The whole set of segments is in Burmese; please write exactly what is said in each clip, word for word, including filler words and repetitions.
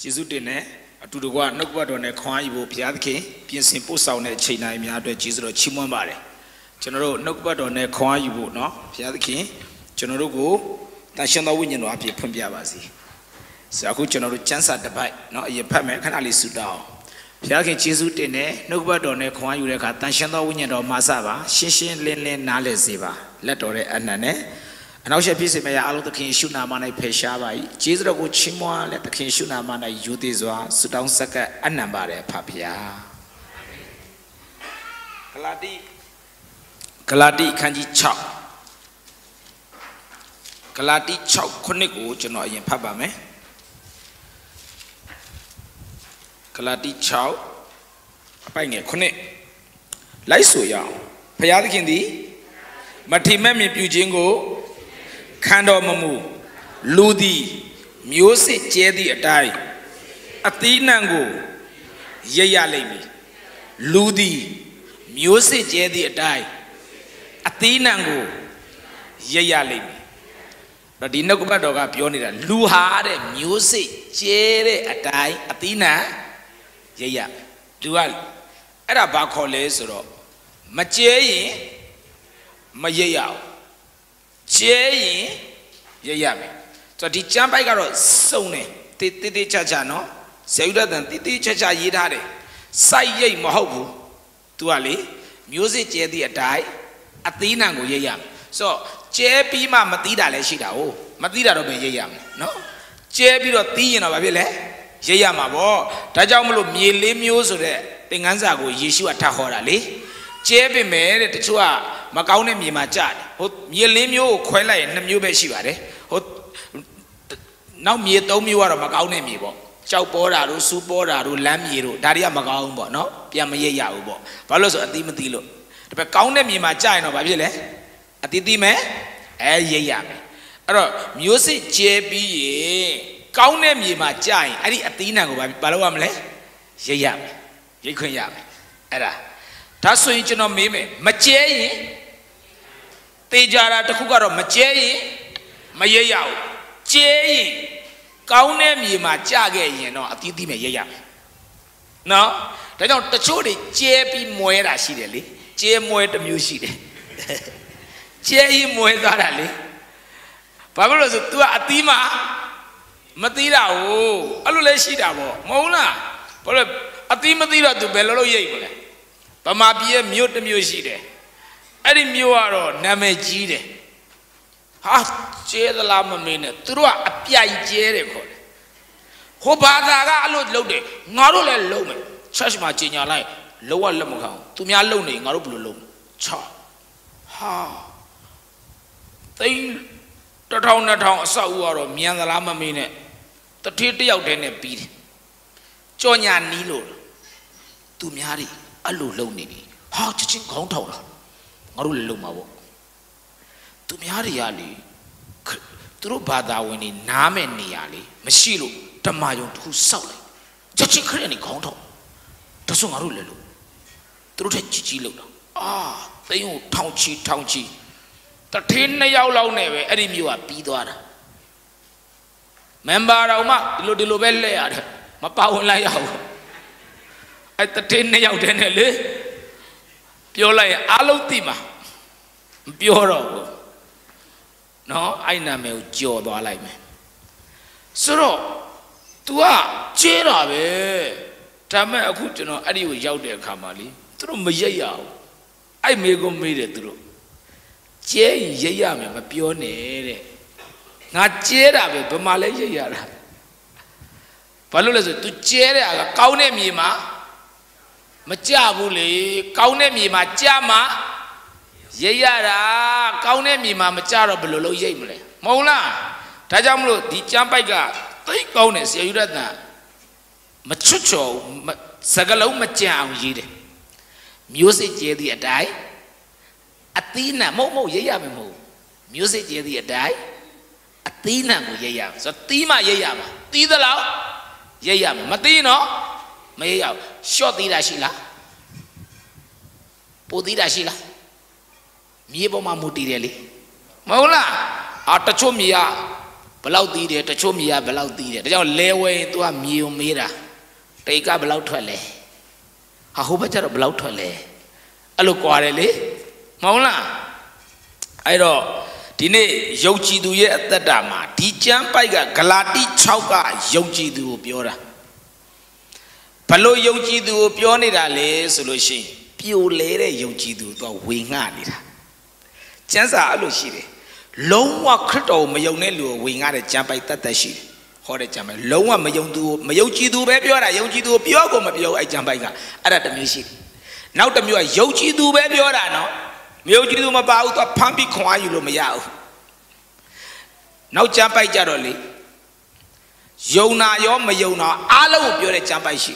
지수되네 두루가 넉바도네 광이고 비아드케 비엔신 포사오네 체나이 미아도 지수로 치문 말해 저너로 넉바도네 광이고 너 비아드케 저너로고 다시나 위년도 앞에 펌비아바지 자꾸 저너로 찬사 대바이 너이 파메 카나리 수다오 비아게 지수되네 넉바도네 광이고가 다시나 위년도 마사바 신신린린 나레세바 let도레 안나네နောက်ချက်ဖြစ်စေမယ့်အလုံးသခင်ရှုနာမ၌ဖယ်ရှားပါ၏ကျေးဇူးတော်ကိုချီးမွမ်းလက်သခင်ရှုနာမ၌ယူသည်စွာဆုတောင်းဆက်ကပ်အနံပါတယ်ဖဖျားဂလာတိဂလာတိခန်းကြီး၆ဂလာတိ၆ခုနှစ်ကိုကျွန်တော်အရင်ဖတ်ပါမယ်ဂလာတိ၆အပိုင်ငယ်ခုနှစ်လိုက်ဆိုရအောင်ဖျားသခင်သည်မထီမဲ့မြင်ပြုခြင်းကိုခန္ဓာမမူလူသည်မျိုးစစ်ကျဲသည့်အတိုင်းအသီးနှံကိုရရလိမ့်မည်လူသည်မျိုးစစ်ကျဲသည့်အတိုင်းအသီးနှံကိုရရလိမ့်မည်တော့ဒီနှုတ်ကပတ်တော်ကပြောနေတာလူဟာတဲ့မျိုးစစ်ကျဲတဲ့အတိုင်းအသီးနှံရရလူကအဲ့ဒါဘာခေါ်လဲဆိုတော့မကျဲရင်မရရအောင်ကျဲရင်ရရမယ်ဆိုတော့ဒီကျမ်းပိုက်ကတော့စုံတယ်တိတိတိချာချာနော်ဇေယျတန်တိတိချာချာရေးထားတယ်စိုက်ရိတ်မဟုတ်ဘူး तू ကလေမျိုးစစ်ကျဲသည့်အတိုင်းအသီးနှံကိုရရမယ်ဆိုတော့ကျဲပြီးမှမသီးတာလည်းရှိတာ哦မသီးတာတော့ပဲရရမယ်နော်ကျဲပြီးတော့သီးရင်တော့ဘာဖြစ်လဲရရမှာပေါ့ဒါကြောင့်မလို့မြေလေးမျိုးဆိုတဲ့သင်္ကန်းစာကိုယေရှုကထပ်ဟောတာလေကျဲပြင်မယ်တဲ့တချို့ကမကောင်းတဲ့မြေမှာကြားတယ်ဟိုမြေလေးမျိုးကိုခွဲလိုက်ရင်နှစ်မျိုးပဲရှိပါတယ်ဟိုနောက်မြေသုံးမျိုးကတော့မကောင်းတဲ့မြေပေါ့ကြောက်ပေါ်တာတို့စူးပေါ်တာတို့လမ်းမြေတို့ဒါတွေကမကောင်းဘူးပေါ့နော်ပြန်မရရဘူးပေါ့ဘာလို့ဆိုအသီးမသီးလို့ဒါပေမဲ့ကောင်းတဲ့မြေမှာကြားရင်တော့ဘာဖြစ်လဲအသီးသီးမယ်အဲရရမယ်အဲ့တော့မျိုးစစ်ကျဲပြီးရင်ကောင်းတဲ့မြေမှာကြားရင်အဲ့ဒီအသီးနှံကိုဘာဘာလုပ်ရမလဲရရမယ်ရိတ်ခွင့်ရမယ်အဲ့ဒါဒါဆိုရင်ကျွန်တော်မေးမယ်မကျဲရင်တေကြတာတစ်ခုကတော့မကျဲရင်မရရဘူးကျဲရင်ကောင်းတဲ့မြေမှာကြခဲ့ရင်တော့အသီးသီးမဲ့ရရမယ်နော်ဒါကြောင့်တချို့တွေကျဲပြီးမွဲတာရှိတယ်လေကျဲမွဲတစ်မျိုးရှိတယ်ကျဲရင်မွဲသွားတာလေဘာဖြစ်လို့ဆို तू ကအသီးမှာမသီးတာ哦အဲ့လိုလဲရှိတာပေါ့မဟုတ်လားဘာလို့အသီးမသီးတော့ तू ဘယ်လိုလုပ်ရိတ်မလဲဗမာပြည်ရဲ့မြို့တစ်မျိုးရှိတယ်အဲ့ဒီမြို့ကတော့နာမည်ကြီးတယ်ဟာကျဲသလားမမင်းနဲ့သူတို့ကအပြိုင်ကျဲတယ်ခေါ်တယ်ဟိုဘာသာကအဲ့လိုလုပ်တယ်ငါတို့လည်းလုပ်မယ် church မှာကြီးညာလိုက်လောကလက်မခံသူများလုပ်နေငါတို့ဘယ်လိုလုပ်ချဟာသိန်းတစ်ထောင်နှစ်ထောင်အဆောက်အဦကတော့မြန်သလားမမင်းနဲ့တထေးတယောက်တည်းနဲ့ပြီးတယ်ကြော်ညာနီးလို့သူများတွေအဲ့လိုလုံနေပြီဟာချစ်ချင်းခေါင်းထောက်တာငါတို့လည်းလုံမှာပေါ့သူများတွေကလေသူတို့ဘာသာဝင်နေနားမဲ့နေရလေမရှိလို့ဓမ္မယုံတစ်ခုစောက်လိုက်ချစ်ချင်းခရက်နေခေါင်းထောက်ဒါဆိုငါတို့လည်းလို့သူတို့ထက်ကြီးကြီးလုံတာအာသိန်းကိုထောင်ချီထောင်ချီတထေးနှစ်ယောက်လောက်နဲ့ပဲအဲ့ဒီမျိုးကပြီးသွားတာမန်ဘာတော်မှဒီလိုဒီလိုပဲလဲရတယ်မပါဝင်လိုက်ရဘူးအဲ့တထေးနှစ်ယောက်တည်းနဲ့လေပြောလိုက်ရင်အားလုံးသိမှာမပြောတော့ဘူးနော်အဲ့နာမည်ကိုကြော်သွားလိုက်မယ်ဆိုတော့ तू ကကျဲတာပဲဒါမဲ့အခုကျွန်တော်အဲ့ဒီကိုရောက်တဲ့အခါမှာလေသူတို့မရက်ရဘူးအဲ့မေကိုမေးတယ်သူတို့ကျဲရင်ရက်ရမယ်မပြောနဲ့တဲ့ငါကျဲတာပဲဘယ်မှာလဲရက်ရတာဘာလို့လဲဆို तू ကျဲတဲ့အခါကောင်းတဲ့မြေမှာမကြဘူးလေကောင်းတဲ့မြေမှာကြမှာရရတာကောင်းတဲ့မြေမှာမကြတော့ဘယ်လိုလုပ်ရိတ်မလဲမဟုတ်လားဒါကြောင့်မလို့ဒီကျမ်းပိုက်ကသိကောင်းတယ်ဆရာယူရတန်မချွတ်ချော်စကလုံးမကြံအောင်ရေးတယ်မျိုးစစ်ကျဲသည့်အတိုင်းအသီးနှံမဟုတ်မဟုတ်ရရမယ်မဟုတ်မျိုးစစ်ကျဲသည့်အတိုင်းအသီးနှံကိုရရမယ်ဆိုတော့သီးမှရရမှာသီးသလောက်ရရမယ်မသီးနော်မရရဘူးရှော့သီးတာရှိလားပိုသီးတာရှိလားမြေပေါ်မှာမူတည်တယ်လေမဟုတ်လားအာတချို့မြေက belau tiri te cumi ya belau tiri te jangan lewe tu am miu mira te ika belau thole aku baca belau thole alu kuare le mau lah ayo dini yauji tu ye terdama di jampai ga galati chauka yauji tu biora belau yauji tu biora ni dah le solusi biole le yauji tu tu winga ni dah jangan alu sih Lawa kerto mayau ne lu winga de jampai tata shi hore jampai lawa mayau tu mayau ji tu be pyo da yau ji tu pyo ko ma pyo ai jampai ga ada tamyu shi nau tamyu a yau ji tu be pyo da no mayau ji tu ma pa u to pham pi khwa yu lo ma ya u nau jampai ja ro le yau na yo mayau na a long pyo de jampai shi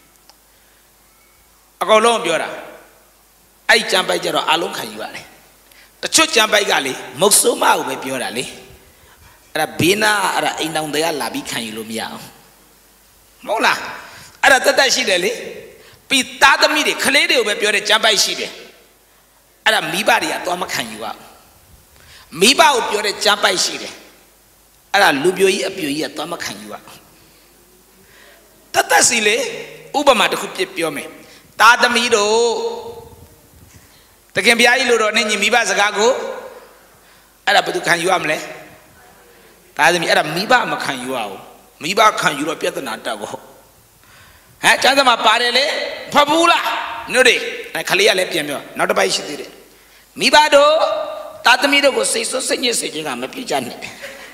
a kaw long pyo da ai jampai ja ro a long khan yu ba le Tachut jampai kali, maksud mau berpior kali. Ada bina, ada inang daya labi kan ilmu miau. Mau lah, ada tata sih deh. Pita demi deh, kalau dia berpior jampai sih deh. Ada miba dia tu amak kan juga. Miba berpior jampai sih deh. Ada lubioi apioi tu amak kan juga. Tata sih le, ubah mata kup berpior me. Tada mi do. Tapi biaya lu orang ni miba segagu, ada betul kan jual mele. Tadi mi ada miba makan jual, miba kan jual piatu nada go. Hah, jangan sama pare le, pabula, nuri, nak kalian le piam yo, nada baik sih dire. Miba do, tadi mi do go sesuatu senyum senyum kami pijan ni.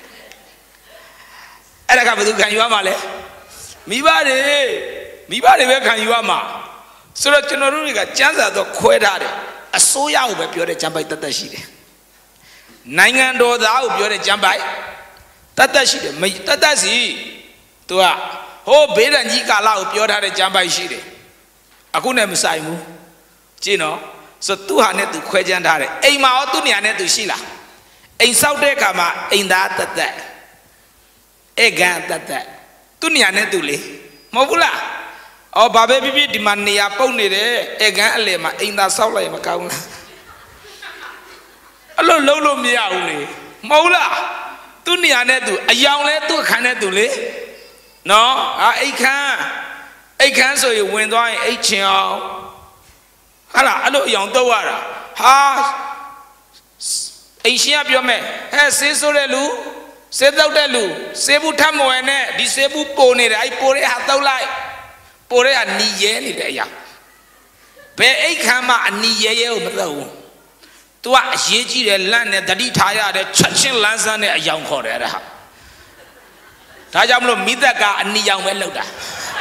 Ada kan betul kan jual male, miba de, miba de kan jual ma. Surat cenderung ni kan jangan satu kue dah de. Asoya ube piore jampai tata shi de naingan do da ube piore jampai tata shi de mai tata shi tu ah ho beran ji kala ube piore de jampai shi de aku ne mesai mu cino so tu ha ne tu kwe jan da de ai ma o tu ni ne tu shi la ai sau de ka ma ai da tata e gan tata tu ni ne tu le mau pula Oh, babe bibi di mana ni apa ni deh? Egan le ma, indah saw lah ma kau na. Alo lo lo miau le, mau lah. Tu ni ane tu, ayam le tu kan le tu le. No, ah ikan, ikan so you win doang ikan. Hala, alo yang tu ada. Ha, Asia biar me, eh sesuatu lu, sesuatu lu, sebu tamu ene, di sebu pone deh, ai pone hatau lai. Pore ani ye ni deh ya. Be ikan ma ani ye ye o betul. Tua ye ji deh lan deh tadi thaya deh cacing lansan deh ayam kau deh dah. Thaya mulu mida ka ani yang melu dah.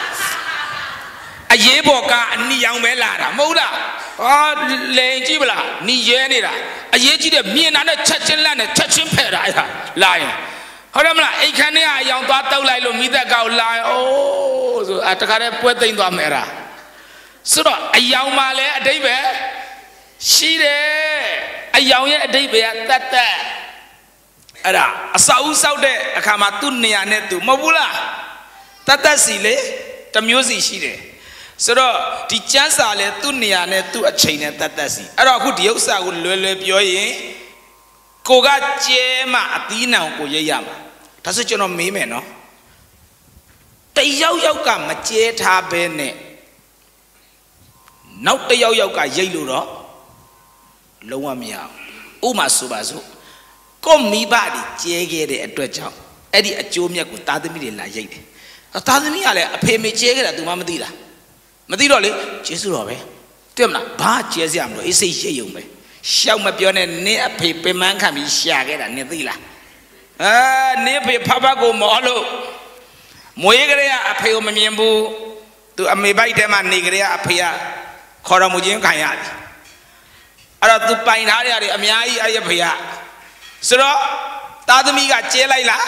Aye boka ani yang melara, mau dah. Ah lenci bela ni ye ni dah. Aye ji deh mien ada cacing lan deh cacing pera ya lain. Orang mana ikan ni ayam tua tahu lai lo mida kau lai oh so atakare puat ini tua merah. So ayam malah ada ibe, sire ayam ye ada ibe tata. Ada asau asau deh akamatun ni ane tu mau pula tata sile tamuzi sire. So di jasa le tu ni ane tu acai tata si. Ada aku dia usah aku lele bioi. Koga cema atina ko yeyam tasu chono meme no tayau yau ka ma che tha be ne nau tayau yau ka yei lo ro long wa mya u ma so ba so ko mi ba di che ge de atwat jaw ai di ajo myat ko ta thami de la yei de ta thami ya le aphe me che ge da tu ma ma ti la ma ti ro le jesu ro be twi ma ba che sia ma lo ai sei yei yong be Siapa mapion ni apa pemain kami siapa dah ni tu lah. Ah ni apa papa ko malu. Moye kerja apa yang menyembu tu ambil baik teman ni kerja apa ya korang mujim kaya. Ada tu pain hari hari amyai hari apa ya. Sero tadu miga celai lah.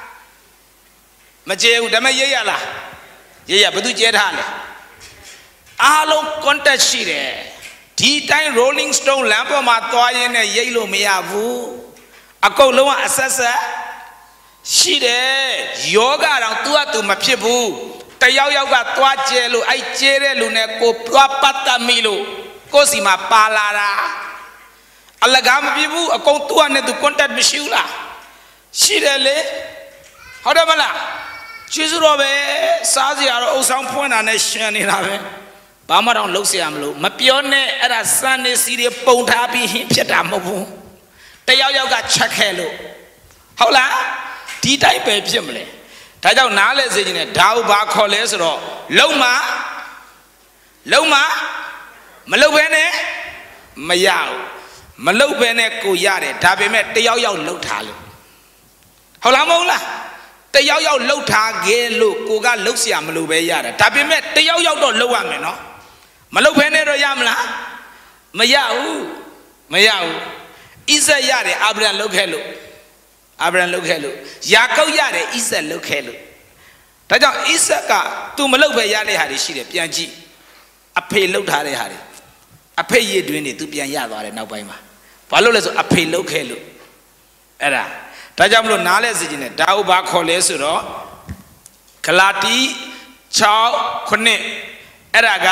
Macam udah macam ye lah. Ye ya betul cerah le. Along kontes sih deh. Di time Rolling Stone lampu mata yang ni ye lo meyavu, aku lawan asas, sih deh yoga orang tua tu macam bu, tayau yoga tua celu, ay cere lu ne ko pata milu, ko si ma palara, Allah gam bibu, aku tua ne tu kontak bersiulah, sih deh le, ဟုတ်တယ်မလားကျေးဇူးတော်ပဲစားစရာတော့အုပ်ဆောင်ဖွင့်တာနဲ့ရှင်နေတာပဲဘာမှတော့လှုပ်เสียမလို့မပြောနဲ့အဲ့ဒါစံနေစီတွေပုံထားပြီးဟင်းဖြစ်တာမဟုတ်ဘူးတယောက်ယောက်ကချက်ခဲ့လို့ဟုတ်လားဒီတိုင်းပဲဖြစ်မလဲဒါကြောင့်နားလဲစေခြင်းနဲ့ဒါဥဘာခေါ်လဲဆိုတော့လုံမလုံမမလုံဘဲနဲ့မရဘူးမလုံဘဲနဲ့ကိုရတယ်ဒါပေမဲ့တယောက်ယောက်လှုပ်ထားလို့ဟုတ်လားမဟုတ်လားတယောက်ယောက်လှုပ်ထားခဲ့လို့ကိုကလှုပ်เสียမလို့ပဲရတယ်ဒါပေမဲ့တယောက်ယောက်တော့လှုပ်ရမယ်နော်မလှုပ်ဘဲနဲ့တော့ရမလားမရဘူးမရဘူးဣဇက်ရတယ်အာဗြဟံလှုပ်ခဲ့လို့အာဗြဟံလှုပ်ခဲ့လို့ယာကုပ်ရတယ်ဣဇက်လှုပ်ခဲ့လို့ဒါကြောင့်ဣဇက်က तू မလှုပ်ပဲရတဲ့ဟာတွေရှိတယ်ပြန်ကြည့်အဖေလှုပ်ထားတဲ့ဟာတွေအဖေရည်တွင်းတွေ तू ပြန်ရသွားတယ်နောက်ပိုင်းမှာဘာလို့လဲဆိုအဖေလှုပ်ခဲ့လို့အဲ့ဒါဒါကြောင့်မလို့နားလဲစီခြင်းနဲ့ဒါဥဘာခေါ်လဲဆိုတော့ဂလာတိ၆ခုနှစ်အဲ့ဒါက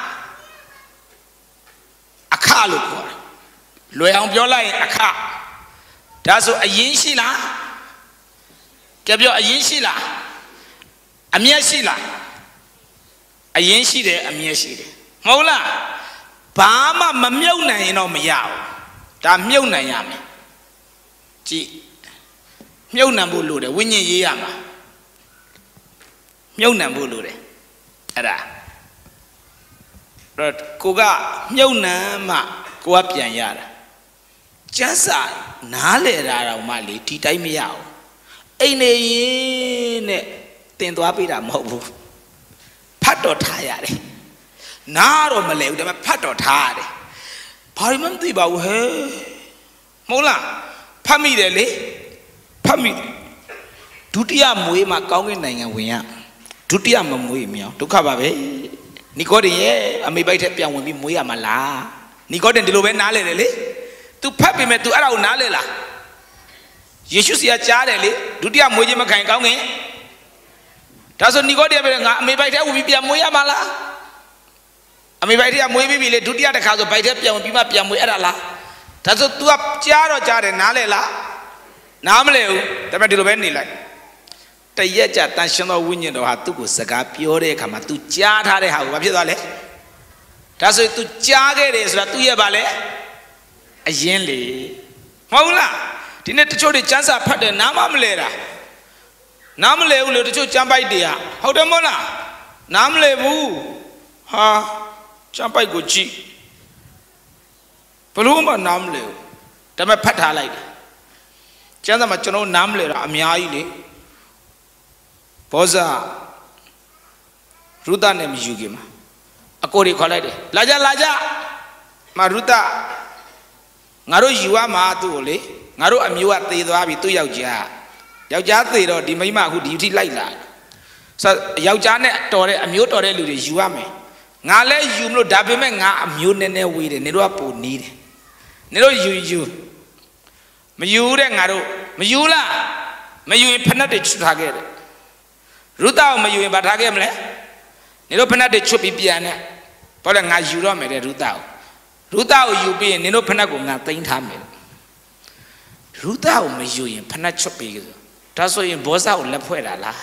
အခလို့ခေါ်တယ်လွယ်အောင်ပြောလိုက်ရင်အခဒါဆိုအရင်ရှိလားကြပြောအရင်ရှိလားအမျက်ရှိလားအရင်ရှိတယ်အမျက်ရှိတယ်မဟုတ်လားဘာမှမမြုပ်နိုင်ရင်တော့မရဘူးဒါမြုပ်နိုင်ရမယ်ကြည့်မြုပ်နှံဖို့လိုတယ်ဝိညာဉ်ရေးရမှာမြုပ်နှံဖို့လိုတယ်အဲ့ဒါတော့ကိုကမြုပ်နှံမှကိုကပြန်ရတာကျန်းစာနားလေတာတော့မှလေဒီတိုင်းမရဘူးအိမ်နေရင်နဲ့တင်သွားပေးတာမဟုတ်ဘူးဖတ်တော်ထားရတယ်နားတော့မလဲဘူးဒါပေမဲ့ဖတ်တော်ထားရတယ်ဘာမှမသိပါဘူးဟဲ့မဟုတ်လားဖတ်မိတယ်လေဖတ်မိဒုတိယမွေးမှာကောင်းကင်နိုင်ငံဝင်ရဒုတိယမမွေးမြောင်ဒုက္ခပါပဲနီကိုတင်ရဲ့အမေပိုက်ထက်ပြန်ဝင်ပြီးမွေးရမှာလားနီကိုတင်ဒီလိုပဲနားလေတယ်လေतू ဖတ်ပြီမဲ့ तू အဲ့ဒါကိုနားလေလားယေရှုစီကကြားတယ်လေဒုတိယမွေးခြင်းမခံကောင်းခင်ဒါဆိုနီကိုတင်ပဲငါအမေပိုက်ထက်ဝင်ပြီးပြန်မွေးရမှာလားအမေပိုက်ထက်ကမွေးပြီးပြီလေဒုတိယတစ်ခါဆိုပိုက်ထက်ပြန်ဝင်ပြီးမှပြန်မွေးအဲ့ဒါလားဒါဆို तू ကကြားတော့ကြားတယ်နားလေလားနားမလဲဘူးဒါပေမဲ့ဒီလိုပဲနေလိုက်တရက်ကြတန်ရှင်သောဝိညာဉ်တော်ဟာသူ့ကိုစကားပြောတဲ့အခါမှာ तू ကြားထားတဲ့ဟာကိုဘာဖြစ်သွားလဲဒါဆို तू ကြားခဲ့တယ်ဆိုတာ तू ရဲ့ဘာလဲအရင်လေမဟုတ်လားဒီနေ့တချို့တွေစမ်းစာဖတ်တယ်နားမမလဲတာနားမလဲဘူးလေတချို့စမ်းပိုက်တွေကဟုတ်တယ်မဟုတ်လားနားမလဲဘူးဟာစမ်းပိုက်ကိုကြည့်ဘလို့မှနားမလဲဘူးဒါပေမဲ့ဖတ်ထားလိုက်တယ်ကျမ်းစာမှာကျွန်တော်နားမလဲတာအများကြီးလေဘောဇရုဒနဲ့မယူခင်မှာအကိုတွေခေါ်လိုက်တယ်လာကြလာကြမရုဒငါတို့ယူရမှာသူ့ကိုလေငါတို့အမျိုးကသေသွားပြီသူ့ယောက်ျားယောက်ျားသေတော့ဒီမိမအခုဒီအထိလိုက်လာဆိုယောက်ျားနဲ့တော်တဲ့အမျိုးတော်တဲ့လူတွေယူရမယ်ငါလည်းယူမလို့ဒါပေမဲ့ငါအမျိုးနည်းနည်းဝေးတယ်နေတော့ပိုနေတယ်နေတော့ယူယူမယူတဲ့ငါတို့မယူလားမယူရင်ဖဏတ်တွေချွတ်ထားခဲ့တယ်ရုဒကိုမယူရင်ဗာထားခဲ့မလဲနေတော့ဖဏတ်တွေချွတ်ပြီးပြန်တယ်ဘာလဲငါယူတော့မယ်တဲ့ရုဒကိုရုဒကိုယူပြီးရင်နေတော့ဖဏတ်ကိုငါသိမ်းထားမယ်ရုဒကိုမယူရင်ဖဏတ်ချွတ်ပြီးဆိုဒါဆိုရင်ဘောဇကိုလက်ဖွဲ့တာလား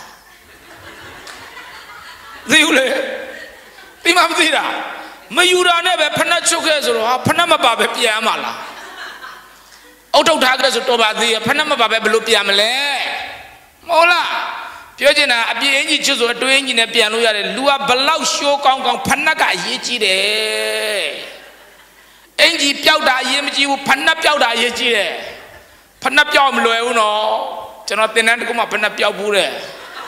သိဦးလေဒီမှာမသိတာမယူတာနဲ့ပဲဖဏတ်ချွတ်ခဲ့ဆိုတော့ဟာဖဏတ်မပါပဲပြန်မှာလားအုတ်ထုတ်ထားကြဆိုတော့ပါသေးရဖဏတ်မပါပဲဘယ်လိုပြန်မလဲမဟုတ်လားပြောချင်တာအပြည့်အင်ကြီးချွတ်ဆိုအတွင်းကြီးနဲ့ပြန်လို့ရတယ်လူကဘလောက်ရှိုးကောင်းကောင်းဖဏတ်ကအရေးကြီးတယ်အင်ကြီးပျောက်တာအရေးမကြီးဘူးဖဏတ်ပျောက်တာအရေးကြီးတယ်ဖဏတ်ပျောက်မလွယ်ဘူးနော်ကျွန်တော်သင်တန်းတစ်ခုမှဖဏတ်ပျောက်ဘူးတဲ့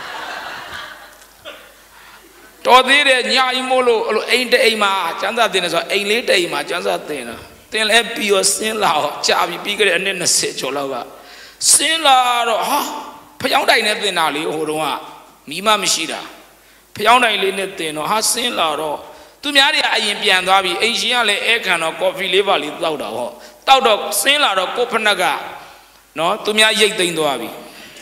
တော်သေးတယ်ညာကြီးမို့လို့အဲ့လိုအိမ်တအိမ်မှာကျန်းစာသင်တယ်ဆိုအိမ်လေးတအိမ်မှာကျန်းစာသင်တာသင်လဲပြီးတော့ဆင်းလာတော့ကြာပြီပြီးခဲ့တဲ့အနှစ်၂၀ကျော်လောက်ကဆင်းလာတော့ဟာဖျောင်းတိုင်နဲ့သင်တာလေဟိုတုန်းကမိမမရှိတာဖျောင်းတိုင်လေးနဲ့သင်တော့ဟာဆင်းလာတော့သူများတွေကအရင်ပြန်သွားပြီအိမ်ရှင်ကလည်းအဲခံတော့ကော်ဖီလေးပါလေးတောက်တာဟောတောက်တော့ဆင်းလာတော့ကိုဖနက်ကနော်သူများရိတ်သိမ်းသွားပြီ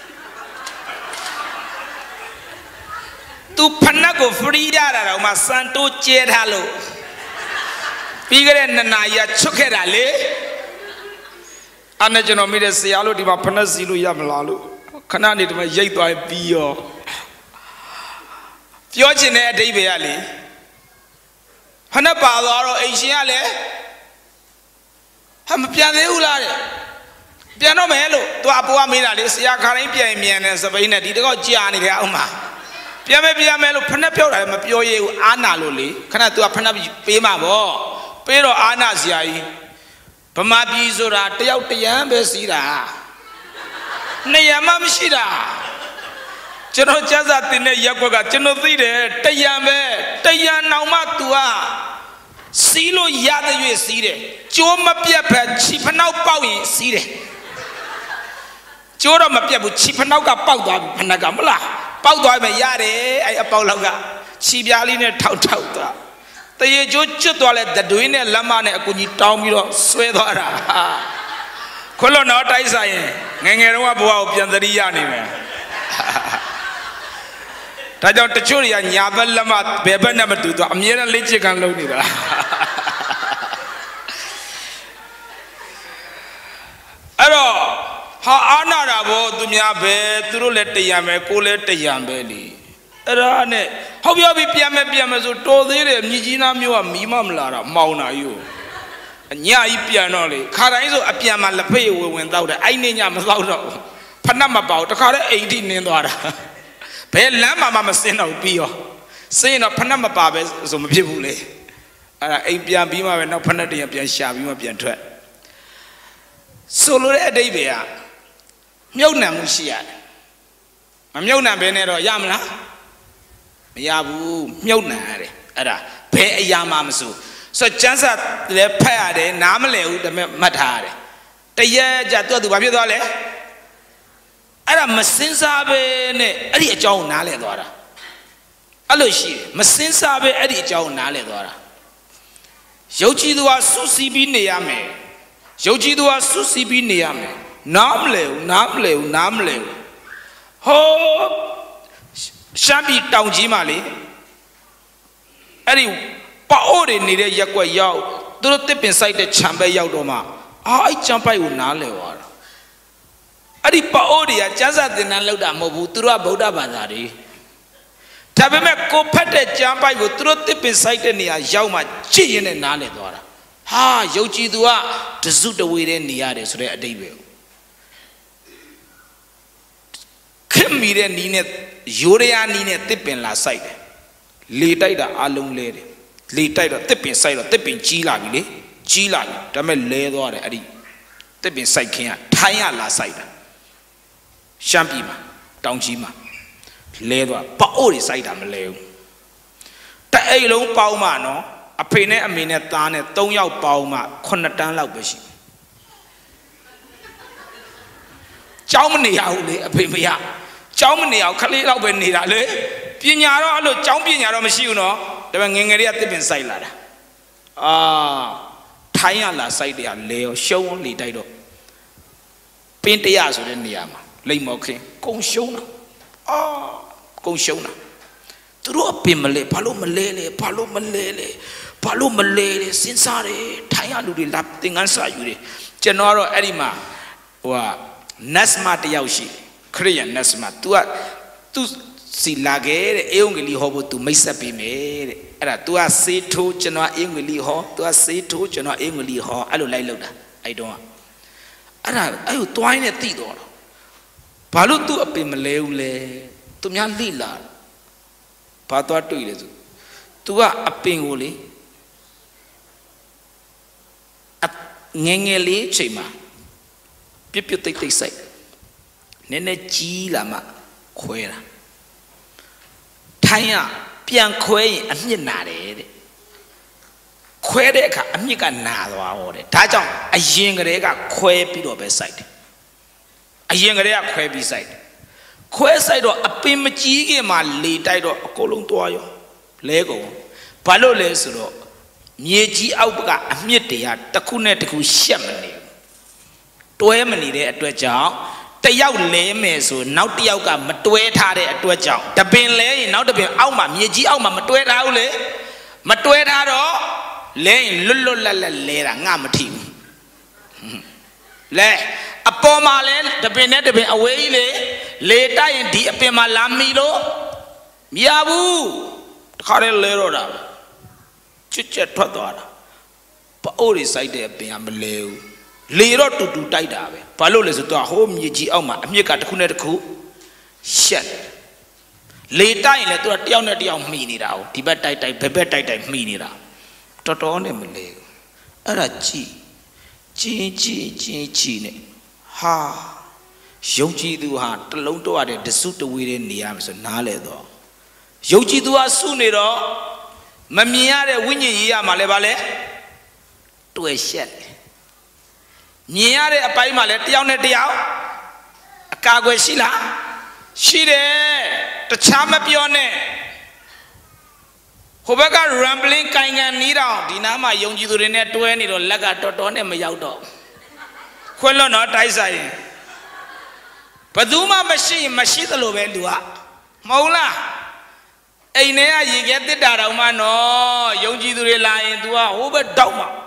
သူဖနက်ကိုဖရီးရတာတော့မှစံတိုးကျဲထားလို့ပြီးခဲ့တဲ့နှစ်နာရီချွတ်ခဲ့တာလေအဲ့နဲ့ကျွန်တော်မိတဲ့ဆရာလို့ဒီမှာဖနက်စီလို့ရမလားလို့ခဏနေတမရိတ်သွားပြီးရောပြောချင်တဲ့အဓိပ္ပာယ်ကလေဖဏပါသွားတော့အိမ်ရှင်ကလည်းဟာမပြန်သေးဘူးလားတဲ့ပြန်တော့မယ်လို့သူအပေါ်ကမေးတာလေဆရာခါတိုင်းပြန်မြန်တယ်စပိန်နဲ့ဒီတကောက်ကြာနေတယ်အောင်မှာပြန်မယ်ပြန်မယ်လို့ဖဏပြောတာလည်းမပြောရဘူးအာနာလို့လေခဏသူကဖဏပေးမှာပေါ့ပေးတော့အာနာဆရာကြီးဗမာပြည်ဆိုတာတယောက်တရံပဲစီးတာနေရာမှမရှိတာကျွန်တော်ကျန်းစာတင်တဲ့ရက်ကွက်ကကျွန်တော်သိတယ်တရံပဲတရံအောင်မှ तू ကစီးလို့ရတဲ့ရွေးစီးတယ်ကျိုးမပြတ်ပဲခြိဖနှောက်ပေါက်ရင်စီးတယ်ကျိုးတော့မပြတ်ဘူးခြိဖနှောက်ကပေါက်သွားပြီဖနှက်ကမလားပေါက်သွားပြီရတယ်အဲ့အပေါက်လောက်ကခြိပြားလေးနဲ့ထောက်ထောက်သွားတရေကျိုးကျွတ်သွားလဲတတွေးနဲ့လက်မနဲ့အကူကြီးတောင်းပြီးတော့ဆွဲသွားတာခွလို့တော့တိုက်ဆိုင်ရင်ငငယ်တော့ဘဝကိုပြန်သတိရနေမယ်ဒါကြောင့်တချို့တွေကညာဘက်လက်မဘယ်ဘက်နဲ့မတူတော့အမြဲတမ်းလေ့ကျင့်ခန်းလုပ်နေတာအဲ့တော့ဟာအာနာတာဘောသူများပဲသူတို့လည်းတရံပဲကိုလည်းတရံပဲလေအဲ့ဒါနဲ့ဟောပြောပြီးပြန်မယ်ပြန်မယ်ဆိုတော်သေးတယ်မြကြီးနားမျိုးကမီးမမလာတာမောင်းတာယူအညကြီးပြန်တော့လေခါတိုင်းဆိုအပြန်မှာလက်ဖေးဝင်ဝင်တောက်တယ်အဲ့နေညမတောက်တော့ဖဏမပေါတခါတည်းအိမ်ထိနင်းသွားတာဘယ်လမ်းမှာမှမစင်းတော့ပြီးရောစင်းတော့ဖဏမပါပဲဆိုမဖြစ်ဘူးလေအဲ့ဒါအိမ်ပြန်ပြီးမှပဲနောက်ဖဏတရပြန်ရှာပြီးမှပြန်ထွက်ဆိုလိုတဲ့အဓိပ္ပာယ်ကမြုပ်နှံမှုရှိရတယ်မမြုပ်နှံဘဲနဲ့တော့ရမလားမရဘူးမြုပ်နှံရတယ်အဲ့ဒါဘယ်အရာမှမဆိုဆိုကျန်းစာလည်းဖတ်ရတယ်နားမလည်ဘူးဒါပေမဲ့မှတ်ထားရတယ်တရက်ကြသူ့သူဘာဖြစ်သွားလဲအဲ့ဒါမစင်စားပဲနဲ့အဲ့ဒီအကြောင်းကိုနားလည်သွားတာအဲ့လိုရှိတယ်မစင်စားပဲအဲ့ဒီအကြောင်းကိုနားလည်သွားတာယုတ်ကြည်သူကစွစီပြီးနေရမယ်ယုတ်ကြည်သူကစွစီပြီးနေရမယ်နားမလည်ဘူးနားမလည်ဘူးနားမလည်ဘူးဟောရှမ်းပြည်တောင်ကြီးမှာလေအဲ့ဒီပအိုးတွေနေတဲ့ရက်ွက်ရောက်သူတို့တစ်ပင်ဆိုင်တဲ့ခြံပဲရောက်တော့မှအာအဲ့ခြံပိုက်ကိုနားလည်သွားတာအဲ့ဒီပအိုးတွေကကျမ်းစာသင်တန်းလောက်တာမဟုတ်ဘူးသူတို့ကဗုဒ္ဓဘာသာတွေဒါပေမဲ့ကိုဖတ်တဲ့ကျမ်းပိုက်ကိုသူတို့တစ်ပင်ဆိုင်တဲ့နေရာရောက်မှကြည့်ရင်းနဲ့နားလည်သွားတာဟာယုတ်ကြည်သူကတစုတဝေတဲ့နေရတယ်ဆိုတဲ့အတိတ်ပဲခင်မီတဲ့နီးနဲ့ရိုးရရနီးနဲ့တစ်ပင်လာဆိုင်တယ်လေတိုက်တာအလုံးလဲတယ်လေတိုက်တော့တစ်ပင်ဆိုင်တော့တစ်ပင်ကြီးလာပြီလေကြီးလာပြီဒါပေမဲ့လဲသွားတယ်အဲ့ဒီတစ်ပင်ဆိုင်ခင်ကထိုင်းရလာဆိုင်တာရှမ်းပြည်မှာတောင်ကြီးမှာလဲသွားပအိုးတွေစိုက်တာမလဲဘူးတအိမ်လုံးပေါင်းမှနော်အဖေနဲ့အမေနဲ့သားနဲ့သုံးယောက်ပေါင်းမှခုနှစ်တန်းလောက်ပဲရှိကျောင်းမနေရဘူးလေအဖေမရကျောင်းမနေအောင်ခလေးလောက်ပဲနေတာလေပညာတော့အဲ့လိုကျောင်းပညာတော့မရှိဘူးနော်ဒါပေမဲ့ငငယ်လေးကတစ်ပင်စိုက်လာတာအာထိုင်းရလာစိုက်တယ်ကလဲရောရှုံးလေတိုက်တော့ပင်းတရဆိုတဲ့နေရာမှာလိမ့်မော်ခင်ကုံရှုံးတာအာကုံရှုံးတာသူတို့အပင်မလဲဘာလို့မလဲလဲဘာလို့မလဲလဲဘာလို့မလဲလဲစဉ်းစားတယ်ထိုင်းရလူတွေလာသင်္ကန်းစာယူတယ်ကျွန်တော်ကတော့အဲ့ဒီမှာဟိုကနတ်စမတယောက်ရှိခရိယန်နတ်စမ तू က तू စီလာခဲ့တဲ့အေုံကလေးဟောဖို့ तू မိတ်ဆက်ပေးမယ်တဲ့အဲ့ဒါ तू ကစေးထိုးကျွန်တော်အေုံကလေးဟော तू ကစေးထိုးကျွန်တော်အေုံကလေးဟောအဲ့လိုလိုက်လောက်တာအဲ့တော့အဲ့ဒါအဲ့ကိုတွိုင်းနဲ့တိတော့ဘာလို့ तू အပင်မလဲဘူးလဲသူများလိလာဘာသွားတွေ့လဲဆို तू ကအပင်ကိုလေငငယ်လေးချိန်မှာပြပြတိတ်တိတ်ဆိုင်နည်းနည်းကြီးလာမှခွဲတာထိုင်းကပြန်ခွဲရင်အမြင့်နာတယ်တဲ့ခွဲတဲ့အခါအမြင့်ကနာသွားဟောတဲ့ဒါကြောင့်အရင်ကလေးကခွဲပြီးတော့ပဲစိုက်တယ်အရင်ကလေးကခွဲပြီးစိုက်တယ်ခွဲစိုက်တော့အပင်မကြီးခင်မှာလေတိုက်တော့အကုန်လုံးသွားရောလဲကုန်ဘာလို့လဲဆိုတော့မြေကြီးအောက်ကအမြင့်တရားတစ်ခုနဲ့တစ်ခုရှက်မနေဘူးတွဲမနေတဲ့အတွက်ကြောင့်တယောက်လဲမယ်ဆိုနောက်တယောက်ကမတွဲထားတဲ့အတွက်ကြောင့်တပင်လဲရင်နောက်တပင်အောက်မှာမြေကြီးအောက်မှာမတွဲထားဘူးလေမတွဲထားတော့လဲရင်လွတ်လွတ်လပ်လပ်လဲတာငါမထီဘူးလဲအပေါ်မှာလဲတပင်နဲ့တပင်အဝေးကြီးလေ Later in the Pimalamilo, Miabu, Kare Leroda, Chichet Todora, Paori side of Piamaleu, Lero to do Taidave, Paloles to a home Yiji Oma, Mika Kunerku, Shet. Later in a to a town at your minira, Tibet type, Pebet type minira, Totone Malay, Arachi, Chi Chi Chi Chine, Ha. Yoji do ha, the Lonto are the suit within the arms of Naledo. Yoji do a soonero, Mamiare winning ya malevale to a shed. Niare a paimale, Tione Diao, a cargo shila, Shide, the charm pione. Hobaka rambling kind and nira, Dinama Yonji do net to any or laga totone mayaudo. Quello not I say. Paduma machine, machine the Lovendua. Mola. Ainea, you get the Darama, no, Yonji to rely into a over dogma.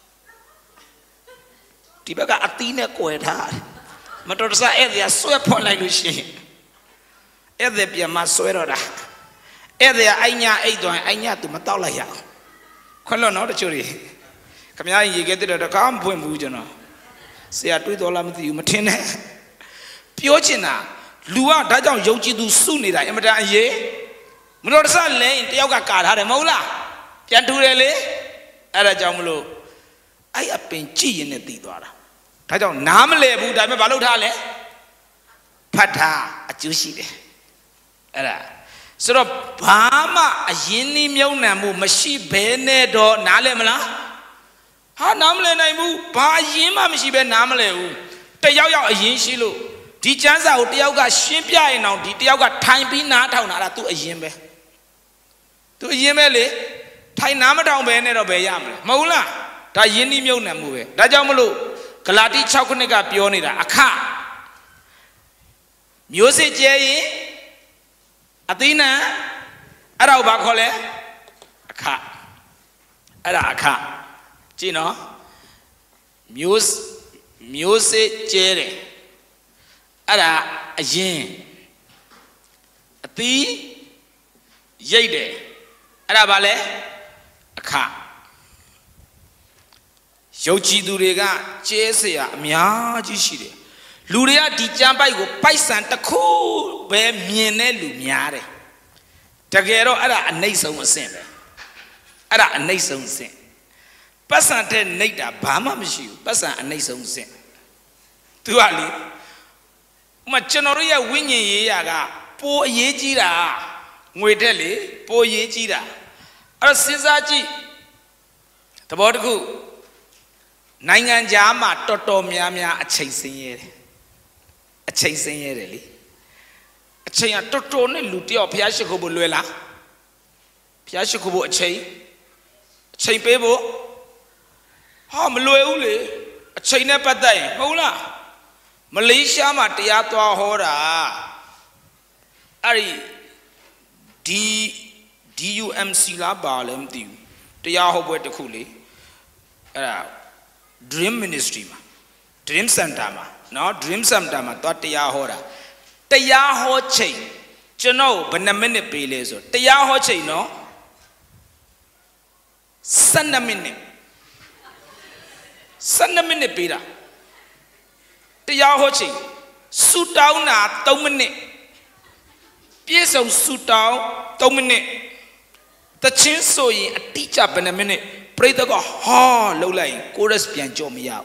Tibaka Athena quite hard. Matosa, Edia, so upon like Lucy. Edia, my sweater. Edia, Aina, Adon, Aina to Matalaya. Colonel, not a jury. Come here, you get it at a calm point, Mujano. Say, I do all of you, Martina. Piochina, Lua, Dajan Yoji do soon, I am a ye. Munosa lane, Tioga car had a mola. Canturele, Ada Jamlo. I have been chi in the Tidora. Tajon Namale, Buddha Balutale Pata, a juicy. Era. So, Pama, a yini mionamu, Mashi Benedo, Nalemla. Ha Namle Namu, Pa Yima Mishibe Namle, Tayao Yin Shilu. The chance out the yoga shimpia in now, the yoga time be not out to a yimbe. To Yemele, Tainama down Bene or Bayam, Mola, Tayini Muna move, Dajamulu, Kalati Chokunega Pionida, Aka Music Jay Athena Arabacole, Aka Araka Gino Muse Music Jerry. Ada a yin a tea yade Arabale a car Yoji Durega Chesia Miaji Shide Luria di Jambai go Paisanta cool where Miene Lumiare Tagero Ada a nation was sent Ada a nation sent Passante Nata Bama Mishu Passa a nation sent Tuali Machanoria winning yaga, poor yejira, Wedele, poor yejira. A Sizaji Tabotaku Nangan Jama, Toto Miamia, a chasing ye. A chasing ye really. A chain a Toto Luti or Piashakobo Luela Piashakobo a chain, a chain pebo. How Maloe, a chain up a day, Hola. Malaysia Matia to a hora. Ari D D U M C la balem do. The Yahoo the Kuli. Dream Ministry. Dream Santama. No, Dream Santama. Thought the Yahora. The Yahoo chain. Jano, but a minute pay laser. The Yahoo chain, no? Send a minute. Send a minute, Peter. The Yahochi, suit down at Dominic. Piece of suit down, Dominic. The chin so ye a teach up in a minute. Pray the God, ha, low line, chorus pianjo meow.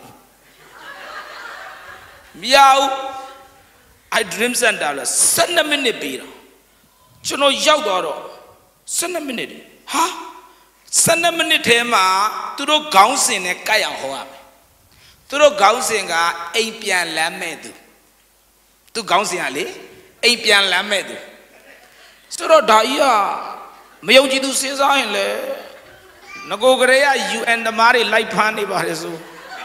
Meow. I dream send dollars. Send a minute, Peter. Chuno Yagoro. Send a minute. Ha? Send a minute, Hema, to the gowns in a kaya hoa. To the Gaussinga, a pian lamedu. To Gaussinale, a pian lamedu. So, Daya, Mayoji do says I le Nagogrea, you and the Mari like Pani Barisu.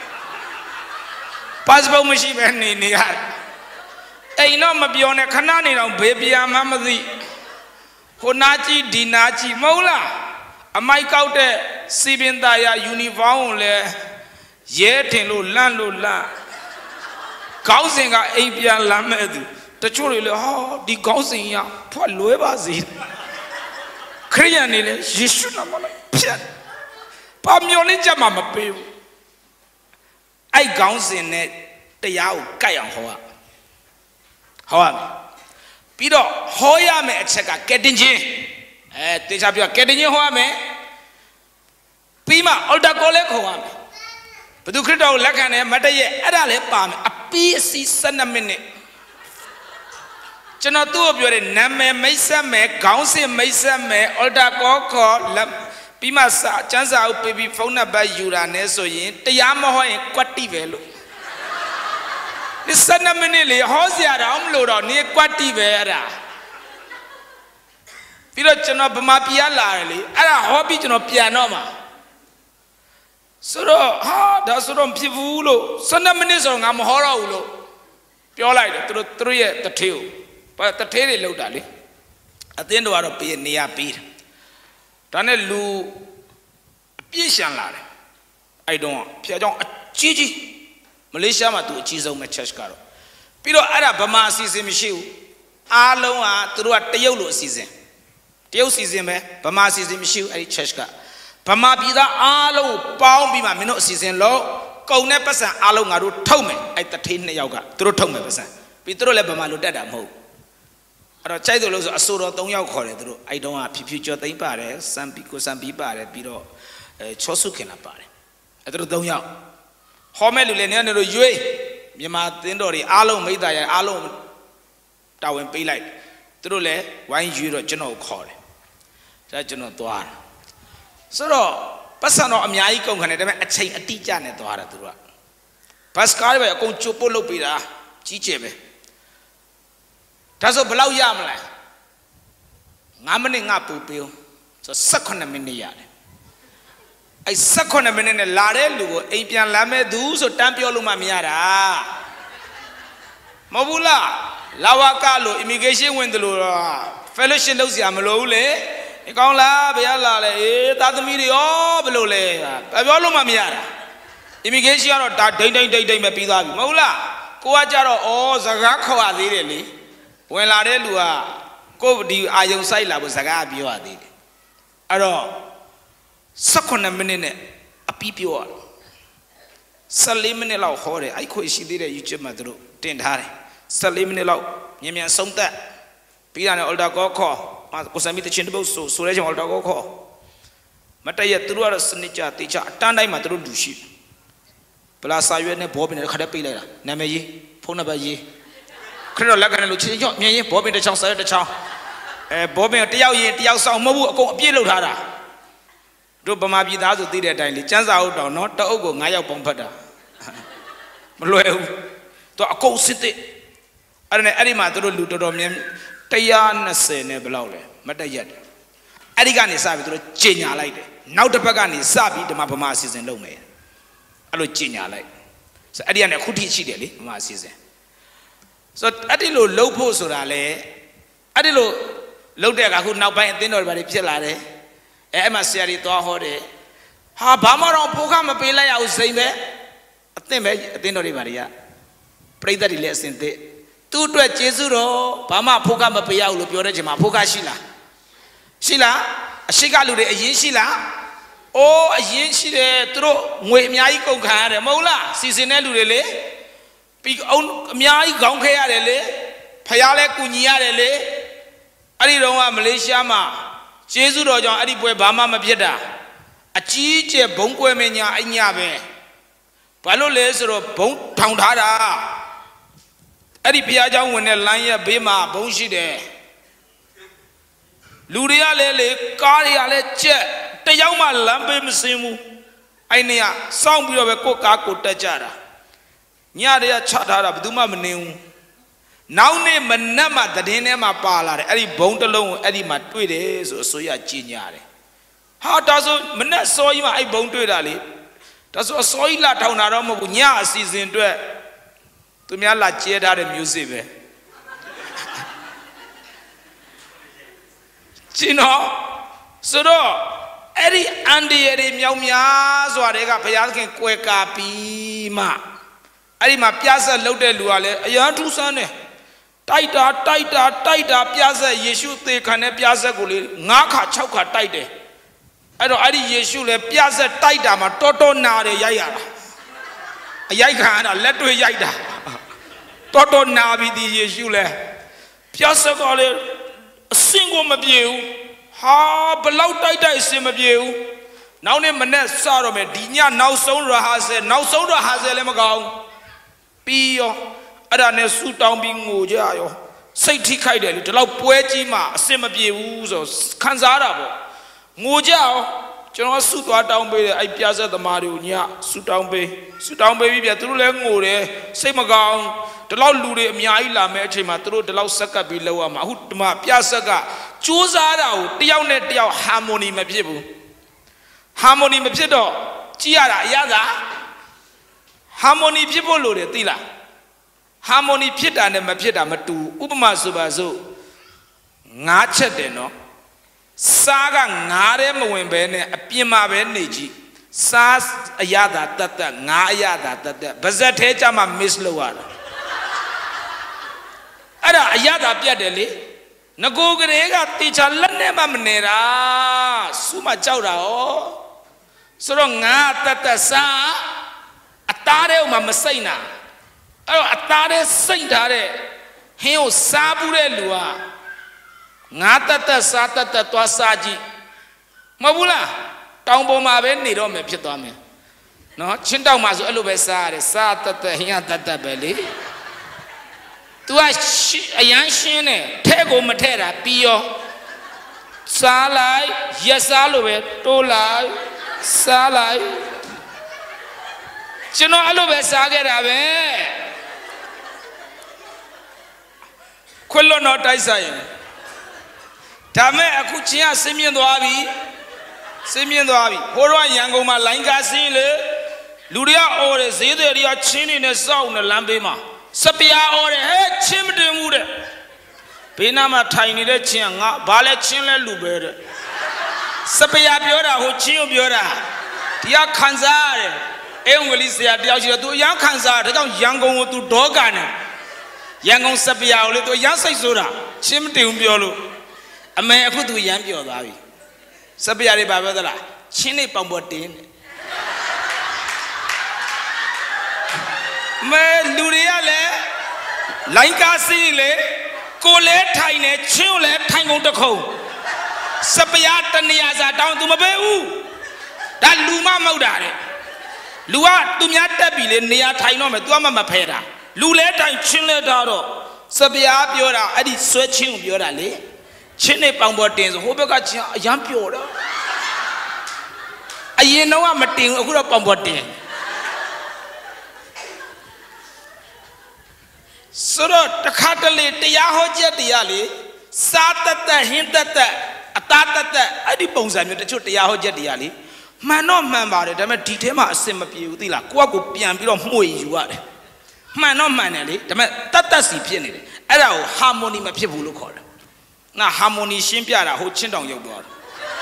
Possible machine and Nia. A no Mabiona Canani on baby, Mamadi. Honachi, Dinachi, Mola. A mic out there, Sibindaya, uniform le. Yet in Lula Lula Causing a Apian Lamed, တချို့တွေလေဟာဒီကောင်းစင်ရဖွက်လွဲပါစေခရိယန်နေလေယေရှုနာမနဲ့ဖြတ်ပါမျောလင်းချက်မှမပေးဘူးအဲ့ကောင်းစင်နဲ့တရားကိုကြိုက်အောင်ဟောရဟောရမယ်ပြီးတော့ဟောရမယ်အချက်ကကဲတင်ချင်းအဲတေချာပြောကဲတင်ချင်းဟောရမယ်ပြီးမှအော်တာကောလည်းခေါ်ရမယ်ဘုသူခရစ်တော်ကိုလက်ခံတယ်မတည့်ရဲ့အဲ့ဒါလည်းပါမယ်အပီးအစီဆယ်နှစ်မိနစ်ကျွန်တော်သူ့ကိုပြောတယ်နာမည်မိတ်ဆက်မယ်ခေါင်းစဉ်မိတ်ဆက်မယ်အော်တာကောခေါ်လက်ပြီးမှစာကျန်းစာအုပ်ပေးပြီးဖုန်းနံပါတ်ယူတာနဲ့ဆိုရင်တရားမဟောရင်ကွက်တိပဲလို့ဒီဆယ်နှစ်မိနစ်လေဟောစရာတော့မလို့တော့နေကွက်တိပဲအဲ့ဒါပြီးတော့ကျွန်တော်ဗမာပြည်လာတယ်လေအဲ့ဒါဟောပြီးကျွန်တော်ပြန်တော့မှာဆိုတော့ဟာဒါဆိုတော့ဖြစ်ဘူးလို့ဆယ်နှစ်မိနစ်ဆိုတော့ငါမဟောတော့ဘူးလို့ပြောလိုက်တယ်သူတို့သူတို့ရဲ့တထေးကိုဘာတထေးတွေလောက်တာလေအသင်းတော်ကတော့ပေးနေရပေးတယ်ဒါနဲ့လူအပြည့်ရှံလာတယ်အဲ့တုန်းကဖျက်ကြောင်းအကြီးကြီးမလေးရှားမှာသူအကြီးဆုံးပဲ church ကတော့ပြီးတော့အဲ့ဒါဗမာအစီအစဉ်မရှိဘူးအားလုံးကသူတို့ကတရုတ်လိုအစီအစဉ်တရုတ်စီစဉ်ပဲဗမာအစီအစဉ်မရှိဘူးအဲ့ဒီ church ကဗမာပြည်သားအားလုံးပေါင်းပြီးမှမင်းတို့အစီအစဉ်လို့ကုံနဲ့ပတ်စံအားလုံးငါတို့ထုတ်မယ်အဲ့တထေးနှစ်ယောက်ကသူတို့ထုတ်မယ်ပတ်စံပြီးသူတို့လည်းဗမာလိုတက်တာမဟုတ်အဲ့တော့ကြိုက်တယ်လို့ဆိုအဆိုတော်သုံးယောက်ခေါ်တယ်သူတို့အဲ့တုန်းကဖြူဖြူကျော်သိမ့်ပါတယ်စံပီကိုစံပီပါတယ်ပြီးတော့အဲချောစုခင်လာပါတယ်အဲ့သူတို့သုံးယောက်ဟောမဲ့လူလည်းနေနေတို့ရွေးမြန်မာသင်းတော်တွေအားလုံးမိသားရအားလုံးတာဝန်ပေးလိုက်သူတို့လည်းဝိုင်းရွေးတော့ကျွန်တော်ကိုခေါ်တယ်ဒါကျွန်တော်သွားတယ်ဆိုတော့ပတ်စံတော့အများကြီးကုန်ခံတယ်ဒါပေမဲ့အချိန်အတိအကျနဲ့သွားတာသူတို့ကဘတ်စကားတွေပဲအကုန်ချိုးပုတ်လုပ်ပေးတာကြီးကျယ်ပဲဒါဆိုဘယ်လောက်ရမလဲငါးမိနစ်ငါပူပေးအောင်ဆိုဆယ်ခုနှစ်မိနစ်ရတယ်အဲ့ဆယ်ခုနှစ်မိနစ်နဲ့လာတဲ့လူကိုအိမ်ပြန်လာမဲ့သူဆိုတန်းပြောလို့မှမရတာမဟုတ်ဘူးလားလာဝကလို့ immigration ဝင်တယ်လို့ fellowship လုပ်စရာမလိုဘူးလေဒီကောင်းလားဘယ်ရလာလဲအေးသားသမီးတွေရောဘယ်လိုလဲပြောလို့မှမရတာ immigration ကတော့ဒါဒိမ့်ဒိမ့်ဒိမ့်ဒိမ့်ပဲပြီးသွားပြီမဟုတ်လားကိုကကြတော့ဩစကားခေါ်ရသေးတယ်လေဝင်လာတဲ့လူကကိုဒီအာယုံဆိုင်လာဖို့စကားပြောရသေးတယ်အဲ့တော့ဆယ်ခုနှစ်မိနစ်နဲ့အပီးပြောရဆယ်လေးမိနစ်လောက်ဟောတယ်အဲ့ခွေရှိသေးတဲ့ YouTube မှာသူတို့တင်ထားတယ်ဆယ်လေးမိနစ်လောက်မြန်မြန်ဆုံးသက်ပြီးတာနဲ့ altar call ခေါ်ကိုစံမီတချင်းတပုတ်ဆိုဆိုရဲချင် altar call ခေါ်မတည့်ရသူတို့ကတော့စနစ်ကြတေချာအတန်းတိုင်းမှာသူတို့လူရှိဗလာစာရွက်နဲ့ဘောပင်နဲ့ခါတဲ့ပိတ်လိုက်တာနာမည်ရေးဖုန်းနံပါတ်ရေးခရစ်တော်လက်ခံတယ်လို့ချင်းချော့မြင်ရင်ဘောပင်တစ်ချောင်းစာရွက်တစ်ချောင်းအဲဘောပင်တယောက်ရင်တယောက်ဆောင်မဟုတ်ဘူးအကုန်အပြည့်လုပ်ထားတာတို့ဗမာပြည်သားဆိုသိတဲ့အတိုင်းလေစံစာအုပ်တောင်နော်တအုပ်ကိုငါးယောက်ပေါင်းဖတ်တာမလွယ်ဘူးသူအကုန်စစ်တဲ့အဲ့ဒါနဲ့အဲ့ဒီမှာသူတို့လူတော်တော်များ၁၂၀နဲ့ဘယ်လောက်လဲမတက်ရက်တယ်အဲ့ဒီကနေစပြီးသူတို့ကြေညာလိုက်တယ်နောက်တစ်ပတ်ကနေစပြီးဒီမှာဗမာအစီအစဉ်လုပ်မယ်အဲ့လိုကြေညာလိုက်ဆိုအဲ့ဒီကနေအခုထိရှိတယ်လေဗမာအစီအစဉ်ဆိုအဲ့ဒီလိုလှုပ်ဖို့ဆိုတာလေအဲ့ဒီလိုလှုပ်တဲ့အခါခုနောက်ပိုင်းအသင်းတော်တွေဘာတွေဖြစ်လာတယ်အဲအဲ့မှာဆရာကြီးသွားဟောတယ်ဟာဘာမှတော့ဖိုးခမပေးလိုက်ရအောင်စိမ့်ပဲအသင်းပဲအသင်းတော်တွေဘာတွေကပြိဿတွေလည်းအစင်သစ်သူ့အတွက်ကျေးဇူးတော်ဘာမှဖိုးခမပေးရဘူးလို့ပြောတဲ့ချိန်မှာဖိုးခရှိလားရှိလားအရှိကလူတွေအရင်ရှိလားအိုးအရင်ရှိတယ်သူတို့ငွေအများကြီးကုန်ခံရတယ်မဟုတ်လားစီစဉ်တဲ့လူတွေလေပြီးအောင်အများကြီးခေါင်းခဲရတယ်လေဖယားလဲကူညီရတယ်လေအဲ့ဒီတော့ကမလေးရှားမှာကျေးဇူးတော်ကြောင့်အဲ့ဒီပွဲဘာမှမဖြစ်တာအကြီးကျယ်ဘုံကွဲမညာအညာပဲဘာလို့လဲဆိုတော့ဘုံထောင်ထားတာအဲ့ဒီဘုရားကျောင်းဝင်တဲ့လမ်းရဲ့ဘေးမှာဘုံရှိတယ်လူတွေကလည်းလေကားတွေကလည်းကြက်တယောက်မှလမ်းဘေးမစင်းဘူးအဲ့နေကစောင့်ပြီးတော့ပဲကိုကားကိုတက်ကြတာညတွေကချထားတာဘယ်သူမှမနေဘူးနောက်နေ့မနက်မှတည်င်းထဲမှာပါလာတယ်အဲ့ဒီဘုံတစ်လုံးကိုအဲ့ဒီမှာတွေ့တယ်ဆိုအစိုးရကြီးညာတယ်ဟာဒါဆိုမနက်စောကြီးမှအဲ့ဘုံတွေ့တာလေဒါဆိုအစောကြီးလာထောင်တာတော့မဟုတ်ဘူးညအစီအစဉ်အတွက်သူများလာကျဲထားတဲ့ music ပဲကျင်းတော့ဆိုတော့အဲ့ဒီအန်ဒီရီမြောက်များစွာတွေကဘုရားသခင်ကွယ်ကာပြီးမှအဲ့ဒီမှာပြဆက်လှုပ်တဲ့လူကလည်းအရာထူးဆန်းတယ်တိုက်တာတိုက်တာတိုက်တာပြဆက်ယေရှုသေခံတဲ့ပြဆက်ကိုလေငါးခါ၆ခါတိုက်တယ်အဲ့တော့အဲ့ဒီယေရှုလည်းပြဆက်တိုက်တာမှာတော်တော်နာတယ်ရိုက်ရတာအရိုက်ခံရတာလက်တွေ့ရိုက်တာတော်တော်နာပြီးဒီယေရှုလည်းပြဆက်ကလည်းအစင်ကိုမပြေဘူးဟာဘလောက်တိုက်တိုက်အစင်မပြေဘူးနောက်နေ့မနေ့စတော့မယ်ဒီညနောက်ဆုံးရဟာဆယ်နောက်ဆုံးရဟာဆယ်လည်းမကောင်းပြီးရောအဲ့ဒါနဲ့ဆူတောင်းပြီးငိုကြရောစိတ်ထိခိုက်တယ်လေဒီလောက်ပွဲကြီးမှအစင်မပြေဘူးဆိုခံစားတာပေါ့ငိုကြရောကျွန်တော်ဆူသွားတောင်းပေးတယ်အဲ့ပြဆက်သမားတွေကိုညဆူတောင်းပေးဆူတောင်းပေးပြီးပြသူတို့လည်းငိုတယ်စိတ်မကောင်းဒီလောက်လူတွေအများကြီးလာမဲ့အချိန်မှာသူတို့ဒီလောက်ဆက်ကပ်ပြီးလောက်ရမှာအခုဒီမှာပြဆက်ကကြိုးစားတာကိုတယောက်နဲ့တယောက်ဟာမိုနီမဖြစ်ဘူးဟာမိုနီမဖြစ်တော့ကြည့်ရတာအရသာဟာမိုနီဖြစ်ဖို့လိုတယ်သိလားဟာမိုနီဖြစ်တာနဲ့မဖြစ်တာမတူဥပမာဆိုပါစို့ငါးချက်တယ်နော်စားကငါးထဲမဝင်ဘဲနဲ့အပြင်မှာပဲနေကြည့်စားအရသာတတ်တတ်ငါးအရသာတတ်တတ်ဗဇက်ထဲကြမှာ miss လုပ်ရတာအဲ့ဒါအရသာပြတ်တယ်လေငကိုကလေးကတေချာလက်နဲ့မှမနေတာစူးမကြောက်တာဩဆိုတော့ငါတတ်တတ်စားအသားထဲမှာမစိမ့်တာအဲ့တော့အသားထဲစိမ့်ထားတဲ့ဟင်းကိုစားဘူးတဲ့လူကငါတတ်တတ်စားတတ်တတ်သွားစားကြည့်မဟုတ်ဘူးလားတောင်ပေါ်မှာပဲနေတော့မယ်ဖြစ်သွားမယ်နော်ချင်းတောင်မှာဆိုအဲ့လိုပဲစားရတယ်စားတတ်တတ်ဟင်းကတတ်တတ်ပဲလေतू ကအရန်ရှင်းတယ်ထဲကိုမထဲတာပြီးရောစားလိုက်ရက်စားလို့ပဲတိုးလိုက်စားလိုက်ကျွန်တော်အဲ့လိုပဲစားခဲ့တာပဲခွလွန်တော့တိုက်ဆိုင်ရင်ဒါမဲ့အခုချင်းကဆင်းမြင့်သွားပြီဆင်းမြင့်သွားပြီဟိုတော့ရန်ကုန်မှာလိုင်းကားဆင်းလေလူတွေကအော်တယ်ဈေးတွေတွေကချင်းနေနဲ့စောက်နေလမ်းဘေးမှာစပျာအော်တယ်ဟဲ့ချင်းမတင်ဘူးတဲ့ဘေးနားမှာထိုင်နေတဲ့ချင်းကငါဘာလဲချင်းလဲလူပဲတဲ့စပျာပြောတာဟိုချင်းကိုပြောတာဒီကခံစားရတယ်အင်္ဂလိပ်ဆရာတယောက်ရှိတယ်သူအရန်ခံစားတယ်ဒါကြောင့်ရန်ကုန်ကိုသူဒေါကနဲ့ရန်ကုန်စပျာကိုလေသူအရန်စိတ်ဆိုးတာချင်းမတင်ဘူးပြောလို့အမေအခုသူရန်ပြောသွားပြီစပျာတွေဘာပြောသလားချင်းနေပေါင်ပေါ်တင်းတယ်မဲလူတွေကလည်းလိုင်းကားစီးလေကိုလဲထိုင်နေချင်းကိုလဲထိုင်ကုန်တစ်ခုံစပျာတနေရာစာတောင်းသူမပေးဘူးဒါလူမမဟုတ်တာတဲ့လူကသူများတက်ပြီလေနေရာထိုင်တော့မယ်သူကမှမဖဲတာလူလဲထိုင်ချင်းလဲထားတော့စပျာပြောတာအဲ့ဒီဆွဲချင်းကိုပြောတာလေချင်းနေပေါင်ပေါ်တင်ဆိုဟိုဘက်ကချင်းအရန်ပြောတာအရင်တော့ကမတင်ဘူးအခုတော့ပေါင်ပေါ်တင်ဆိုတော့တခါတလေတရားဟောချက်တရားလေစားတတ်တတ်ဟင်းတတ်တတ်အသားတတ်တတ်အဲ့ဒီပုံစံမျိုးတချို့တရားဟောချက်တရားလေမှန်တော့မှန်ပါတယ်ဒါပေမဲ့ဒီထဲမှာအစင်မပြေဘူးသိလားကိုယ့်ကိုပြန်ပြီးတော့မှု့ယူရတယ်မှန်တော့မှန်တယ်လေဒါပေမဲ့တတ်တတ်စီဖြစ်နေတယ်အဲ့ဒါကိုဟာမိုနီမဖြစ်ဘူးလို့ခေါ်တယ်ငါဟာမိုနီရှင်းပြတာဟိုချင်းတောင်ရောက်သွားတယ်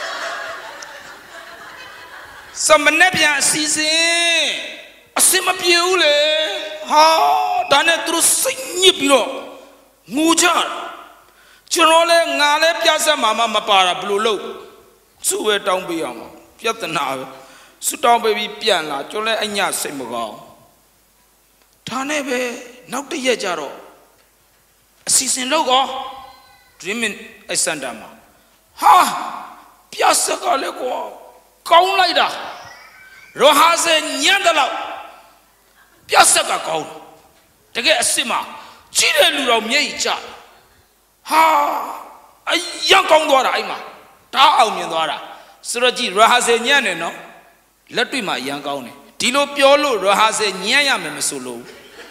စမနဲ့ပြန်အစီစဉ်အစင်မပြေဘူးလေဟာဒါနဲ့သူတို့စိတ်ညစ်ပြီးတော့ငိုကြကျွန်တော်လဲငါလဲပြဆက်မှာမပါတာဘယ်လိုလုပ်စုဝဲတောင်းပေးအောင်ပြဿနာပဲစုတောင်းပေးပြီးပြန်လာကျွန်တော်လဲအညစိတ်မကောင်းဒါနဲ့ပဲနောက်တစ်ရက်ကျတော့အစီအစဉ်လုပ်ကော dreaming center မှာဟာပြဆက်ကလည်းကွာကောင်းလိုက်တာရောဟာစညံ့တယ်လို့ပြဆက်ကကောင်းတကယ်အစ်စ်မှာကြီးတဲ့လူတော်မျက်ရည်ကျဟာအရောက်ကောင်းသွားတာအဲ့မှာဒါအောင်မြင်သွားတာဆိုတော့ကြည့်ရာဟာစညံ့တယ်နော်လက်တွေ့မှာအရန်ကောင်းတယ်ဒီလိုပြောလို့ရာဟာစညံ့ရမယ်မဆိုလို့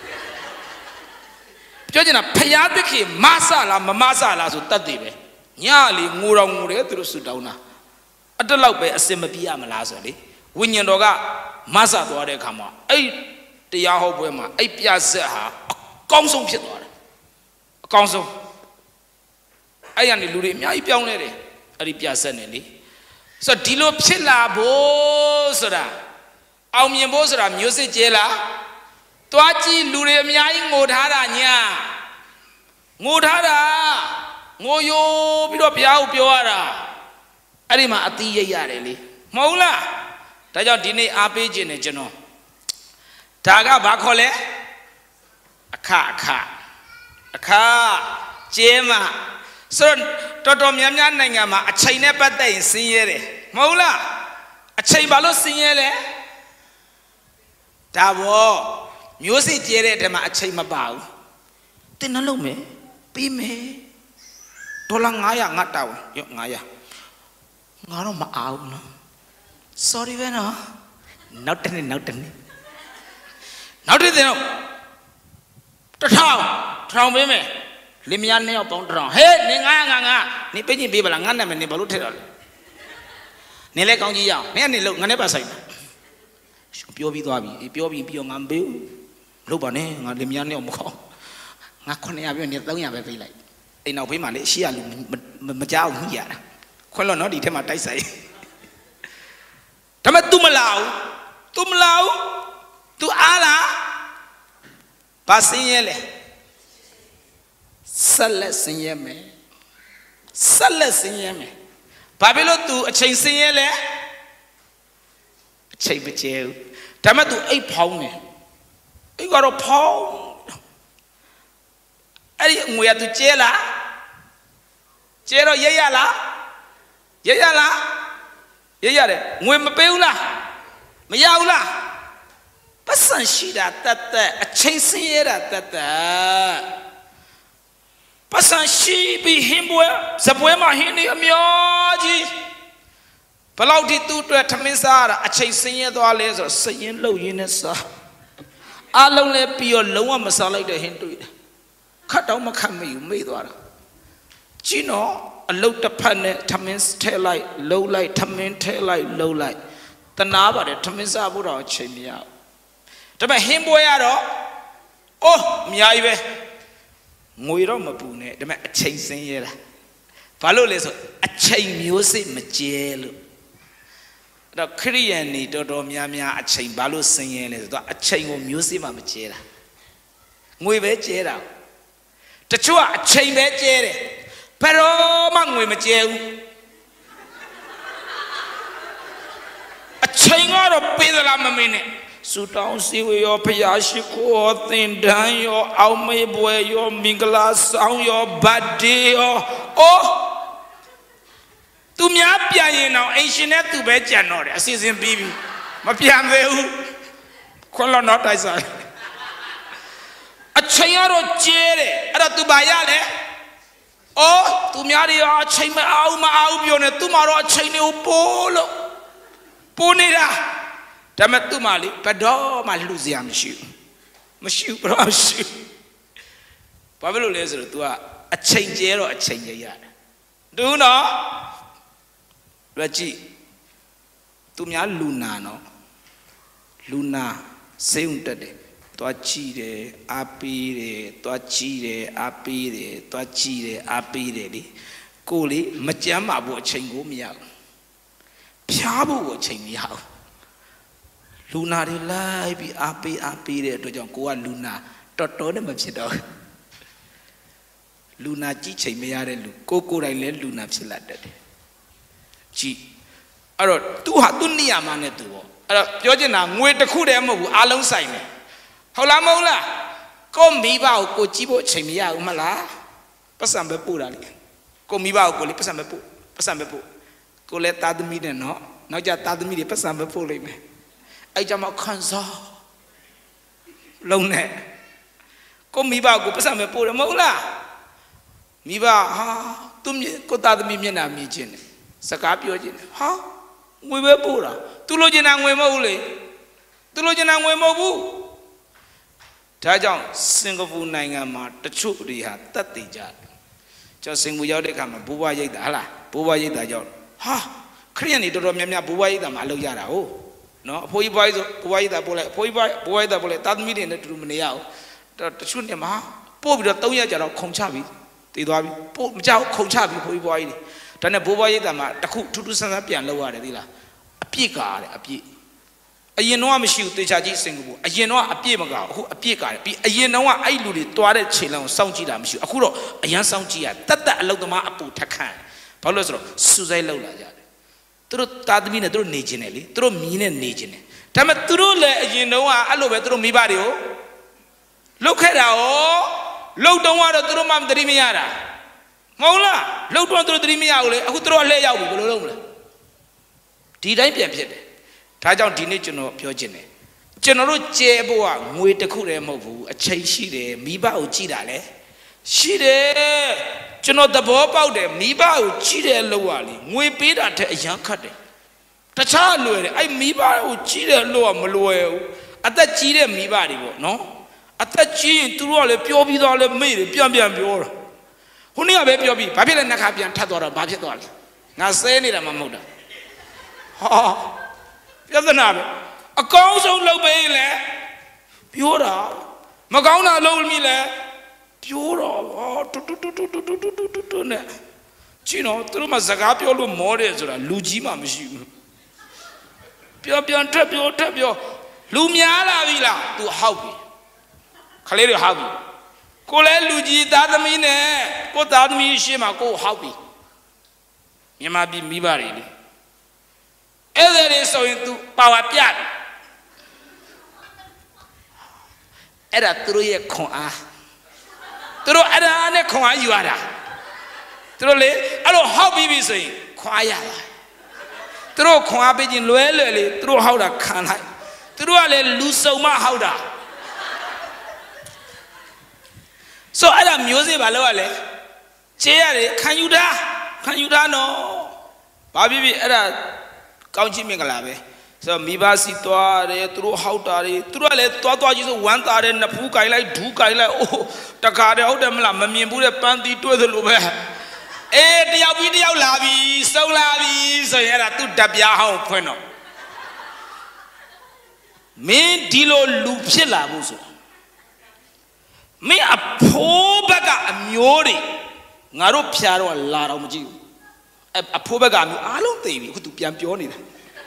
ပြောချင်တာဖျားသခင်မဆလားမမဆလားဆိုတတ်တယ်ပဲညလေငိုတော်ငိုတယ်သူတို့ဆူတောင်းတာအတက်လောက်ပဲအစင်မပြေရမလားဆိုလေဝိညာဉ်တော်ကမဆသွားတဲ့အခါမှာအဲ့တရားဟောပွဲမှာအဲ့ပြဆက်ဟာအကောင်းဆုံးဖြစ်သွားတယ်အကောင်းဆုံးအဲ့ရနေလူတွေအများကြီးပြောင်းလဲတယ်အဲ့ဒီပြဆက်နေလေဆိုတော့ဒီလိုဖြစ်လာဖို့ဆိုတာအောင်မြင်ဖို့ဆိုတာမျိုးစစ်ကျဲလားတွားကြည့်လူတွေအများကြီးငိုထားတာညာ ngô thá ra ngô vô biết đó béo béo ra anh đi mà ăn tí vậy à đấy mau là tại cho đi này áp ấy chứ này chứ nó ta cái bác họ lẽ khá khá khá chế mà sơn cho tôi miếng miếng này nghe mà chạy này bắt tay xin ye đấy mau là chạy bao lâu xin ye đấy ta vô nhiều gì chế đấy thì mà chạy mà bảo tên nó lâu mấy pi mấy tôi là ngay à ngắt đầu yo ngay à ngắt nó mà áo nó sorry vậy nó nấu tên này nấu tên này nấu tên nào tôi thao thao mấy mày liêm nhăn này ở bóng tròn hết này ngã ngã ngã này bây giờ bị bà ngăn này mình này bảo lúc thế rồi này lấy con gì vậy này này lúc ngăn này bà say biểu bị toa bị biểu bị biểu ngắm biểu lúc bà này ngã liêm nhăn này ông khó ngã con này biểu này tao nhà về về lại ai nào phải mà lấy xia mình mình mình cháu không vậy con lo nó đi theo mà tay say thằng tu mà lão tu mà lão tu á là bà sinh nhé lệ sale sinh nhé mẹ sale sinh nhé mẹ bà biết lo tu chơi sinh nhé lệ chơi bể chơi thằng tu ấy phong nè ấy gọi là phong ấy người tu chơi là chơi rồi dễ là dễ là dễ đấy người mà béo là mà giàu là bắt sản xuất ra tết tết, chơi sinh ra tết tết, bắt sản xuất bị hiểm bội, sắp bội mà hiểm đi miao gì, bắt lâu thì tu tuệ tham minh sa ra, chơi sinh ra lấy rồi sinh lâu yên sa, à lâu lấy bia lâu mà sa lấy được hiểm tuổi, khát đâu mà khát mấy mấy đó, chỉ nó lâu tập hành này tham minh thế lại lâu lại tham minh thế lại lâu lại, ta nói bảo để tham minh sa bữa đó chơi miao. Thế mà hiểm bội à đó, ô miai về, ngồi đó mà bù nè, thế mà chơi sinh nhé là, phải luôn lấy số, chơi miêu sĩ mà chơi luôn, đó khi anh đi đó đó miai miai chơi phải luôn sinh nhé là, đó chơi ngồi miêu sĩ mà mà chơi là, ngồi về chơi đâu, thế chúa chơi về chơi đấy, phải rồi mà ngồi mà chơi, chơi ngồi đó bây giờ làm mà mình nè. Sutang siwe yo payashiko tindan yo aume boy yo mingla sang yo badi yo oh tu mya pian yin naw ai shin ne tu be jan no de a sin sin bi bi ma pian ve hu khon lo no tai sai a chain ya ro che de a da tu ba ya le oh tu mya ri yo a chain ma au ma au pyo ne tu ma ro a chain ne ko po lo po ni da Tapi tu mali, pada malu siam syu, masyu pada syu. Apa lu lihat tu ah, acing jero acing jaya. Tu no, lagi tu mya luna no, luna seung tade, tu aci de, api de, tu aci de, api de, tu aci de, api de ni. Kuli macam apa acing gua miau, piabu acing miau. Luna đi lại bị api api để tôi chọn cô Luna trot trot đấy mà biết đâu Luna chỉ chạy mấy ai đấy lu cô cô này lên Luna biết là đấy chỉ ở đó tu hạt tu nia mà này tu ở đóပြောchừng nào ngồi đặc khu đấy mà bu áo lông xanh này hậu làm mông là cô mỹ bảo cô chỉ bộ chạy mấy ai mà là bắt sắm bếp bù ra đi cô mỹ bảo cô lấy bắt sắm bếp bù bắt sắm bếp bù cô lấy ta đâm mi này nó nó cho ta đâm mi để bắt sắm bếp bù lấy mày ai cho mà khăn gió lâu nè có mi bảo của bác mẹ bố mẫu là mi bảo ha tụm cô ta tụm mi nào mi chuyện sao cá biểu chuyện ha ngồi với bố là tu lo chuyện nào ngồi mẫuเลยtu lo chuyện nào ngồi mẫu bố thế cho Singapore này nghe mà tất chụp đi hả tất tỷ giá cho Singapore giáo để cả mà bố bao nhiêu đã là bố bao nhiêu đã cho ha khi này tôi nói mẹ mẹ bố bao nhiêu đã mà lâu ra đâu no phôi boy zo boy da bole phôi boy boy da bole tad mi ne tu mne yao ta chun ne ma po bi do three ya ja do khong cha bi ti twa bi po ma cha khong cha bi phôi boy ni da ne bo boy da ma takhu thu thu san san pian lou ya de ti la a piet ka de a piet အရင်တော့မရှိဘူးတေချာကြီးစင်ကာပူအရင်တော့အပြည့်မကအခုအပြည့်ကတယ်ပြီးအရင်တော့အဲ့လူတွေတွားတဲ့ခြေလမ်းကိုစောင့်ကြည့်တာမရှိဘူးအခုတော့အရန်စောင့်ကြည့်ရတတ်တတ်အလုပ်သမားအပူထက်ခန့်ဘာလို့လဲဆိုတော့စူစိုက်လောက်လာကြတယ်သူတို့တာသမီနဲ့သူတို့နေခြင်းတယ်လေသူတို့မြင်းနဲ့နေခြင်းတယ်ဒါပေမဲ့သူတို့လည်းအရင်တော့အဲ့လိုပဲသူတို့မိဘတွေကိုလုတ်ခဲ့တာရောလုတ်တော့ကတော့သူတို့မှမသတိမရတာမဟုတ်လားလုတ်တော့သူတို့သတိမရဘူးလေအခုသူတို့အလှည့်ရောက်ပြီဘယ်လိုလုပ်မလဲဒီတိုင်းပြန်ဖြစ်တယ်ဒါကြောင့်ဒီနေ့ကျွန်တော်ပြောချင်တယ်ကျွန်တော်တို့ကျဲဖို့ကငွေတစ်ခုတည်းမဟုတ်ဘူးအချိန်ရှိတယ်မိဘကိုကြည့်တာလေရှိတယ်ကျွန်တော်သဘောပေါက်တယ်မိဘကိုကြည့်တယ်လို့ကလေငွေပေးတာထက်အရန်ခတ်တယ်တခြားလွယ်တယ်အဲ့မိဘကိုကြည့်တယ်လို့ကမလွယ်ဘူးအသက်ကြီးတဲ့မိဘတွေပေါ့နော်အသက်ကြီးရင်သူတို့ကလည်းပြောပြီးတော့လည်းမေ့တယ်ပြန်ပြန်ပြောတာခုနေ့ကပဲပြောပြီးဘာဖြစ်လဲနှခါပြန်ထပ်သွားတော့ဘာဖြစ်သွားလဲငါဆဲနေတာမှမဟုတ်တာဟာပြဿနာပဲအကောင်းဆုံးလုပ်ပေးလဲပြောတာမကောင်းတာလုပ်မိလဲပြောတော့တူတူတူတူတူတူတူတူတူနဲ့ကျင်းတော့သူတို့မှစကားပြောလို့မောတယ်ဆိုတာလူကြီးမှမရှိဘူးပြောပြန်ထက်ပြောထက်ပြောလူများလာပြီလား तू ဟောက်ပြီခလေးတွေဟောက်ပြီကိုလဲလူကြီးသားသမီးနဲ့ကိုသားသမီးရှင်းမှာကိုဟောက်ပြီမြန်မာပြည်မိဘတွေလေအဲ့ဒါတွေဆိုရင် तू ပါဝါပြတယ်အဲ့ဒါသူတို့ရဲ့ခွန်အားသူတို့အဲ့ဒါနဲ့ခွန်အားယူရတာသူတို့လေအဲ့လိုဟောက်ပြီးပြီဆိုရင်ခွန်အားရတာသူတို့ခွန်အားပေးခြင်းလွဲလွယ်လေသူတို့ဟောက်တာခံလိုက်သူတို့ကလေလူစုံမဟောက်တာဆိုအဲ့ဒါမျိုးစေ့ဘာလို့ လဲကျေးရတယ်ခံယူတာခံယူတာနော်ဘာဖြစ်ဖြစ်အဲ့ဒါကောင်းချီးမင်္ဂလာပဲဆိုမိဘစီသွားတယ်သူတို့ဟောက်တာတွေသူတို့ကလည်းသွားသွားကြီးဆိုဝမ်းသာတယ်နဖူးကြိုင်လိုက်ဒူးကြိုင်လိုက်အိုးတခါတည်းဟုတ်တယ်မလားမမြင်ဘူးတဲ့ပန်းသီးတွေ့သလိုပဲအေးတယောက်ပြီးတယောက်လာပြီစုံလာပြီဆိုရင်အဲ့ဒါသူ့ဓာတ်ပြားဟောင်းဖွင့်တော့မင်းဒီလိုလူဖြစ်လာဖို့ဆိုမင်းအဖိုးဘက်ကအမျိုးတွေငါတို့ဖြာတော့လာတော့မကြည့်ဘူးအဖိုးဘက်ကအမျိုးအားလုံးသိပြီအခု तू ပြန်ပြောနေတာ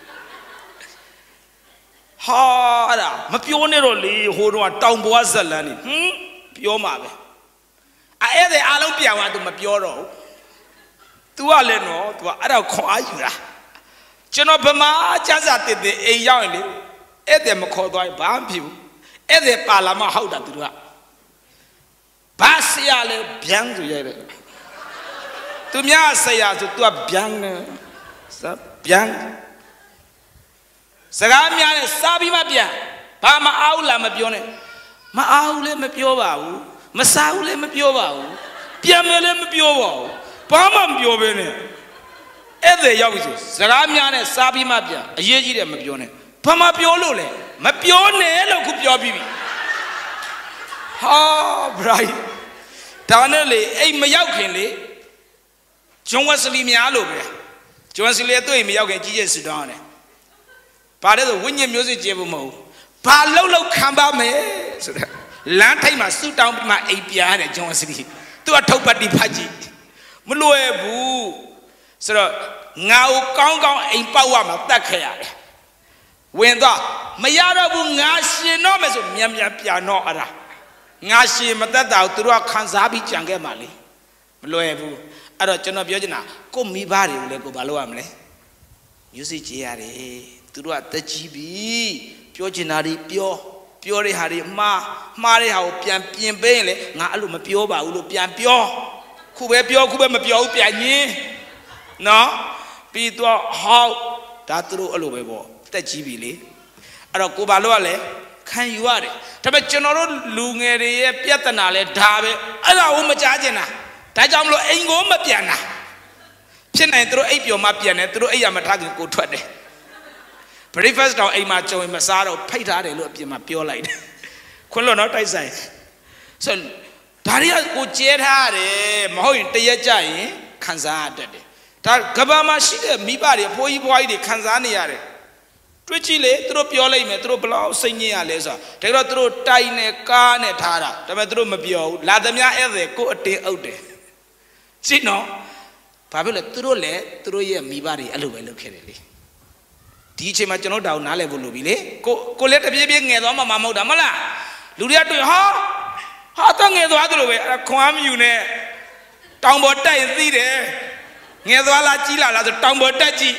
ဟာအဲ့ဒါမပြောနဲ့တော့လေဟိုတော့တောင်ပေါ်ဇက်လန်းနေဟင်ပြောမှာပဲအဲ့ဒါအားလုံးပြန်သွား तू မပြောတော့ဘူး तू ကလည်းနော် तू ကအဲ့ဒါခွန်အားယူတာကျွန်တော်ဗမာကျန်းစာတစ်တစ်အိမ်ရောက်ရင်လေအဲ့ဒါမခေါ်သွားရင်ဘာမှဖြစ်ဘူးအဲ့ဒါပါလာမဟုတ်တာ तू ကဘာဆရာလဲဗျမ်းဆိုရဲတယ်သူများဆရာဆို तू ကဗျမ်းနေစဗျမ်းစကားများနဲ့စားပြီးမှပြန်ဘာမအားဘူးလားမပြောနဲ့မအားဘူးလည်းမပြောပါဘူးမစားဘူးလည်းမပြောပါဘူးပြန်မယ်လည်းမပြောပါဘူးဘာမှမပြောဘဲနဲ့အဲ့ဒါရောက်ပြီဆိုစကားများနဲ့စားပြီးမှပြန်အရေးကြီးတယ်မပြောနဲ့ဘာမှပြောလို့လဲမပြောနဲ့လို့ခုပြောပြီးပြီဟာဘရိုင်ဒါနဲ့လေအိမ်မရောက်ခင်လေဂျွန်ဝက်စလီများလို့ပဲဂျွန်ဝက်စလီသူ့အိမ်မရောက်ခင်ကြီးကျယ်ဆူတောင်းရတယ်ဘာလဲဆိုဝိညာဉ်မျိုးစစ်ကျဲဖို့မဟုတ်ဘာလှုပ်လှုပ်ခံပါမယ်ဆိုတော့လမ်းထိပ်မှာဆူတောင်းပြီးမှအိမ်ပြန်ရတယ်ဂျွန်ဝက်စလီသူကထုတ်ပတ်တိဖတ်ကြည့်မလွယ်ဘူးဆိုတော့ငါ့ကိုကောင်းကောင်းအိမ်ပေါက်ရမှာတတ်ခဲ့ရတယ်ဝင်တော့မရတော့ဘူးငါရှင်တော့မယ်ဆိုမြန်မြန်ပြန်တော့အဲ့ဒါငါရှင်မတတ်တာကိုသူတို့ကခံစားပြီးကြံခဲ့မှာလေမလွယ်ဘူးအဲ့တော့ကျွန်တော်ပြောချင်တာကိုမိဘတွေကိုလည်းကိုဘာလုပ်ရမလဲမျိုးစစ်ကြည့်ရတယ်သူတို့ကတက်ကြီးပြီပြောချင်တာတွေပြောပြောတဲ့ဟာတွေမှားမှားတဲ့ဟာကိုပြန်ပြင်ပေးရင်လေငါအဲ့လိုမပြောပါဘူးလို့ပြန်ပြောခုပဲပြောခုပဲမပြောဘူးပြန်ညင်းနော်ပြီးတော့ဟောက်ဒါသူတို့အဲ့လိုပဲပေါ့တက်ကြီးပြီလေအဲ့တော့ကိုဘာလို့ လဲခံယူရတယ်ဒါပေမဲ့ကျွန်တော်တို့လူငယ်တွေရဲ့ပြဿနာလဲဒါပဲအဲ့ဒါကိုမကြားကျင်တာဒါကြောင့်မလို့အိမ်ကိုမပြန်တာဖြစ်နိုင်သူတို့အိပ်ပျော်မှပြန်တယ်သူတို့အိပ်ရမထားခင်ကိုထွက်တယ် breakfast တော့အိမ်မှာကြုံရင်မစားတော့ဖိတ်ထားတယ်လို့အပြင်မှာပြောလိုက်တယ်ခွန်းလို့တော့တိုက်ဆိုင်ဆိုဒါတွေကကိုကျဲထားတယ်မဟုတ်ရင်တရက်ကြရင်ခံစားရတတ်တယ်ဒါကဘာမှာရှိတဲ့မိဘတွေအဖိုးကြီးဘွားကြီးတွေခံစားနေရတယ်တွေ့ကြည့်လေသူတို့ပြောလိုက်မယ်သူတို့ဘလောက်စိတ်ညစ်ရလဲဆိုတာဒါတော့သူတို့တိုင်နဲ့ကားနဲ့ထားတာဒါပေမဲ့သူတို့မပြောဘူးလာသမျှအဲ့ဒါကိုအတင်းအုပ်တယ်ကြည့်နော်ဘာဖြစ်လဲသူတို့လည်းသူတို့ရဲ့မိဘတွေအဲ့လိုပဲလုပ်ခဲ့တယ်လေဒီအချိန်မှာကျွန်တော်တောင်နားလည်ဖို့လိုပြီလေကိုကိုလည်းတပြေးပြေးငယ်သွားမှမမဟုတ်တာမလားလူတွေကတွေ့ဟာဟာတော့ငယ်သွားသလိုပဲအဲ့ဒါခွန်အားမယူနဲ့တောင်ပေါ်တက်ရင်သိတယ်ငယ်သွားလားကြီးလာလားဆိုတောင်ပေါ်တက်ကြည့်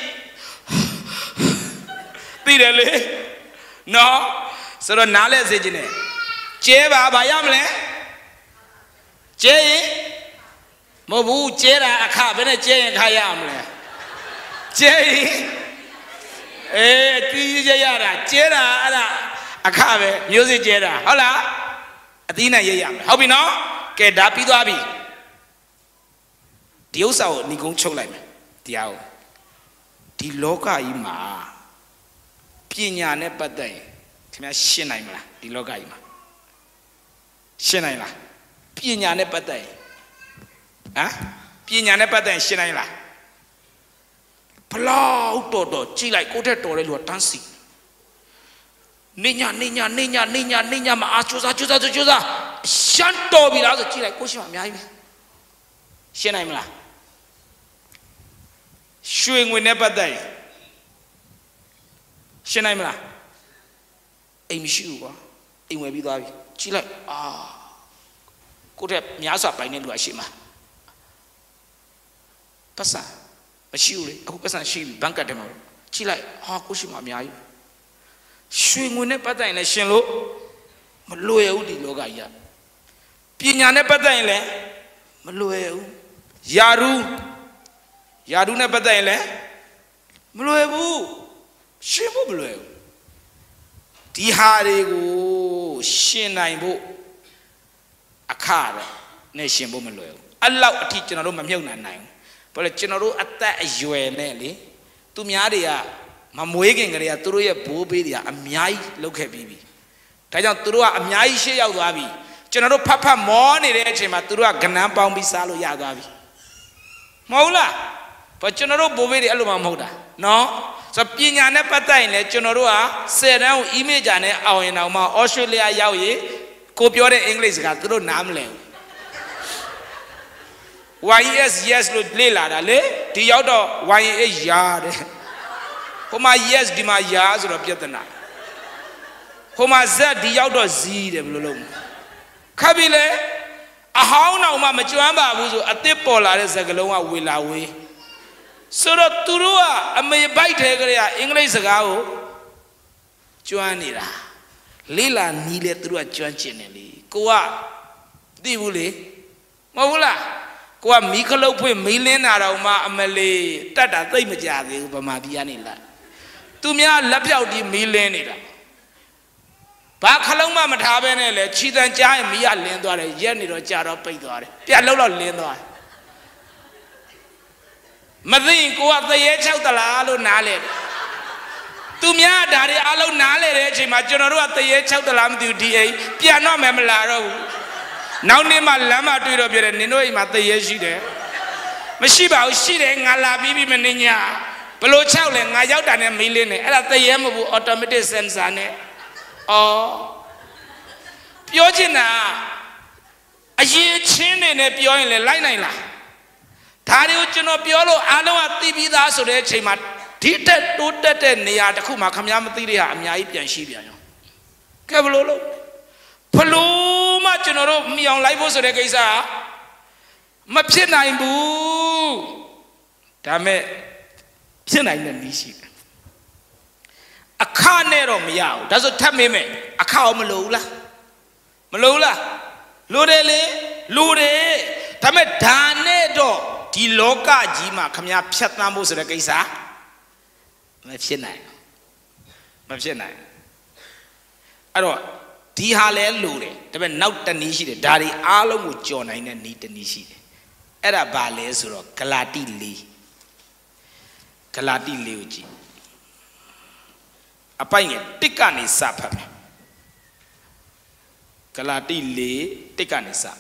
သိတယ်လေနော်ဆိုတော့နားလဲစေခြင်းနဲ့ကျဲပါဘာရမလဲကျဲရင်မဟုတ်ဘူးကျဲတာအခဘယ်နဲ့ကျဲရင်ခါရမလဲကျဲရင်အေးတီးရရတာကျဲတာအဲ့ဒါအခပဲမျိုးစစ်ကျဲတာဟုတ်လားအသီးနဲ့ရရမယ်ဟုတ်ပြီနော်ကဲဒါပြီးသွားပြီဒီဥစ္စာကိုညီကုန်းချုပ်လိုက်မယ်တရားကိုဒီလောကကြီးမှာပညာနဲ့ပတ်သက်ရင်ခင်ဗျာရှင်းနိုင်မလားဒီလောကကြီးမှာရှင်းနိုင်လားပညာနဲ့ပတ်သက်ရင်ဟမ်ပညာနဲ့ပတ်သက်ရင်ရှင်းနိုင်လားဘလောက်တော်တော်ကြည့်လိုက်ကိုယ့်ထက်တော်တဲ့လူကတန်းစီနေညာနေညာနေညာနေညာနေညာမအားကြိုးစားကြိုးစားကြိုးစားရှမ်းတော်ပြီလားဆိုကြည့်လိုက်ကိုရှိမှအများကြီးပဲရှင်းနိုင်မလားရွှေငွေနဲ့ပတ်သက်ရင်ရှင်းနိုင်မလားအိမ်မရှိဘူးကွာအိမ်ဝယ်ပြီးသွားပြီကြည့်လိုက်အာကိုယ့်ထက်များစွာပိုင်တဲ့လူကရှိမှာပတ်စံမရှိဘူးလေအခုပတ်စံရှိပြီဘဏ်ကတ်ထဲမှာကြည့်လိုက်ဟာကိုရှိမှအများကြီးရွှေငွေနဲ့ပတ်သက်ရင်လည်းရှင်လို့မလွယ်ဘူးဒီလောကကြီးကပညာနဲ့ပတ်သက်ရင်လည်းမလွယ်ဘူးယာရုယာရုနဲ့ပတ်သက်ရင်လည်းမလွယ်ဘူးရှင်းဖို့မလွယ်ဘူးဒီဟာတွေကိုရှင်းနိုင်ဖို့အခါရနဲ့ရှင်းဖို့မလွယ်ဘူးအဲ့လောက်အထိကျွန်တော်တို့မမြုပ်နိုင်နိုင်ဘူးဘာလို့ကျွန်တော်တို့အသက်အရွယ်နဲ့လေသူများတွေကမမွေးခင်ကလေးကသူတို့ရဲ့ဘိုးဘေးတွေကအများကြီးလုပ်ခဲ့ပြီးပြီဒါကြောင့်သူတို့ကအများကြီးရှေ့ရောက်သွားပြီကျွန်တော်တို့ဖတ်ဖတ်မောနေတဲ့အချိန်မှာသူတို့ကကနန်းပေါင်းပြီးစားလို့ရသွားပြီမဟုတ်လားဘာကျွန်တော်တို့ဘိုးဘေးတွေအဲ့လိုမှမဟုတ်တာနော်ဆိုပညာနဲ့ပတ်သက်ရင်လည်းကျွန်တော်တို့ကဆယ်တန်းကို email ဂျာနဲ့အောင်ရင်တော့မှဩစတြေးလျရောက်ရင်ကိုပြောတဲ့အင်္ဂလိပ်စကားသူတို့နားမလည်ဘူး yes yes လို့လေ့လာတာလေဒီရောက်တော့ yes ရာတဲ့ဟိုမှာ yes ဒီမှာရာဆိုတော့ပြဿနာဟိုမှာ z ဒီရောက်တော့ z တဲ့ဘယ်လိုလုပ်ခပ်ပြီလေအဟောင်းတော်မှမကျွမ်းပါဘူးဆိုအသစ်ပေါ်လာတဲ့စကားလုံးကဝေလာဝေးဆိုတော့သူတို့ကအမေဘိုက်ထဲကလေးကအင်္ဂလိပ်စကားကိုကျွမ်းနေတာလေ့လာနီးလေသူတို့ကကျွမ်းကျင်တယ်လေကိုကသိဘူးလေမဟုတ်ဘူးလားကိုကမီးခလုတ်ဖွင့်မီးလင်းတာတော့မှအမလေးတတ်တာသိမ့်မကြသေးဘူးဗမာပြည်ကနေလာသူများလက်ပြောက်ဒီမီးလင်းနေတာဘာခလုံးမှမထားဘဲနဲ့လေခြိတန်ကြားရင်မီးကလင်းသွားတယ်ရက်နေတော့ကြာတော့ပိတ်သွားတယ်ပြက်လုံးတော့လင်းသွားတယ်မသိရင်ကိုကသရဲချောက်တလားလို့နားလေသူများဒါတွေအလုံးနားလေတဲ့အချိန်မှာကျွန်တော်တို့ကသရဲချောက်တလားမသိဘူးဒီအိမ်ပြန်တော့မယ်မလာတော့ဘူးနောက်နေ့မှလမ်းမတွေ့တော့ပြတယ်နင်တို့အိမ်မှာသရဲရှိတယ်မရှိပါဘူးရှိတယ်ငါလာပြီးပြီမနေညာဘလို့ချောက်လဲငါရောက်တာနဲ့မီးလင်းနေအဲ့ဒါသရဲမဟုတ်ဘူး automatic sensor နဲ့အော်ပြောချင်တာအရေးချင်းနေနဲ့ပြောရင်လည်းလိုက်နိုင်လားဒါတွေကိုကျွန်တော်ပြောလို့အားလုံးကသိပြီးသားဆိုတဲ့အချိန်မှာဒီတက်တိုးတက်တဲ့နေရာတစ်ခုမှာခမများမသိတဲ့ဟာအများကြီးပြန်ရှိပြန်ရောကဲဘလို့လို့ဘလို့မှကျွန်တော်တို့မြင်အောင်လိုက်ဖို့ဆိုတဲ့ကိစ္စမဖြစ်နိုင်ဘူးဒါမဲ့ဖြစ်နိုင်တဲ့နည်းရှိတယ်အခနဲ့တော့မရဘူးဒါဆိုထပ်မေးမယ်အခအောင်မလို့ဘူးလားမလို့ဘူးလားလိုတယ်လေလိုတယ်ဒါမဲ့ဒါနဲ့တော့ဒီလောကကြီးမှာခမများဖြတ်သန်းဖို့ဆိုတဲ့ကိစ္စမဖြစ်နိုင်မဖြစ်နိုင်အဲ့တော့ဒီဟာလဲလိုတယ်ဒါပေမဲ့နောက်တနည်းရှိတယ်ဒါတွေအားလုံးကိုကြော်နိုင်တဲ့နည်းတနည်းရှိတယ်အဲ့ဒါဘာလဲဆိုတော့ဂလာတိလေးဂလာတိလေးကိုကြည့်အပိုင်ငယ်တစ်ကနေစဖတ်မယ်ဂလာတိလေးတစ်ကနေစ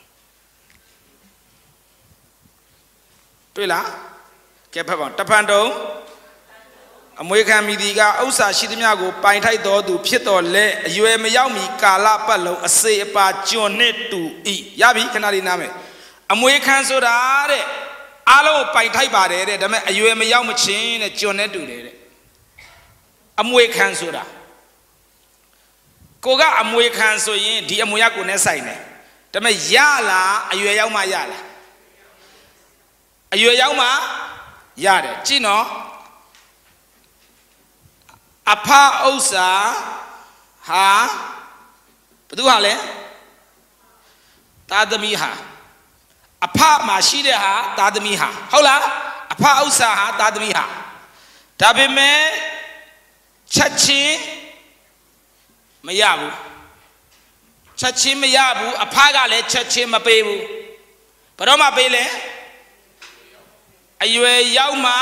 တွေ့လားကဲဖတ်ပါတဖန်တုံအမွေခံမိဒီကဥစ္စာရှိသမျှကိုပိုင်ထိုက်တော်သူဖြစ်တော်လဲအရွယ်မရောက်မီကာလပတ်လုံးအစေအပါကျွန်းနဲ့တူဤရပြီခဏလေးနားမယ်အမွေခံဆိုတာတဲ့အားလုံးကိုပိုင်ထိုက်ပါတယ်တဲ့ဒါပေမဲ့အရွယ်မရောက်မချင်းတဲ့ကျွန်းနဲ့တူတယ်တဲ့အမွေခံဆိုတာကိုကအမွေခံဆိုရင်ဒီအမွေရကိုနဲ့ဆိုင်တယ်ဒါပေမဲ့ရလားအရွယ်ရောက်မှရလားအရွယ်ရောက်မှရတယ်ကြည့်နော်အဖဥစ္စာဟာဘယ်သူဟာလဲသားသမီးဟာအဖမှာရှိတဲ့ဟာသားသမီးဟာဟုတ်လားအဖဥစ္စာဟာသားသမီးဟာဒါပေမဲ့ချက်ချင်းမရဘူးချက်ချင်းမရဘူးအဖကလည်းချက်ချင်းမပေးဘူးဘယ်တော့မှပေးလဲအရွယ်ရောက်မှ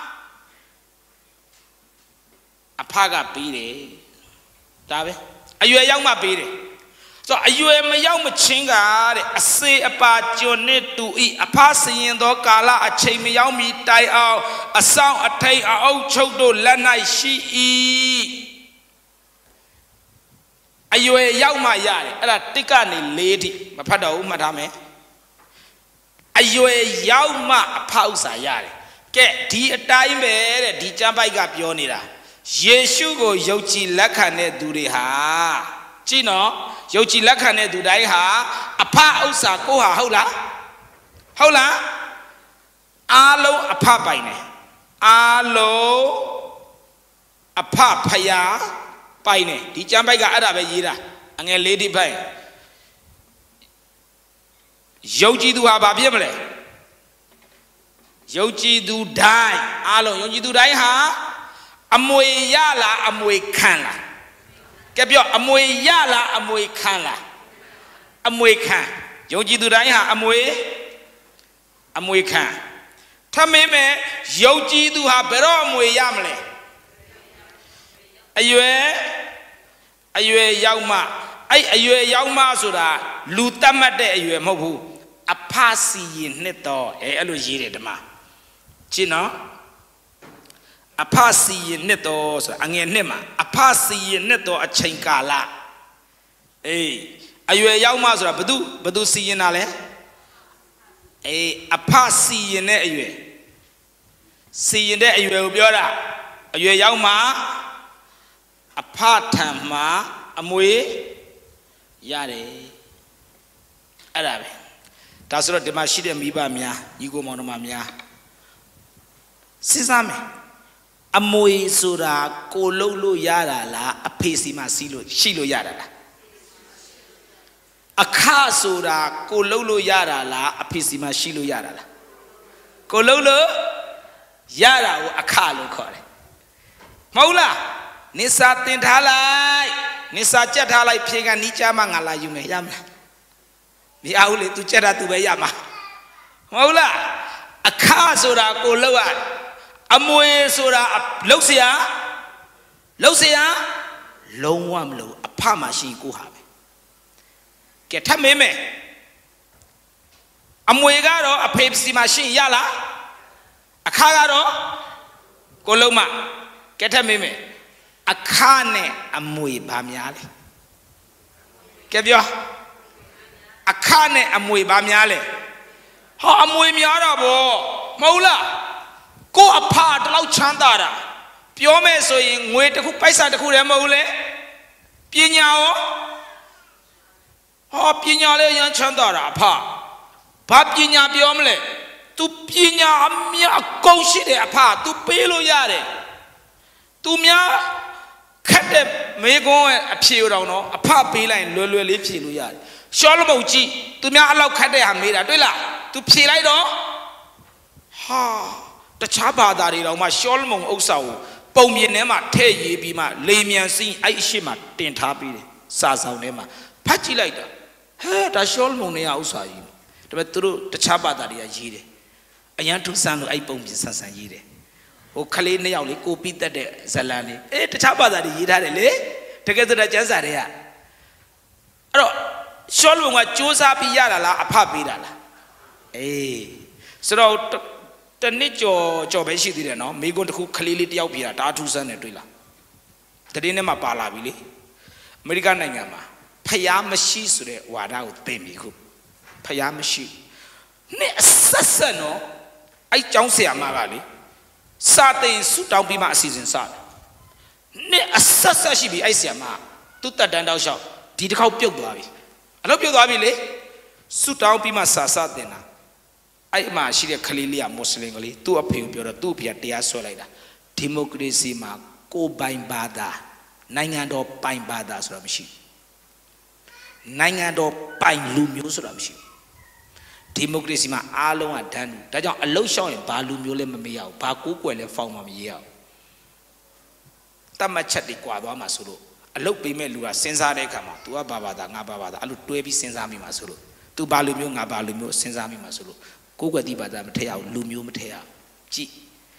အဖကပေးတယ်ဒါပဲအရွယ်ရောက်မှပေးတယ်ဆိုအရွယ်မရောက်မချင်းကတဲ့အစေအပါကျွန်းနဲ့တူဤအဖစရင်သောကာလအချိန်မရောက်မီတိုင်အောင်အဆောင်အထိတ်အအုပ်ချုပ်တို့လက်၌ရှိ၏အရွယ်ရောက်မှရတယ်အဲ့ဒါတစ်ကနေလေးထိမဖတ်တော့ဘူးမှတ်ထားမယ်အရွယ်ရောက်မှအဖဥစ္စာရတယ်ကဲဒီအတိုင်းပဲတဲ့ဒီကျမ်းပိုက်ကပြောနေတာယေရှုကိုယုံကြည်လက်ခံတဲ့သူတွေဟာကြည့်နော်ယုံကြည်လက်ခံတဲ့သူတိုင်းဟာအဖဥစ္စာကိုဟာဟုတ်လားဟုတ်လားအားလုံးအဖပိုင်တယ်အားလုံးအဖဖယားပိုင်တယ်ဒီကျမ်းပိုက်ကအဲ့ဒါပဲရေးတာအငယ်လေးတိပိုင်ယုံကြည်သူဟာဘာဖြစ်မလဲယုံကြည်သူတိုင်းအားလုံးယုံကြည်သူတိုင်းဟာအမွေရလားအမွေခံလားကဲပြောအမွေရလားအမွေခံလားအမွေခံယုံကြည်သူတိုင်းဟာအမွေအမွေခံထမင်းမဲ့ယုံကြည်သူဟာဘယ်တော့အမွေရမလဲအရွယ်အရွယ်ရောက်မှအဲ့အရွယ်ရောက်မှဆိုတာလူတတ်မှတ်တဲ့အရွယ်မဟုတ်ဘူးအဖစီရင်နှစ်တော့အဲအဲ့လိုရေးတယ်ဓမ္မကြည့်နော်အဖစီရင်နှစ်တော့ဆိုတာအငယ်နှစ်မှာအဖစီရင်နှစ်တော့အချိန်ကာလအေးအရွယ်ရောက်မှဆိုတာဘသူဘသူစီရင်တာလဲအေးအဖစီရင်တဲ့အရွယ်စီရင်တဲ့အရွယ်ကိုပြောတာအရွယ်ရောက်မှအဖထံမှာအမွေရတယ်အဲ့ဒါပဲဒါဆိုတော့ဒီမှာရှိတဲ့မိဘများညီကိုမောင်နှမများစဉ်းစားမယ်အမွေဆိုတာကိုလှုပ်လို့ရတာလားအဖေစီမှာစီးလို့ရှိလို့ရတာလားအခဆိုတာကိုလှုပ်လို့ရတာလားအဖေစီမှာရှိလို့ရတာလားကိုလှုပ်လို့ရတာကိုအခလို့ခေါ်တယ်မဟုတ်လားနိစာတင်ထားလိုက်နိစာကြက်ထားလိုက်ဖြေကနီးကြမှာငါလာယူမယ်ရမလားမရဘူးလေ तू ကြက်တာ तू ပဲရမှာမဟုတ်လားအခဆိုတာကိုလှုပ်ရအမွေဆိုတာလှုပ်เสียလှုပ်เสียလုံးဝမလို့အဖမရှိကိုဟာပဲကဲထပ်မင်းမယ်အမွေကတော့အဖေစီမရှိရလားအခကတော့ကိုလုံးမကဲထပ်မင်းမယ်အခနဲ့အမွေဘာများလဲကဲပြောအခနဲ့အမွေဘာများလဲဟောအမွေများတော့ဗောမဟုတ်လားကိုအဖတလောက်ချမ်းသာတာပြောမယ်ဆိုရင်ငွေတစ်ခုပိုက်ဆံတစ်ခုလည်းမဟုတ်လေပညာရောဟောပညာလည်းရမ်းချမ်းသာတာအဖဘာပညာပြောမလဲ तू ပညာအမြတ်အကုန်ရှိတယ်အဖ तू ပေးလို့ရတယ် तू များခက်တဲ့မေကွန်းရဲ့အဖြေတော်တော့အဖပေးလိုက်လွယ်လွယ်လေးဖြေလို့ရတယ်ရှောလမုန်ကြည့် तू များအဲ့လောက်ခက်တဲ့ဟာမေးတာတွေ့လား तू ဖြေလိုက်တော့ဟာတခြားဘာသာတွေတော့မှရှောလမုန်ဥစ္စာကိုပုံမြင်ထဲမှာထည့်ရေးပြီးမှလေမြန်စီးအဲ့အရှိမှတင်ထားပြီးတယ်စာဆောင်ထဲမှာဖတ်ကြည့်လိုက်တာဟဲ့ဒါရှောလမုန်ရဲ့ဥစ္စာကြီးဒါပေမဲ့သူတို့တခြားဘာသာတွေကရေးတယ်အရန်ထူးဆန်းလို့အဲ့ပုံပြင်ဆန်းဆန်းရေးတယ်ဟိုခလေးနှစ်ယောက်လေးကိုပြီးတတ်တဲ့ဇလန်လေးအေးတခြားဘာသာတွေရေးထားတယ်လေတကယ်ဆိုတော့ကျမ်းစာတွေကအဲ့တော့ရှောလမုန်ကစူးစမ်းပြီးရတာလားအဖပေးတာလားအေးဆိုတော့တနစ်ကြော်ကြော်ပဲရှိသေးတယ်နော်မိကွန်းတစ်ခုခလေးလေးတယောက်ပြေတာဒါထူးဆန်းတယ်တွေ့လားတတင်းထဲမှာပါလာပြီလေအမေရိကန်နိုင်ငံမှာဖျားမရှိဆိုတဲ့ဝါဒကိုသိပြီခုဖျားမရှိနဲ့ဆက်ဆက်နော်အဲ့ကျောင်းဆရာမကလေစာတင်ဆူတောင်းပြီးမှအစီအစဉ်စတယ် ne asasa shi bi ai sia ma tu tat dan taw shaw di takhau pyot twa bi a lo pyot twa bi le su taw pi ma sa sa tin na ai ma shi de khali li ya muslim ka le tu a phe ko pyo do tu phi ya taya swa lai da democracy ma ko bain ba da naingan do bain ba da so da mashi naingan do bain lu myo so da mashi democracy ma a long a dan da jaw a lou shaw yin ba lu myo le ma me yaw ba ko kwel le faung ma me yaw tat mat chat de kwa twa ma so lo a lou pe me lu ga sin sa de kha ma tu a ba ba da nga ba ba da a lu twe bi sin sa mi ma so lo tu ba lu myo nga ba lu myo sin sa mi ma so lo ko kwel ti ba da ma the yaw lu myo ma the yaw ji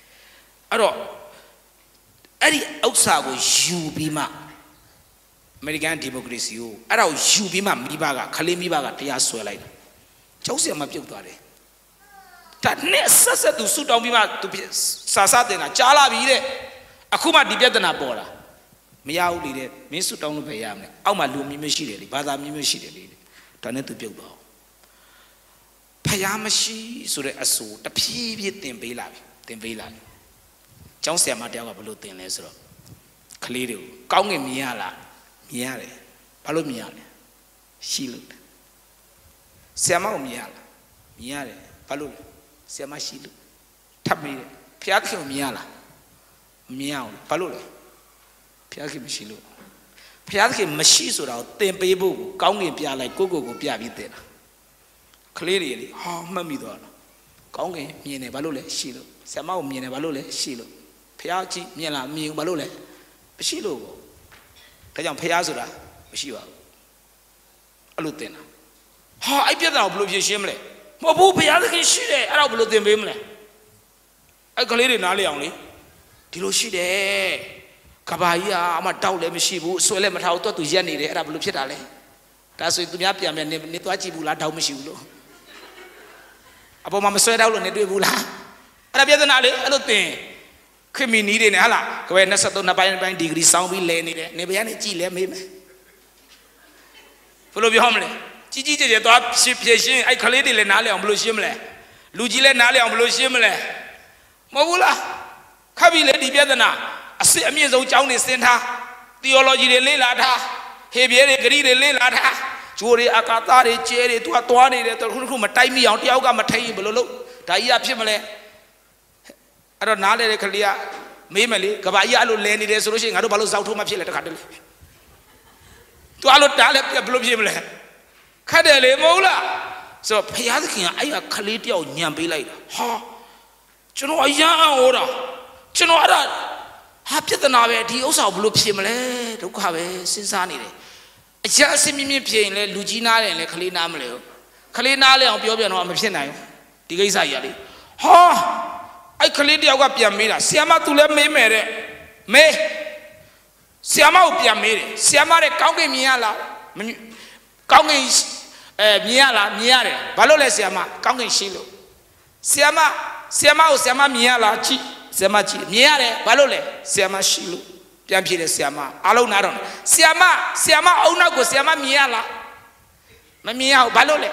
a doအဲ့ဒီဥစ္စာကိုယူပြီးမှအမေရိကန်ဒီမိုကရေစီကိုအဲ့ဒါကိုယူပြီးမှမိဘကခလေးမိဘကတရားဆွဲလိုက်တယ်ကျောင်းဆရာမပြုတ်သွားတယ်ဒါနဲ့ဆက်ဆက်သူဆူတောင်းပြီးမှသူစာစတင်တာကြားလာပြီတဲ့အခုမှဒီပြဿနာပေါ်လာမရဘူးလေတဲ့မင်းဆူတောင်းလို့ပဲရမယ်အောက်မှာလူမျိုးမျိုးရှိတယ်လေဘာသာမျိုးမျိုးရှိတယ်လေဒါနဲ့သူပြုတ်သွားဖယားမရှိဆိုတဲ့အဆူတဖြည်းဖြည်းတင်ပေးလာပြီတင်ပေးလာပြီကျောင်းဆရာမတယောက်ကဘလို့တင်လဲဆိုတော့ကလေးတွေကိုကောင်းငင်မြင်ရလားမြင်ရတယ်ဘာလို့မြင်ရလဲရှိလို့ဆရာမကိုမြင်ရလားမြင်ရတယ်ဘာလို့လဲဆရာမရှိလို့ထပ်မေးတယ်ဖျားခင်ကိုမြင်ရလားမမြင်အောင်ဘာလို့လဲဖျားခင်မရှိလို့ဖျားခင်မရှိဆိုတာကိုတင်ပေးဖို့ကိုကောင်းငင်ပြလိုက်ကိုကိုကိုပြပြီးတင်တာကလေးတွေလေဟာမှတ်မိသွားတာကောင်းငင်မြင်တယ်ဘာလို့လဲရှိလို့ဆရာမကိုမြင်တယ်ဘာလို့လဲရှိလို့ဖျားကြည့်မြင်လားမြင်ဘာလို့လဲမရှိလို့ပေါ့ဒါကြောင့်ဖျားဆိုတာမရှိပါဘူးအဲ့လိုတင်တာဟာအဲ့ပြဿနာကိုဘယ်လိုဖြေရှင်းမလဲမဟုတ်ဘူးဖျားသခင်ရှိတယ်အဲ့ဒါကိုဘယ်လိုသင်ပေးမလဲအဲ့ကလေးတွေနားလေအောင်လေဒီလိုရှိတယ်ကဘာကြီးကအမတောက်လည်းမရှိဘူးအဆွဲလည်းမထားဘူးတော့သူရက်နေတယ်အဲ့ဒါဘယ်လိုဖြစ်တာလဲဒါဆိုရင်သူများပြန်ပြန်နေနေသွားကြည့်ဘူးလားတောက်မရှိဘူးလို့အပေါ်မှာမဆွဲတော့လို့နေတွေ့ဘူးလားအဲ့ဒါပြဿနာလေအဲ့လိုသင်ခင်မီနီးတွေနဲ့ဟာလားကပဲနှစ်သုံးနှစ်ပိုင်းပိုင်းဒီဂရီစောင်းပြီးလဲနေတယ်နေဗျာနဲ့ကြည်လဲမေးမယ်ဘယ်လိုပြောမလဲကြီးကြီးကျယ်ကျယ်သွားဖြည့်ဖြည့်ရှင်းအဲ့ကလေးတွေလည်းနားလဲအောင်ဘယ်လိုရှင်းမလဲလူကြီးလည်းနားလဲအောင်ဘယ်လိုရှင်းမလဲမဟုတ်ဘူးလားခပ်ပြီးလေဒီပြဿနာအစစ်အမြင့်ဆုံးကျောင်းနေစင်ထား theology တွေလေ့လာထားဟေဘရဲတွေဂရိတွေလေ့လာထားဂျိုးတွေအာကာသတွေကျဲတွေသူကသွားနေတယ်သူခုခုမတိုက်မိအောင်တယောက်ကမထိန်ဘယ်လိုလုပ်ဒါကြီးကဖြစ်မလဲအဲ့တော့နားလေတဲ့ကလေးကမေးမယ်လေကဘာကြီးအဲ့လိုလဲနေတယ်ဆိုလို့ရှိရင်ငါတို့ဘာလို့ဇောက်ထိုးမှဖြစ်လဲတခါတည်းသူအဲ့လိုတားလဲဘယ်လိုဖြစ်မလဲခက်တယ်လေမဟုတ်လားဆိုတော့ဖယားသခင်ကအဲ့ကကလေးတယောက်ညံပေးလိုက်တာဟာကျွန်တော်အရန်အော်တာကျွန်တော်အဲ့ဒါဟာပြဿနာပဲဒီဥစ္စာကိုဘယ်လိုဖြေမလဲဒုက္ခပဲစဉ်းစားနေတယ်အရာအစမြင့်မြင့်ဖြေရင်လေလူကြီးနားတယ်လေကလေးနားမလဲကလေးနားလဲအောင်ပြောပြတော့မဖြစ်နိုင်ဘူးဒီကိစ္စကြီးကလေဟာအဲ့ကလေးတယောက်ကပြန်မေးတာဆီယမသူလည်းမေးမယ်တဲ့မေးဆီယမကိုပြန်မေးတယ်ဆီယမတဲ့ကောင်းကင်မြင်ရလားကောင်းကင်အဲမြင်ရလားမြင်ရတယ်ဘာလို့လဲဆီယမကောင်းကင်ရှိလို့ဆီယမဆီယမကိုဆီယမမြင်ရလားကြည့်ဆီယမကြည့်မြင်ရတယ်ဘာလို့လဲဆီယမရှိလို့ပြန်ဖြေတယ်ဆီယမအားလုံးနားတော့ဆီယမဆီယမအုံနောက်ကိုဆီယမမြင်ရလားမမြင်ရဘူးဘာလို့လဲ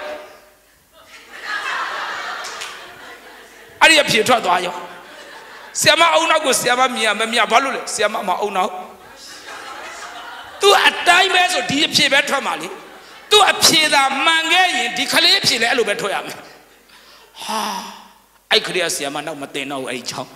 အဲ့ဒီအဖြေထွက်သွားရောဆီယမအုံနောက်ကိုဆီယမမြင်ရမမြင်ဘာလို့လဲဆီယမမအုံနောက်သူအတိုင်းပဲဆိုဒီအဖြေပဲထွက်မှာလေသူအဖြေသာမှန်ခဲ့ရင်ဒီကလေးအဖြေလည်းအဲ့လိုပဲထွက်ရမယ်ဟာအဲ့ကလေးကဆီယမနောက်မတင်တော့ဘူးအဲ့ဒီချောင်း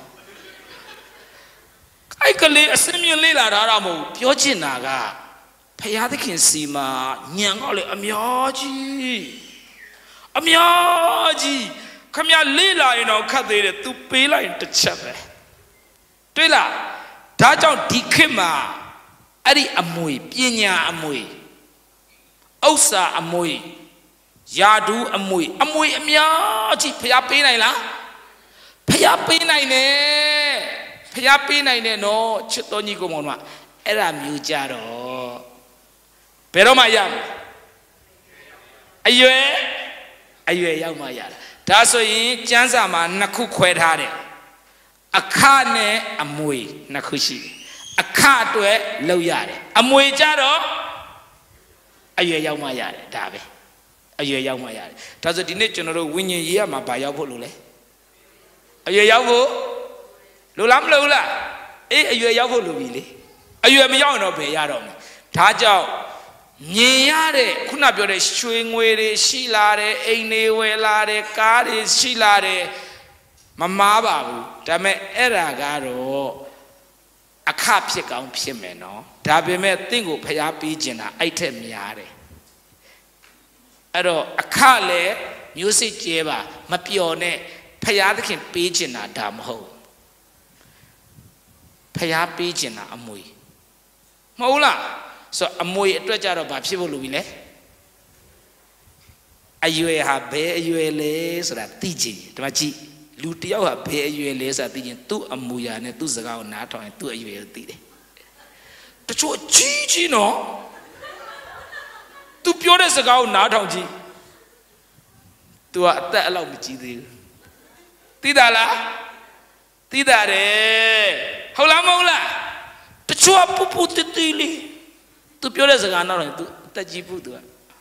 အဲ့ကလေးအစင်းမြင်လေးလာတာတော့မဟုတ်ပြောချင်တာကဖယားသခင်စီမှာညံတော့လေအများကြီးအများကြီးခမရလေးလာရင်တော့ခတ်သေးတယ်သူပေးလိုက်ရင်တစ်ချက်ပဲတွေ့လားဒါကြောင့်ဒီခေတ်မှာအဲ့ဒီအမွေပညာအမွေဥစ္စာအမွေယာဒူးအမွေအမွေအများကြီးဖျားပေးနိုင်လားဖျားပေးနိုင်တယ်ဖျားပေးနိုင်တယ်နော်ချစ်တော်ညီကောင်မောင်တို့အဲ့ဒါမျိုးကြတော့ဘယ်တော့မှရမလဲအရွယ်အရွယ်ရောက်မှရတာဒါဆိုရင်ကျမ်းစာမှာနှစ်ခုခွဲထားတယ်အခနဲ့အမွေနှစ်ခုရှိတယ်အခအတွက်လောက်ရတယ်အမွေကြတော့အရွယ်ရောက်မှရတယ်ဒါပဲအရွယ်ရောက်မှရတယ်ဒါဆိုဒီနေ့ကျွန်တော်တို့ဝိညာဉ်ရေးရမှာဘာရောက်ဖို့လို့လဲအရွယ်ရောက်ဖို့လိုလားမလိုလားအေးအရွယ်ရောက်ဖို့လိုပြီလေအရွယ်မရောက်တော့ဘယ်ရတော့မလဲဒါကြောင့်မြင်ရတဲ့ခုနပြောတဲ့ရွှေငွေတွေရှိလာတယ်အိမ်တွေဝယ်လာတယ်ကားတွေရှိလာတယ်မမားပါဘူးဒါပေမဲ့အဲ့ဒါကတော့အခဖြစ်ကောင်းဖြစ်မယ်နော်ဒါပေမဲ့တင့်ကိုဖျားပေးခြင်းတာအဲ့ထက်များတယ်အဲ့တော့အခလည်းမျိုးစစ်ကျဲပါမပျော်နဲ့ဖျားသခင်ပေးခြင်းတာဒါမဟုတ်ဖျားပေးခြင်းတာအမွေမဟုတ်လားဆိုအမွေအတွက်ကြတော့ဘာဖြစ်ဖို့လိုပြီလဲအရွယ်ဟာဘယ်အရွယ်လဲဆိုတာသိချင်ဒီမှာကြည့်လူတယောက်ဟာဘယ်အရွယ်လဲဆိုတာသိချင်သူ့အမူအရာနဲ့သူ့စကားကိုနားထောင်ရင်သူ့အရွယ်ကိုသိတယ်တချို့ကြီးကြီးနော်သူပြောတဲ့စကားကိုနားထောင်ကြည့်သူကအသက်အဲ့လောက်မကြီးသေးဘူးသိတာလားသိတာတယ်ဟုတ်လားမဟုတ်လားတချို့ကပူပူတီတီလေးသူပြောတဲ့စကားနားထောင်ရင်သူအသက်ကြီးဘူးသူက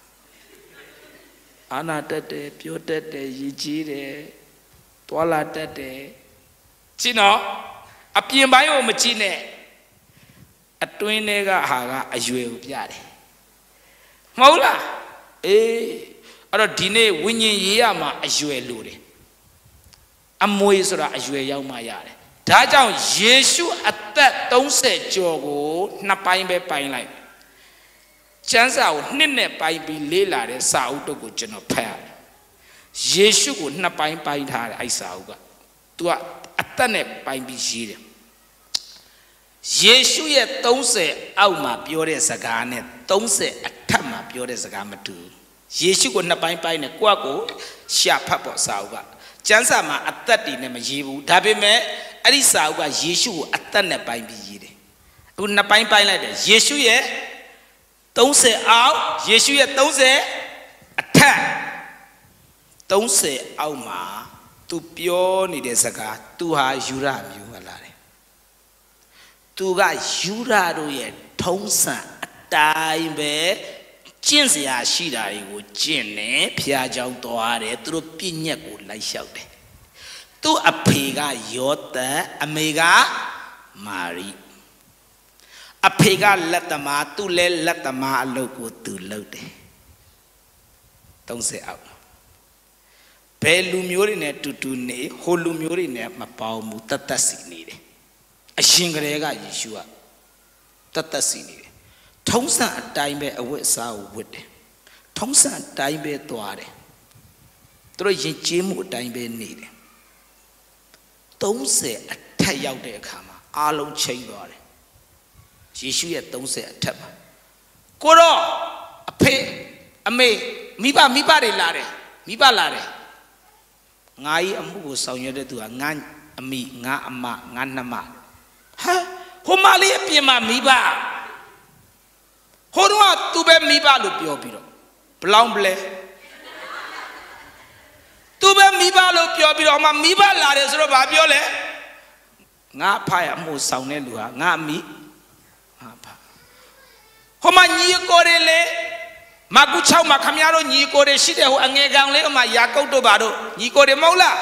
အာနာတက်တယ်ပြောတတ်တယ်ရည်ကြီးတယ်တွာလာတတ်တယ်ကြည့်နော်အပြင်ပိုင်းကိုမကြည့်နဲ့အတွင်းထဲကဟာကအရွယ်ကိုပြတယ်မဟုတ်လားအေးအဲ့တော့ဒီနေ့ဝိညာဉ်ရေးရမှာအရွယ်လိုတယ်အမွေဆိုတာအရွယ်ရောက်မှရတယ်ဒါကြောင့်ယေရှုအသက်သုံးဆယ်ကျော်ကိုနှစ်ပိုင်းပဲပိုင်းလိုက်ကျမ်းစာကိုနှစ်နဲ့ပိုင်းပြီးလေးလာတဲ့စာအုပ်တုပ်ကိုကျွန်တော်ဖတ်ရတယ်ယေရှုကိုနှစ်ပိုင်းပိုင်းထားတယ်အဲ့စာအုပ်က तू ကအသက်နဲ့ပိုင်းပြီးရေးတယ်ယေရှုရဲ့သုံးဆယ်အောက်မှာပြောတဲ့စကားနဲ့သုံးဆယ်အထက်မှာပြောတဲ့စကားမတူယေရှုကိုနှစ်ပိုင်းပိုင်းနဲ့ကိုယ့်ကိုရှာဖတ်ဖို့စာအုပ်ကကျမ်းစာမှာအသက်တည်နဲ့မရေးဘူးဒါပေမဲ့အဲ့ဒီစာအုပ်ကယေရှုကိုအသက်နဲ့ပိုင်းပြီးရေးတယ်အခုနှစ်ပိုင်းပိုင်းလိုက်တယ်ယေရှုရဲ့သုံးဆယ်အောက်ယေရှုရဲ့သုံးဆယ်အထက်သုံးဆယ်အောက်မှာသူပြောနေတဲ့စကားသူဟာယူရမျိုးဟလာတယ်သူကယူရတို့ရဲ့ထုံးစံအတိုင်းပဲကျင့်စရာရှိတာတွေကိုကျင့်နေဖျားကြောင်သွားတယ်သူတို့ပြည့်ညက်ကိုလိုက်လျှောက်တယ်သူ့အဖေကယောသန်အမေကမာရိအဖေကလက်သမားသူ့လည်းလက်သမားအလုပ်ကိုသူလုပ်တယ်သုံးဆယ်အောက်ဘယ်လူမျိုးတွေနဲ့တူတူနေဟိုလူမျိုးတွေနဲ့မပေါင်းဘူးတတ်တတ်စီနေတယ်အရှင်ကလေးကယေရှုကတတ်တတ်စီနေတယ်ထုံးစံအတိုင်းပဲအဝတ်အစားကိုဝတ်တယ်ထုံးစံအတိုင်းပဲသွားတယ်သူတို့ယဉ်ကျေးမှုအတိုင်းပဲနေတယ်သုံးဆယ်အထက်ရောက်တဲ့အခါမှာအားလုံးချိန်သွားတယ်ယေရှုရဲ့သုံးဆယ်အထက်မှာကိုတော့အဖေအမေမိဘမိဘတွေလာတယ်မိဘလာတယ်ငါကြီးအမှုကိုဆောင်ရွက်တဲ့သူကငါအမိငါအမငါနှမဟာဟိုမလေးအပြင်မှာမိဘဟိုတော့သူပဲမိဘလို့ပြောပြီးတော့ဘလောင်းပလဲသူပဲမိဘလို့ပြောပြီးတော့အမမိဘလာတယ်ဆိုတော့ဘာပြောလဲငါဖားရအမှုဆောင်တဲ့လူဟာငါအမိငါဖားဟိုမှာညီကိုတွေလေမကူချောက်မှာခမရတို့ညီကိုတွေရှိတယ်ဟိုအငယ်ကောင်လေးအမရာကုတ်တို့ပါတို့ညီကိုတွေမဟုတ်လား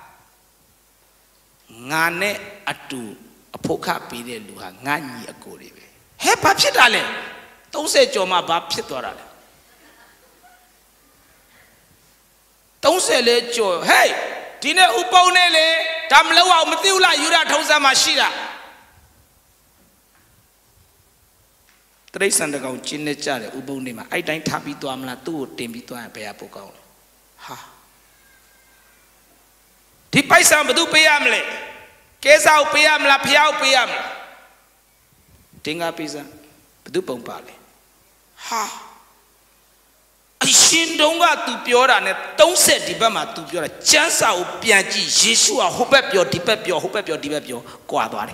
ငါနဲ့အတူအဖို့ခပေးတဲ့လူဟာငါညီအကိုတွေပဲဟဲ့ဘာဖြစ်တာလဲသုံးဆယ်ကျော်မှဘာဖြစ်သွားတာလဲသုံးဆယ်လေးကျော်ဟဲ့ဒီနေ့ဥပုံနဲ့လေဒါမလို့အောင်မသိဘူးလားယူရထုံးစံမှာရှိတာတရိတ်ဆန်တကောင်ကျင်းနေကြတယ်ဥပုံနေမှာအဲ့တိုင်းထားပြီးသွားမလားသူ့ကိုတင်ပြီးသွားရင်ဘယ်ဟာပိုကောင်းလဲဟာဒီပိုက်ဆံဘယ်သူပေးရမလဲကဲစားကိုပေးရမလားဖျားကိုပေးရမလားတင်ကားပေးစမ်းဘယ်သူပုံပါလဲဟာအရှင်တုံးက तू ပြောတာနဲ့သုံးဆယ်ဒီဘက်မှာ तू ပြောတာကျမ်းစာကိုပြန်ကြည့်ယေရှုကဟိုဘက်ပြောဒီဘက်ပြောဟိုဘက်ပြောဒီဘက်ပြောကွာသွားတယ်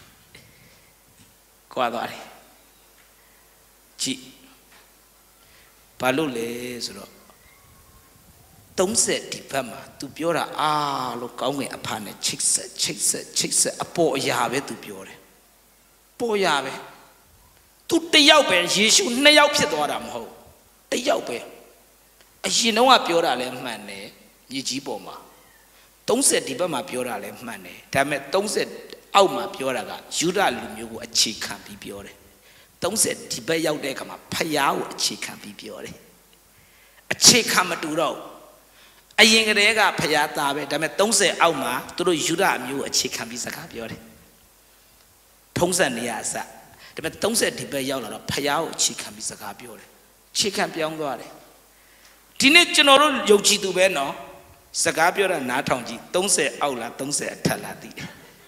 ကွာသွားတယ်ကြည့်ဘာလို့လဲဆိုတော့သုံးဆယ်ဒီဘက်မှာ तू ပြောတာအားလို့ကောင်းငင်အဖနဲ့ချိတ်ဆက်ချိတ်ဆက်ချိတ်ဆက်အပေါ်အရာပဲ तू ပြောတယ်ပေါ်ရပဲ तू တယောက်ပဲယေရှုနှစ်ယောက်ဖြစ်သွားတာမဟုတ်တယောက်ပဲအရင်တော့ကပြောတာလဲမှန်တယ်မြေကြီးပေါ်မှာသုံးဆယ်ဒီဘက်မှာပြောတာလဲမှန်တယ်ဒါပေမဲ့သုံးဆယ်အောက်မှာပြောတာကယူဒလူမျိုးကိုအခြေခံပြီးပြောတယ်30ဒီဘက်ရောက်တဲ့အခါမှာဖယားကိုအခြေခံပြီးပြောတယ်အခြေခံမတူတော့အရင်ကတည်းကဖယားသားပဲဒါပေမဲ့30အောက်မှာသူတို့ယူဒအမျိုးကိုအခြေခံပြီးစကားပြောတယ်ထုံးစံနေရအစဒါပေမဲ့30ဒီဘက်ရောက်လာတော့ဖယားကိုအခြေခံပြီးစကားပြောတယ်အခြေခံပြောင်းသွားတယ်ဒီနေ့ကျွန်တော်တို့ယုံကြည်သူပဲနော်စကားပြောတာနားထောင်ကြည့်30အောက်လား30အထက်လားသိတယ်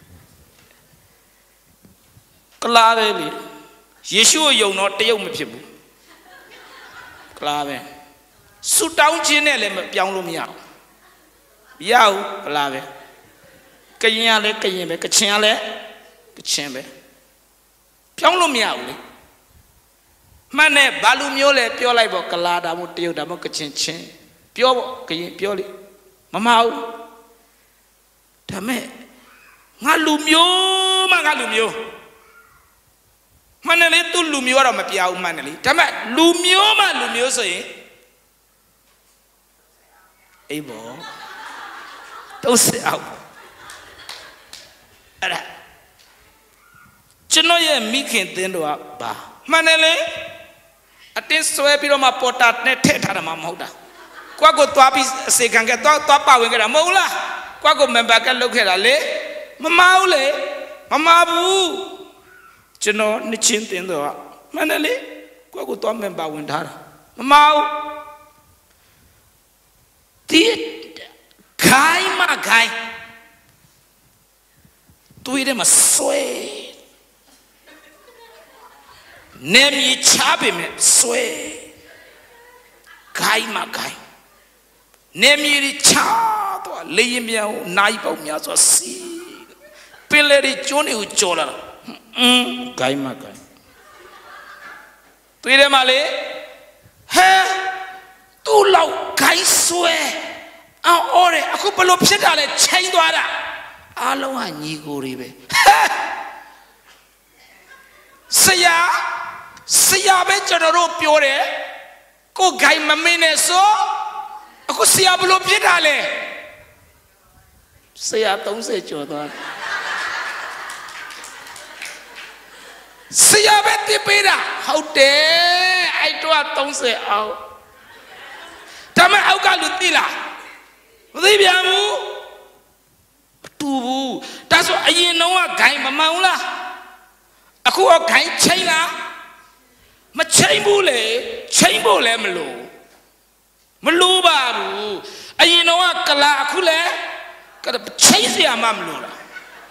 ကလာပဲလေယေရှုကိုယုံတော့တရုတ်မဖြစ်ဘူးကလာပဲဆူတောင်းခြင်းနဲ့လည်းမပြောင်းလို့မရဘူးမရဘူးကလာပဲကရင်ကလည်းကရင်ပဲကချင်ကလည်းကချင်ပဲပြောင်းလို့မရဘူးလေမှန်တယ်ဘာလူမျိုးလဲပြောလိုက်ပေါ့ကလာတာမို့တရုတ်တာမို့ကချင်ချင်းပြောပေါ့ကရင်ပြောလေမမဟုတ်ဒါမဲ့ငါလူမျိုးမှငါလူမျိုးမှန်တယ်လေသူလူမျိုးကတော့မပြောင်းမှန်တယ်လေဒါမဲ့လူမျိုးမှလူမျိုးဆိုရင်အေးပေါ့30အောက်အဲ့ဒါကျွန်တော်ရဲ့မိခင်သင်တော်ကဘာမှန်တယ်လေအတင်းဆွဲပြီးတော့မှပေါ်တာနဲ့ထည့်ထားတာမှမဟုတ်တာကိုယ့်ကိုသွားပြီးအစေခံခဲ့သွားသွားပါဝင်ခဲ့တာမဟုတ်လားကိုယ့်ကို member ကလုပ်ခဲ့တာလေမမဟုတ်လေမမဘူးကျွန်တော်နှစ်ချင်းတင်တော့မှန်တယ်လေကိုယ့်ကိုသွား member ဝင်ထားတာမမဟုတ်ဒီခိုင်းမခိုင်းတွေးတယ်မဆွဲနေမြချပေမဲ့ဆွဲခိုင်းမခိုင်းနေမြချတော့လေရင်ပြောင်းနိုင်ပေါက်များစွာစီပင်လေကျွန်းတွေကိုကြော်လာအင်းခိုင်းမခိုင်းတွေးတယ်မလေးဟဲသူ့လောက်ခိုင်းဆွဲအော်တယ်အခုဘလို့ဖြစ်တာလဲချိန်သွားတာအားလုံးဟာညီကိုတွေပဲဆရာဆရာပဲကျွန်တော်တို့ပြောတယ်ကိုဂိုင်မမင်းနဲ့ဆိုအခုဆရာဘလို့ဖြစ်တာလဲဆရာ30ကျော်သွားဆရာပဲတည်ပေးတာဟုတ်တယ်အဲ့တော့30အောက်ဒါမှအောက်ကလူသိလားမသိပြန်ဘူးမတူဘူးဒါဆိုအရင်တော့ဂိုင်မမှန်ဘူးလားအခုကဂိုင်ချိန်လားမချိန်ဘူးလေချိန်ဖို့လည်းမလို့မလို့ပါဘူးအရင်တော့ကလာအခုလည်းချိန်เสียမှမလို့လား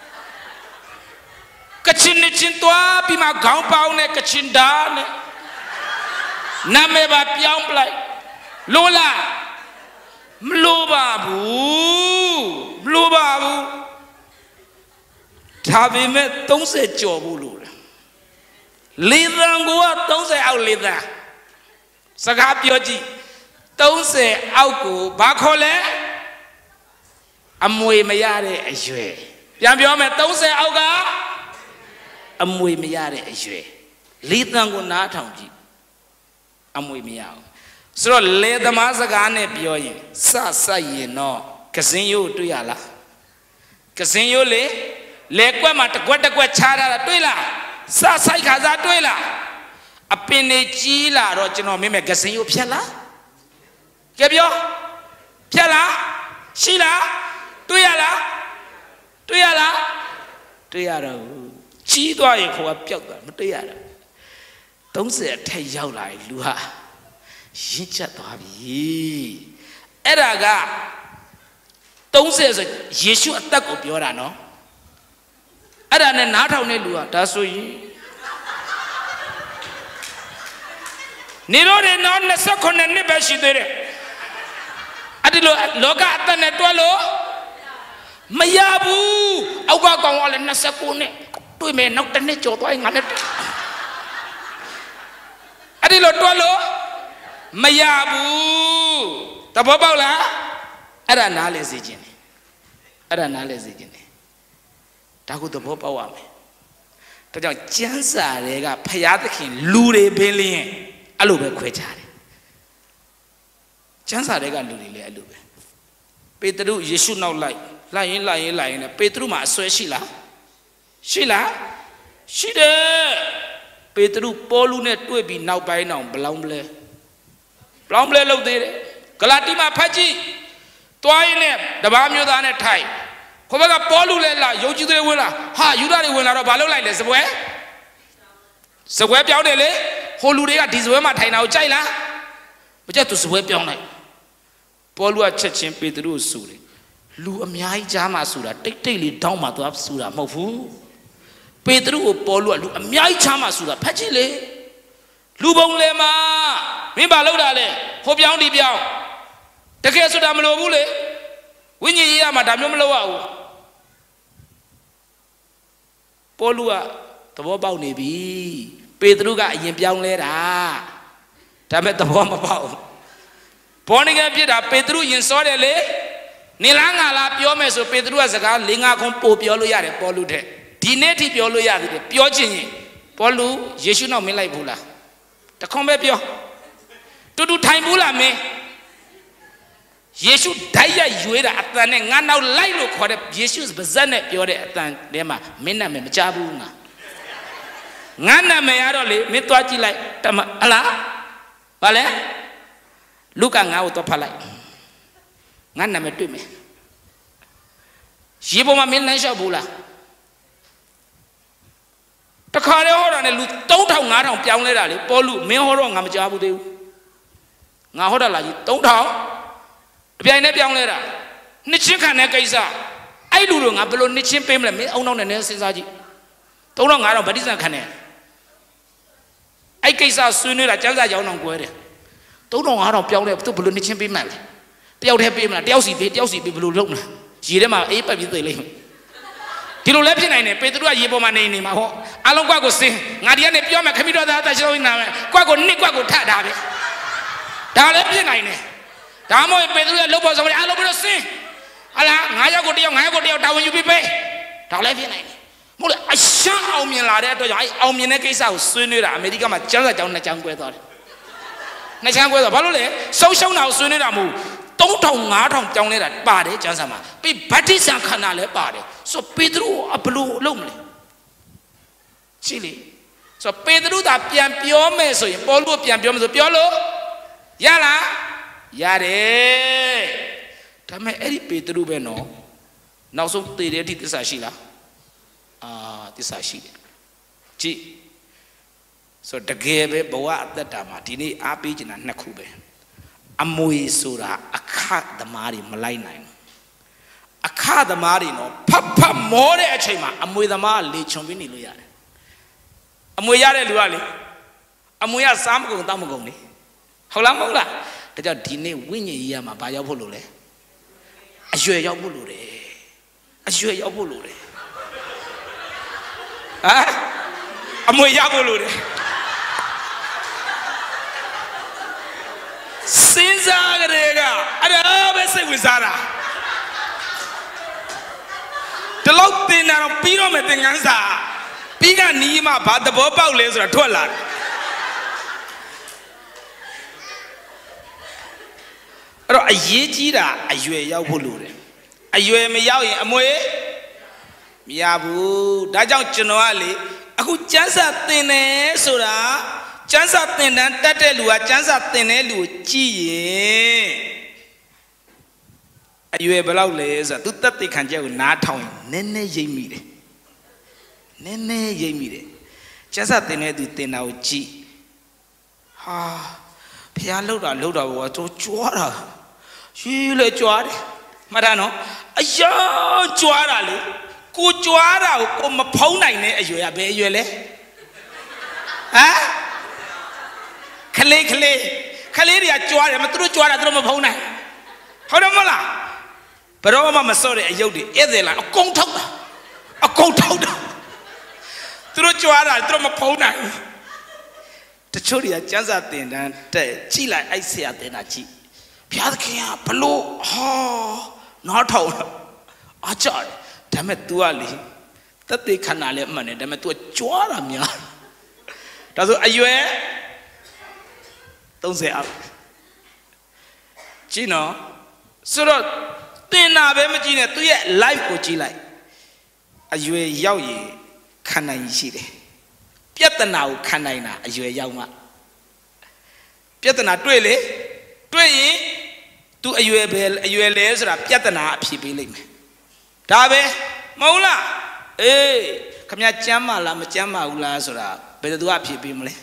ကချင်နဲ့ချင်းသွားပြီးမှခေါင်းပေါင်းနဲ့ကချင်ဓာတ်နဲ့နာမည်ပါပြောင်းပလိုက်လို့လားမလို့ပါဘူးမလို့ပါဘူးဒါပေမဲ့30ကျော်ဘူးလို့လေသံကိုက30အောက်လေသံစကားပြောကြည့်30အောက်ကိုဘာခေါ်လဲအမွေမရတဲ့အရွယ်ပြန်ပြောမယ်30အောက်ကအမွေမရတဲ့အရွယ်လေသံကိုနားထောင်ကြည့်အမွေမရအောင်ဆိုတော့လေသမားစကားနဲ့ပြောရင်စဆက်ရင်တော့ကစင်းရိုးတွေ့ရလားကစင်းရိုးလေလေကွက်မှာတကွက်တကွက်ခြားထားတာတွေ့လားစဆိုင်ခါစားတွေ့လားအပင်နေကြီးလာတော့ကျွန်တော်မင်းမဲ့ကစင်းရိုးဖြတ်လားကြပြောဖြတ်လားရှိလားတွေ့ရလားတွေ့ရလားတွေ့ရတော့ကြီးသွားရင်ခေါ်ကပျောက်သွားမတွေ့ရတော့30အထက်ရောက်လာရင်လူဟာရင့်ကျက်သွားပြီအဲ့ဒါက30ဆိုယေရှုအသက်ကိုပြောတာနော်အဲ့ဒါနဲ့နားထောင်တဲ့လူကဒါဆိုရင်နေတော့တယ်နော်29နှစ်ပဲရှိသေးတယ်အဲ့ဒီလိုလောကအသက်နဲ့တွက်လို့မရဘူးအောက်ကကောင်ကလည်း29နှစ်တွေ့မယ်နောက်တစ်နှစ်ကျော်သွားရင်ငါလည်းအဲ့ဒီလိုတွက်လို့မရဘူးသဘောပေါက်လားအဲ့ဒါနားလဲစေခြင်းတယ်အဲ့ဒါနားလဲစေခြင်းတယ်ဒါကိုသဘောပေါက်ရမယ်ဒါကြောင့်ကျမ်းစာတွေကဖျားသခင်လူတွေပင်လျင်အဲ့လိုပဲခွဲခြားတယ်ကျမ်းစာတွေကလူတွေလည်းအဲ့လိုပဲပေတရုယေရှုနောက်လိုက်လိုက်ရင်လိုက်ရင်လိုက်ရင်ပေတရုမှာအဆွဲရှိလားရှိလားရှိတယ်ပေတရုပေါလုနဲ့တွေ့ပြီးနောက်ပိုင်းအောင်ဘလောင်းပလဲဘလောင်းပလဲလုပ်သေးတယ်ဂလာတိမှာဖတ်ကြည့်တွားရင်းနဲ့တပားမျိုးသားနဲ့ထိုင်ခေါ်ဘက်ကပေါလုလဲလာယုံကြည်သူတွေဝင်လာဟာယူဒတွေဝင်လာတော့ဘာလုပ်လိုက်လဲစပွဲစပွဲပြောင်းတယ်လေဟိုလူတွေကဒီစပွဲမှာထိုင်တာကိုကြိုက်လားမကြက်သူစပွဲပြောင်းလိုက်ပေါလုကချက်ချင်းပေတရုကိုဆူတယ်လူအများကြီးကြားမှာဆူတာတိတ်တိတ်လေးတောင်းမှသွားဆူတာမဟုတ်ဘူးပေတရုကိုပေါလုကလူအများကြီးချားမှာဆူတာဖတ်ကြည့်လေလူပုံလေမှာမင်းဘာလုပ်တာလဲဟိုပြောင်းဒီပြောင်းတကယ်ဆိုတာမလိုဘူးလေဝိညာဉ်ရေးရမှာဒါမျိုးမလုပ်ရဘူးပေါလုကသဘောပေါက်နေပြီပေတရုကအရင်ပြောင်းလဲတာဒါပေမဲ့သဘောမပေါက်ဘောနိကဖြစ်တာပေတရုရင်စောတယ်လေနေလားငါလားပြောမယ်ဆိုပေတရုကစကား၄၅ခွန်းပို့ပြောလို့ရတယ်ပေါလုတဲ့ဒီနေ့ထိပြောလို့ရတယ်ပြောချင်ရင်ပေါလုယေရှုနောက်မင်းလိုက်ဘူးလားတခွန်းပဲပြောတူတူထိုင်ဘူးလားမင်းယေရှုဓာတ်ရရွေးတာအတန်နဲ့ငါနောက်လိုက်လို့ခေါ်တဲ့ယေရှုပါဇက်နဲ့ပြောတဲ့အတန်ထဲမှာမင်းနာမည်မကြားဘူးငါငါနာမည်ရတော့လေမင်းသွားကြည့်လိုက်တမဟလားဘာလဲလူကငါ့ကိုတော့ဖတ်လိုက်ငါနာမည်တွေ့မယ်ရေပေါ်မှာမင်းလမ်းလျှောက်ဘူးလားတခါတည်းဟောတာနဲ့လူသုံးထောင်ငါးထောင်ပြောင်းလဲတာလေပေါလုမင်းဟောတော့ငါမကြားဘူးသေးဘူးငါဟောတာလားကြီးသုံးထောင်တပြိုင်တည်းပြောင်းလဲတာနှစ်ချင်းခံတဲ့ကိစ္စအဲ့လူတို့ငါဘယ်လိုနှစ်ချင်းပေးမလဲမင်းအုံနောက်နဲ့နည်းစဉ်းစားကြည့်သုံးထောင်ငါးထောင်ဗတ္တိဇံခံတယ်အဲ့ကိစ္စဆွေးနွေးတာကျမ်းစာကြောင်းအောင်ကွဲတယ်သုံးထောင်ငါးထောင်ပြောင်းလဲသူဘယ်လိုနှစ်ချင်းပေးမလဲတယောက်တည်းပေးမလားတယောက်စီပေးတယောက်စီပေးဘယ်လိုလုပ်မလဲရေထဲမှာအေးပတ်ပြီးသိလိမ့်မယ်ဒီလိုလဲဖြစ်နိုင်တယ်ပေတရုကရေပေါ်မှာနေနေမှာဟောအလုံးကွက်ကိုစင်းငါဒီကနေပြောမယ်ခမီးတော်သားအသက်ရှင်နာမယ်ကွက်ကိုနှစ်ကွက်ကိုထတာပဲဒါလည်းဖြစ်နိုင်တယ်ဒါမှမဟုတ်ပေတရုရဲ့လှုပ်ပေါ်ဆောင်အလုံးပြီးတော့စင်းဟာလားငါးယောက်ကိုတယောက်ငါးယောက်ကိုတယောက်တာဝန်ယူပြီးပေးဒါလည်းဖြစ်နိုင်တယ်မဟုတ်လေအရှမ်းအောင်မြင်လာတဲ့အတွက်ကြောင့်အဲအောင်မြင်တဲ့ကိစ္စကိုဆွေးနွေးတာအမေရိကမှာကျန်းစာကြောင်းနှစ်ချမ်းကွဲသွားတယ်နှစ်ချမ်းကွဲသွားဘာလို့လဲဆုံးရှုံးတာကိုဆွေးနွေးတာမဟုတ်သုံးထောင်ငါးထောင်ပြောင်းလဲတာပါတယ်ကျမ်းစာမှာပြီးဗတ္တိဇံခန္ဓာလည်းပါတယ်ဆိုပေတရုအဘလို့လုံးမလဲရှိလေဆိုပေတရုသာပြန်ပြောမယ်ဆိုရင်ပေါလုကပြန်ပြောမယ်ဆိုပြောလို့ရလားရတယ်ဒါပေမဲ့အဲ့ဒီပေတရုပဲနော်နောက်ဆုံးသေတဲ့အထိသစ္စာရှိလားအာသစ္စာရှိတယ်ကြည့်ဆိုတကယ်ပဲဘဝအသက်တာမှာဒီနေ့အားပေးချင်တာနှစ်ခုပဲအမွေဆိုတာအခသမားတွေမလိုက်နိုင်ဘူးအခသမားတွေနော်ဖတ်ဖတ်မောတဲ့အချိန်မှာအမွေသမားလေခြုံပြီးနေလို့ရတယ်အမွေရတဲ့လူကလေအမွေရစားမကုန်တောက်မကုန်လေဟုတ်လားမဟုတ်လားဒါကြောင့်ဒီနေ့ဝိညာဉ်ရေးရမှာဘာရောက်ဖို့လို့လဲအရွယ်ရောက်ဖို့လို့တယ်အရွယ်ရောက်ဖို့လို့တယ်ဟမ်အမွေရဖို့လို့တယ်စဉ်းစားကြတဲ့ကအဲ့ဒါပဲစိတ်ဝင်စားတာဒီလောက်တင်တာတော့ပြီးတော့မယ်သင်္ကန်းစာပြီးကနီးမှဘာသဘောပေါက်လဲဆိုတာထွက်လာတယ်အဲ့တော့အရေးကြီးတာအရွယ်ရောက်ဖို့လိုတယ်အရွယ်မရောက်ရင်အမွေမရဘူးဒါကြောင့်ကျွန်တော်ကလေအခုကျမ်းစာသင်တယ်ဆိုတာကျမ်းစာသင်တန်းတတ်တဲ့လူကကျမ်းစာသင်တဲ့လူကိုကြည့်ရင်အရွယ်ဘယ်လောက်လဲဆိုတာသူတက်သိခံချက်ကိုနားထောင်ရင်နည်းနည်းရိပ်မိတယ်နည်းနည်းရိပ်မိတယ်ကျမ်းစာသင်တဲ့သူသင်တာကိုကြည့်ဟာဖះလှုပ်တာလှုပ်တာဘောတော့ကြွားတာရေးလေကြွားတယ်မှတ်ထားနော်အယောကြွားတာလေကိုကြွားတာကိုကိုမဖုံးနိုင်တဲ့အရွယ်ကဘယ်အရွယ်လဲဟမ်ခလေးခလေးခလေးတွေကကြွားတယ်မသူတို့ကြွားတာသူတို့မဖုံးနိုင်ဟုတ်တယ်မလားဘယ်တော့မှမစော့တဲ့အယုတ်တွေဧည့်သည်လာအကုန်ထုတ်တာအကုန်ထုတ်တာသူတို့ကြွားတာသူတို့မဖုံးနိုင်တချို့တွေကကျမ်းစာသင်တန်းတဲ့ကြည့်လိုက်အဲ့ဆရာသင်တာကြည့်ဘုရားသခင်ကဘလို့ဟာနားထောင်အားကြတယ်ဒါပေမဲ့ तू ကလေတက်သေးခဏလေးအမှန်နဲ့ဒါပေမဲ့ तू ကကြွားတာများဒါဆိုအရွယ်သုံးဆယ်အောက်ကြည့်နော်ဆိုတော့သင်တာပဲမကြည့်နဲ့သူရဲ့ live ကိုကြည့်လိုက်အရွယ်ရောက်ရင် Kanai sih deh. Piatana u kanai na ayu yau mak. Piatana tuh le, tuh ini tu ayu bel ayu le sura piatana api beli me. Tapi mau lah, eh kami cama lah macam ulah sura beda dua api beli me.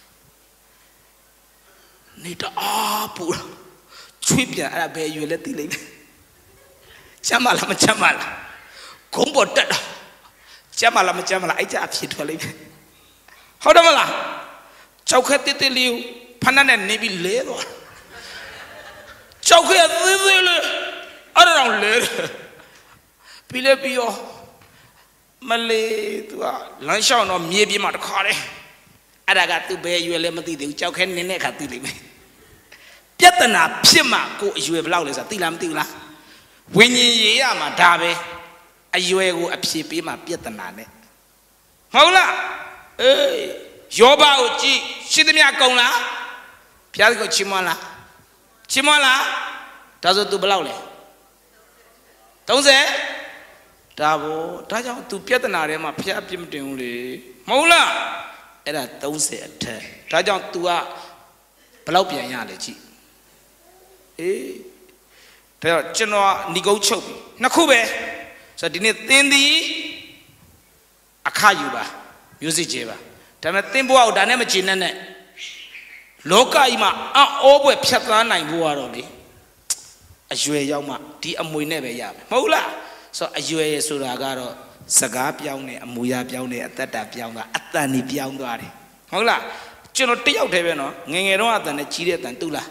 Ni dah apa? Cuy biar ada ayu le tili me. Cama lah macam lah, kompor dah. Cama lah macam lah, aja api tu le. How do malah? Cau kata teliu, panen ni bil le doa. Cau kata teliu, ada orang le. Bila bio, Malay tu ah, langsung no mie bi mat kare. Ada kata bayi le mati tu, cau kata ni nak kata le. Biar tanah pima ko ayu belau le sa, tilam tilam. Winyi ye ama dabe, ayu ego api pima biar tanah ne. Maulah. Eh, Yoba uji, siapa yang kau lah? Piala kau cimala, cimala, tahu tu belau le. Tahu se? Tahu, tahu jangan tu piala nari mah piala pim tiung le. Mau lah, era tahu se ada. Tahu jangan tu ah belau piala le ci. Eh, tahu cina ni kau cop, nak kube. Sedini tendi, akayu bah. Music je ba. Tapi tempo awak dah ni macam mana? Loka ima, ah, oboh piala naik buat orang ni. Ajuai jauh mak, di amui ni beya. Maulah, so ajuai surah agaro, segap jauh ni, amuya jauh ni, atas jauh ni, atas ni jauh tu ada. Maulah, cuma tiada jauh deh no, ngengeron atas ni ciri atas tu lah.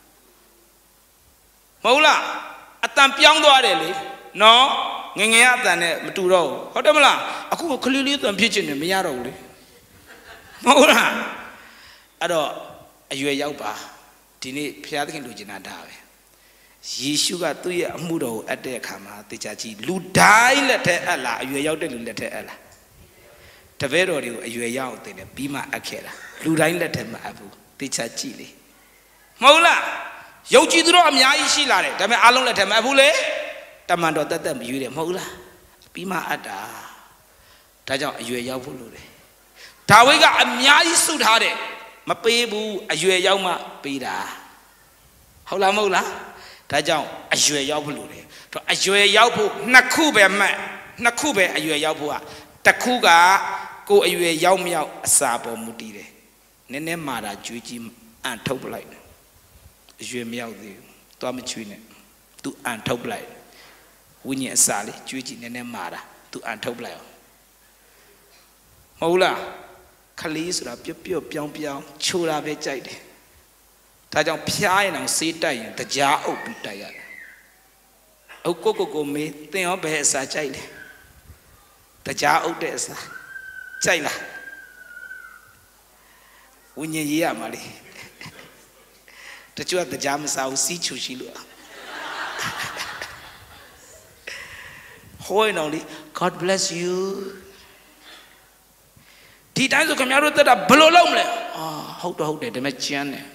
Maulah, atas jauh tu ada le, no. Ngengaya tane maturau, ada malah. Aku kelili tu ambil jenis menyarau le. Mau lah. Ada ayu ayau bah. Dini piada kan lucu nada. Yesus kata ya mudau ada kama terjadi ludai le teh Allah ayu ayau tu ludai teh Allah. Tapi orang ayu ayau tu ni bima akhirah ludai le teh maafu terjadi le. Mau lah. Yau cidu am yai si lah le. Tapi along le teh maafu le. Taman dot tetap ayu dia mau lah, bima ada, tajam ayu ayau puluh deh. Tahu ke amyai sudah deh, mapai bu ayu ayau mak pira. Hau lah mau lah, tajam ayu ayau puluh deh. To ayu ayau pu nak kube mak, nak kube ayu ayau pu ah, tak kuga ko ayu ayau miau asap mudi deh. Nenek marah cuci an tahu pelai, ayu miau tu, tu amat cuci ne, tu an tahu pelai. Winyi asal, cuci nenek marah, tu antau belau. Maulah, kali sudah piu-piu, piang-piang, curah becai deh. Tajam piai nang sitai, terjauh budaya. Aku koko me, tengok bahasa cai deh. Terjauh deh sah, cai lah. Winyi iya mali. Tercuat terjam sah usi cuci lu. Hoi nongli, God bless you. Di tahun tu kami harus tetap belolong le. Ah, hau tu hau deh, demi cian le.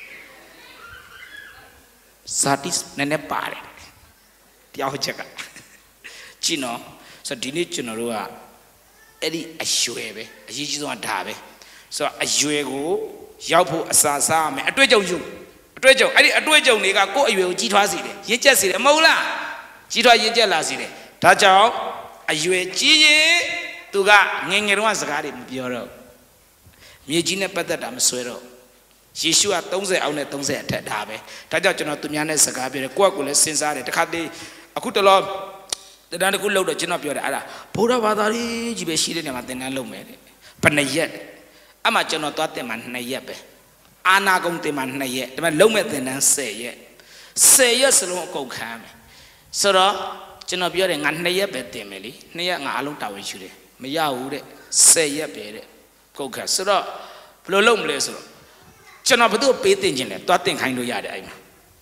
Sadis nenek pare. Dia hau jaga. Cino, sedini cino luar. Edi asyue be, asyik tu ada be. So asyue go, jauh pu asal-asal me. Aduh jauh jauh, aduh jauh. Adi aduh jauh ni kan, ko asyue jitwa sih le. Ye jas sih le, mau lah. Jitwa ye jas lah sih le. Tajau ayu cie tu ga ngengeruan sekali biaro. Miejine pada dalam suero. Yesus atau tongse awne tongse ada dabe. Tajau cina tu miane sekali. Kuat kulit sensari. Dekati aku telom. Dan aku lalu dah cina biaro ada. Pura badari jibe sih ni mati nalu mere. Penayat. Ama cina tu ate man nayat be. Anak kong te man nayat. Teman lalu mere tenan seye. Seye selalu kau kami. Sera. Cina biar dengan naya bete meli, naya ngalung tahu curi, meyau deh, saya bere, kau kan, sura, belum boleh sura. Cina betul bete jenis, tuh ting kain doya ada aima.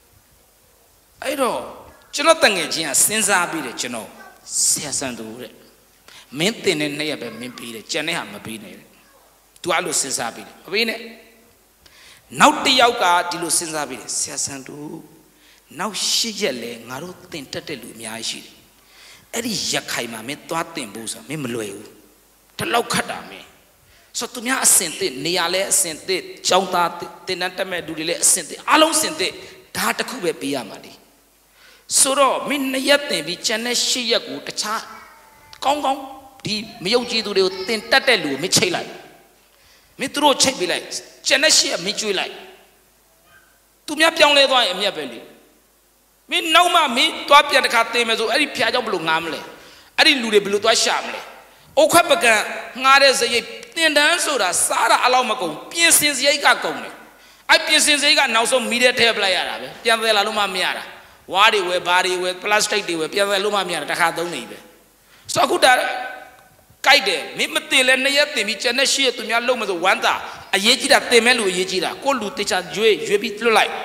Ayo, cina tengah jenis sensa bere, cina siasan tu deh, maintenance naya be mimpi deh, cina ham mimpi deh, tuh alu sensa bere, apa ini? Nauti yau ka dilu sensa bere, siasan tu. Now she jale ngaru tinta telu miashi. Eri yakai ma me tua tembusa me melueu. တလောက်ခတ်တာမင်းဆိုသူများအစင်သစ်နေရာလဲအစင်သစ်ကျောင်းသားတင်တန်းတက်မဲ့လူတွေလဲအစင်သစ်အားလုံးအစင်သစ်ဒါတစ်ခုပဲပေးရမှာလေဆိုတော့မင်းနှစ်ရက်တင်ပြီးကျန်တဲ့ရှစ်ရက်ကိုတခြားကောင်းကောင်းဒီမယုံကြည်သူတွေကိုတင်တက်တဲ့လူကိုမချိတ်လိုက်မင်းတို့ချိတ်ပေးလိုက်ကျန်တဲ့ရှစ်ရက်မင်းကျွေးလိုက်သူများပြောင်းလဲသွားရင်အမြတ်ပဲလေမင်းနောက်မှမင်းသွားပြန်တစ်ခါတင်မယ်ဆိုအဲ့ဒီဖျားကြောင့်ဘယ်လိုငားမလဲအဲ့ဒီလူတွေဘယ်လိုသွားရှာမလဲအိုခွက်ပကံငားတဲ့စရိတ်တင်တန်းဆိုတာစားတာအလောက်မကုန်ပြင်စင်စရိတ်ကကုန်တယ်အဲ့ပြင်စင်စရိတ်ကနောက်ဆုံးမီးတဲ့ထဲပလိုက်ရတာပဲပြန်တယ်လာလို့မှမရတာဝါးတွေဝယ်ဘာတွေဝယ်ပလတ်စတစ်တွေဝယ်ပြန်တယ်လို့မှမရတာတစ်ခါသုံးနေပဲဆိုတော့အခုဒါကြိုက်တယ်မင်းမတင်လဲနှစ်ရက်တင်ပြီးကျန်တဲ့ရှစ်ရက်သူများလုံးမဆိုဝမ်းသာအရေးကြီးတာတင်မဲ့လူအရေးကြီးတာကိုလူတေချာရွေးရွေးပြီးလွတ်လိုက်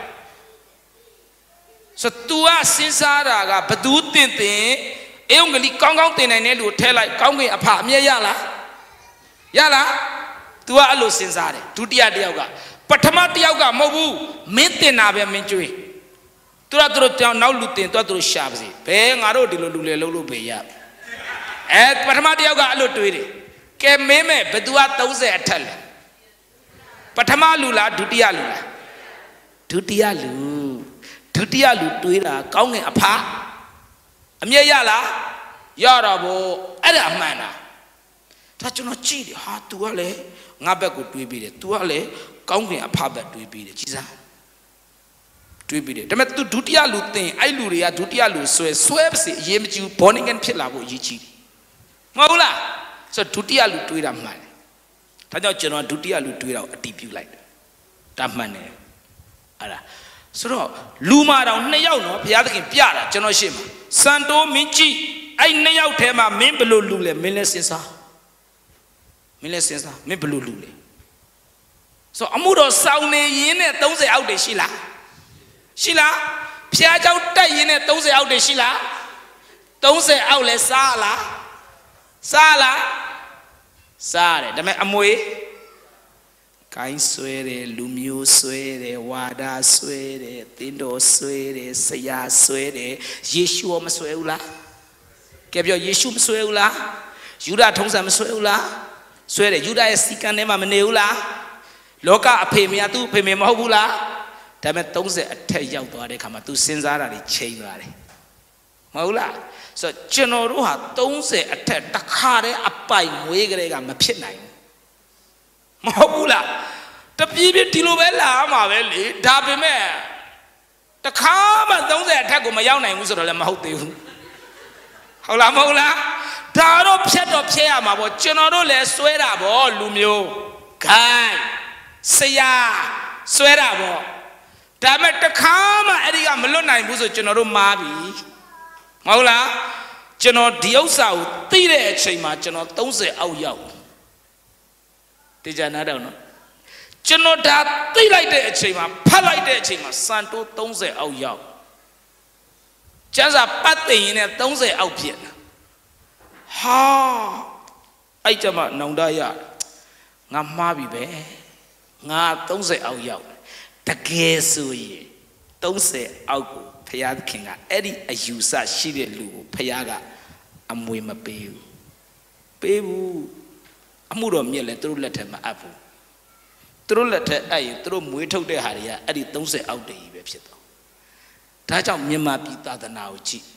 ဆိုတော့ तू ကစဉ်းစားတာကဘသူတင်တင်အေးုံကလေးကောင်းကောင်းတင်နိုင်တဲ့လူကိုထဲလိုက်ကောင်းကင်အဖအမြဲရလားရလား तू ကအဲ့လိုစဉ်းစားတယ်ဒုတိယတစ်ယောက်ကပထမတစ်ယောက်ကမဟုတ်ဘူးမင်းတင်တာပဲမင်းကျွေးသူကသူတို့တောင်းနောက်လူတင်တော့သူတို့ရှာပါစေဘယ်ငါတို့ဒီလိုလူလေလုံးလို့ပဲရအဲပထမတစ်ယောက်ကအဲ့လိုတွေးတယ်ကဲမင်းမဲ့ဘသူကသုံးဆယ်အထက်လဲပထမလူလားဒုတိယလူလားဒုတိယလူဒုတိယလူတွေးတာကောင်းငင်အဖအမြဲရလားရတော့ဗောအဲ့ဒါမှန်တာဒါကျွန်တော်ကြည့်တယ်ဟာ तू ကလည်းငါဘက်ကိုတွေးပြီးတယ် तू ကလည်းကောင်းငင်အဖဘက်တွေးပြီးတယ်ကြည်စားတွေးပြီးတယ်ဒါပေမဲ့ तू ဒုတိယလူတင်အဲ့လူတွေကဒုတိယလူဆွဲဆွဲပါစေအရေးမကြီးဘူး born again ဖြစ်လာဖို့အရေးကြီးတယ်မဟုတ်လားဆိုတော့ဒုတိယလူတွေးတာမှန်တယ်ဒါကြောင့်ကျွန်တော်ဒုတိယလူတွေးတာကိုအတီးပြုတ်လိုက်တယ်ဒါမှန်တယ်အဲ့ဒါဆိုတော့လူမာတောင်နှစ်ယောက်နော်ဘုရားသခင်ပြတာကျွန်တော်ရှေ့မှာစံတိုးမင်းကြီးအဲ့နှစ်ယောက်ထဲမှာမင်းဘလို့လူလဲမင်းလဲစဉ်းစားမင်းလဲစဉ်းစားမင်းဘလို့လူလဲဆိုအမှုတော်စောင်းနေရင်းနဲ့သုံးဆယ်အောက်တည်းရှိလားရှိလားဖျားเจ้าတက်ရင်းနဲ့သုံးဆယ်အောက်တည်းရှိလားသုံးဆယ်အောက်လဲစားလားစားလားစားတယ်ဒါပေမဲ့အမွေကိုင်းဆွဲတယ်လူမျိုးဆွဲတယ်ဝါဒဆွဲတယ်တင်းတော်ဆွဲတယ်ဆရာဆွဲတယ်ယေရှုမဆွဲဘူးလားကဲပြောယေရှုမဆွဲဘူးလားယူဒထုံးစံမဆွဲဘူးလားဆွဲတယ်ယူဒရဲ့စီကံထဲမှာမနေဘူးလားလောကအဖေမရသူ့အဖေမမဟုတ်ဘူးလားဒါပေမဲ့သုံးဆယ်အထက်ရောက်သွားတဲ့ခါမှာ तू စဉ်းစားတာတွေချိန်သွားတယ်မဟုတ်လားဆိုတော့ကျွန်တော်တို့ဟာသုံးဆယ်အထက်တစ်ခါတည်းအပိုင်မွေးကြတဲ့ကမဖြစ်နိုင်မဟုတ်ဘူးလားတပြေးပြေးဒီလိုပဲလာမှာပဲလေဒါပေမဲ့တခါမှသုံးဆယ်အထက်ကိုမရောက်နိုင်ဘူးဆိုတော့လည်းမဟုတ်သေးဘူးဟုတ်လားမဟုတ်လားဒါတော့ဖြတ်တော့ဖြတ်ရမှာပေါ့ကျွန်တော်တို့လည်းစွဲတာပေါ့လူမျိုးဂိုင်းဆရာစွဲတာပေါ့ဒါပေမဲ့တခါမှအဲ့ဒီကမလွတ်နိုင်ဘူးဆိုကျွန်တော်တို့မားပြီမဟုတ်လားကျွန်တော်ဒီဥစ္စာကိုသိတဲ့အချိန်မှာကျွန်တော်သုံးဆယ်အောက်ရောက်တေချာနားတော့နော်ကျွန်တော်ဒါသိလိုက်တဲ့အချိန်မှာဖတ်လိုက်တဲ့အချိန်မှာစံတိုးသုံးဆယ်အောက်ရောက်ကျန်းစာပတ်သိရင်နဲ့သုံးဆယ်အောက်ဖြစ်လာဟာအဲ့ကြမှာနောင်တရငါမှားပြီပဲငါသုံးဆယ်အောက်ရောက်တကယ်ဆိုရင်သုံးဆယ်အောက်ကိုဖယားသခင်ကအဲ့ဒီအယူဆရှိတဲ့လူကိုဖယားကအမွေမပေးဘူးပေးဘူးအမှုတော်မြက်လဲသူတို့လက်ထက်မှာအပ်ဘူးသူတို့လက်ထက်အဲ့ရင်သူတို့မွေးထုတ်တဲ့ဟာတွေကအဲ့ဒီသုံးဆယ်အောက်တည်းကြီးပဲဖြစ်တော့ဒါကြောင့်မြန်မာပြည်သာသနာကိုကြည့်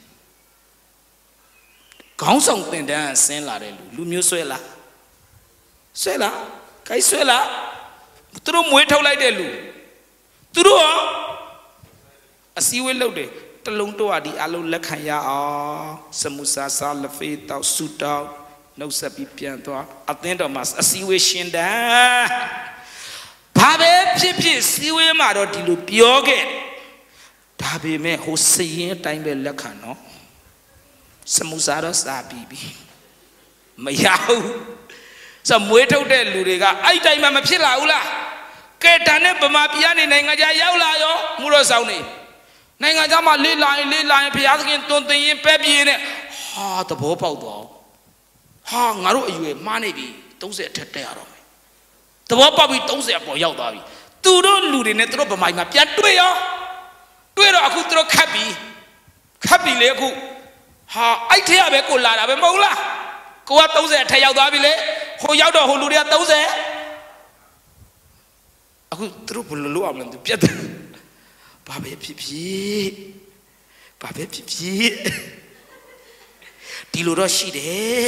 ခေါင်းဆောင်တင်တန်းဆင်းလာတဲ့လူလူမျိုးဆွဲလားဆွဲလားခိုင်းဆွဲလားသူတို့မွေးထုတ်လိုက်တဲ့လူသူတို့ရောအစည်းအဝေးလုပ်တယ်တလုံးတော့ဒီအလုံးလက်ခံရအောင်စမှုစာစာလဖေးတောက်ဆူတောက်နှုတ်ဆက်ပြီးပြန်သွားအသင်းတော်မှာအစည်းအဝေးရှင်တန်းဘာပဲဖြစ်ဖြစ်စည်းဝေးမှာတော့ဒီလိုပြောခဲ့ဒါပေမဲ့ဟိုစရင်အတိုင်းပဲလက်ခံနော်စမှုစာတော့စာပြီးပြီမရဘူးစမွေးထုတ်တဲ့လူတွေကအဲ့တိုင်းမှမဖြစ်လာဘူးလားကဲတန်နဲ့ဗမာပြည်ကနေနိုင်ငံခြားရောက်လာရောမှုတော်ဆောင်နေနိုင်ငံခြားမှာလေးလာရင်လေးလာရင်ဘုရားသခင်တွင်တင်ရင်ပဲပြေးနေဟာသဘောပေါက်သွားဟာငါတို့အရွယ်မှားနေပြီသုံးဆယ်အထက်တက်ရတော့မယ်သဘောပေါက်ပြီးသုံးဆယ်အပေါ်ရောက်သွားပြီသူတို့လူတွေနဲ့သူတို့ဗမာပြည်မှာပြန်တွေ့ရောတွေ့တော့အခုသူတို့ခတ်ပြီခတ်ပြီလေအခုဟာအဲ့ထက်ရပဲကိုလာတာပဲမဟုတ်လားကိုကသုံးဆယ်အထက်ရောက်သွားပြီလေ hô giáo đồ hô lù đeo tấu rẻ aku terus belum lu amlan tu piat ba be phi phi ba be phi phi di lu ro shi de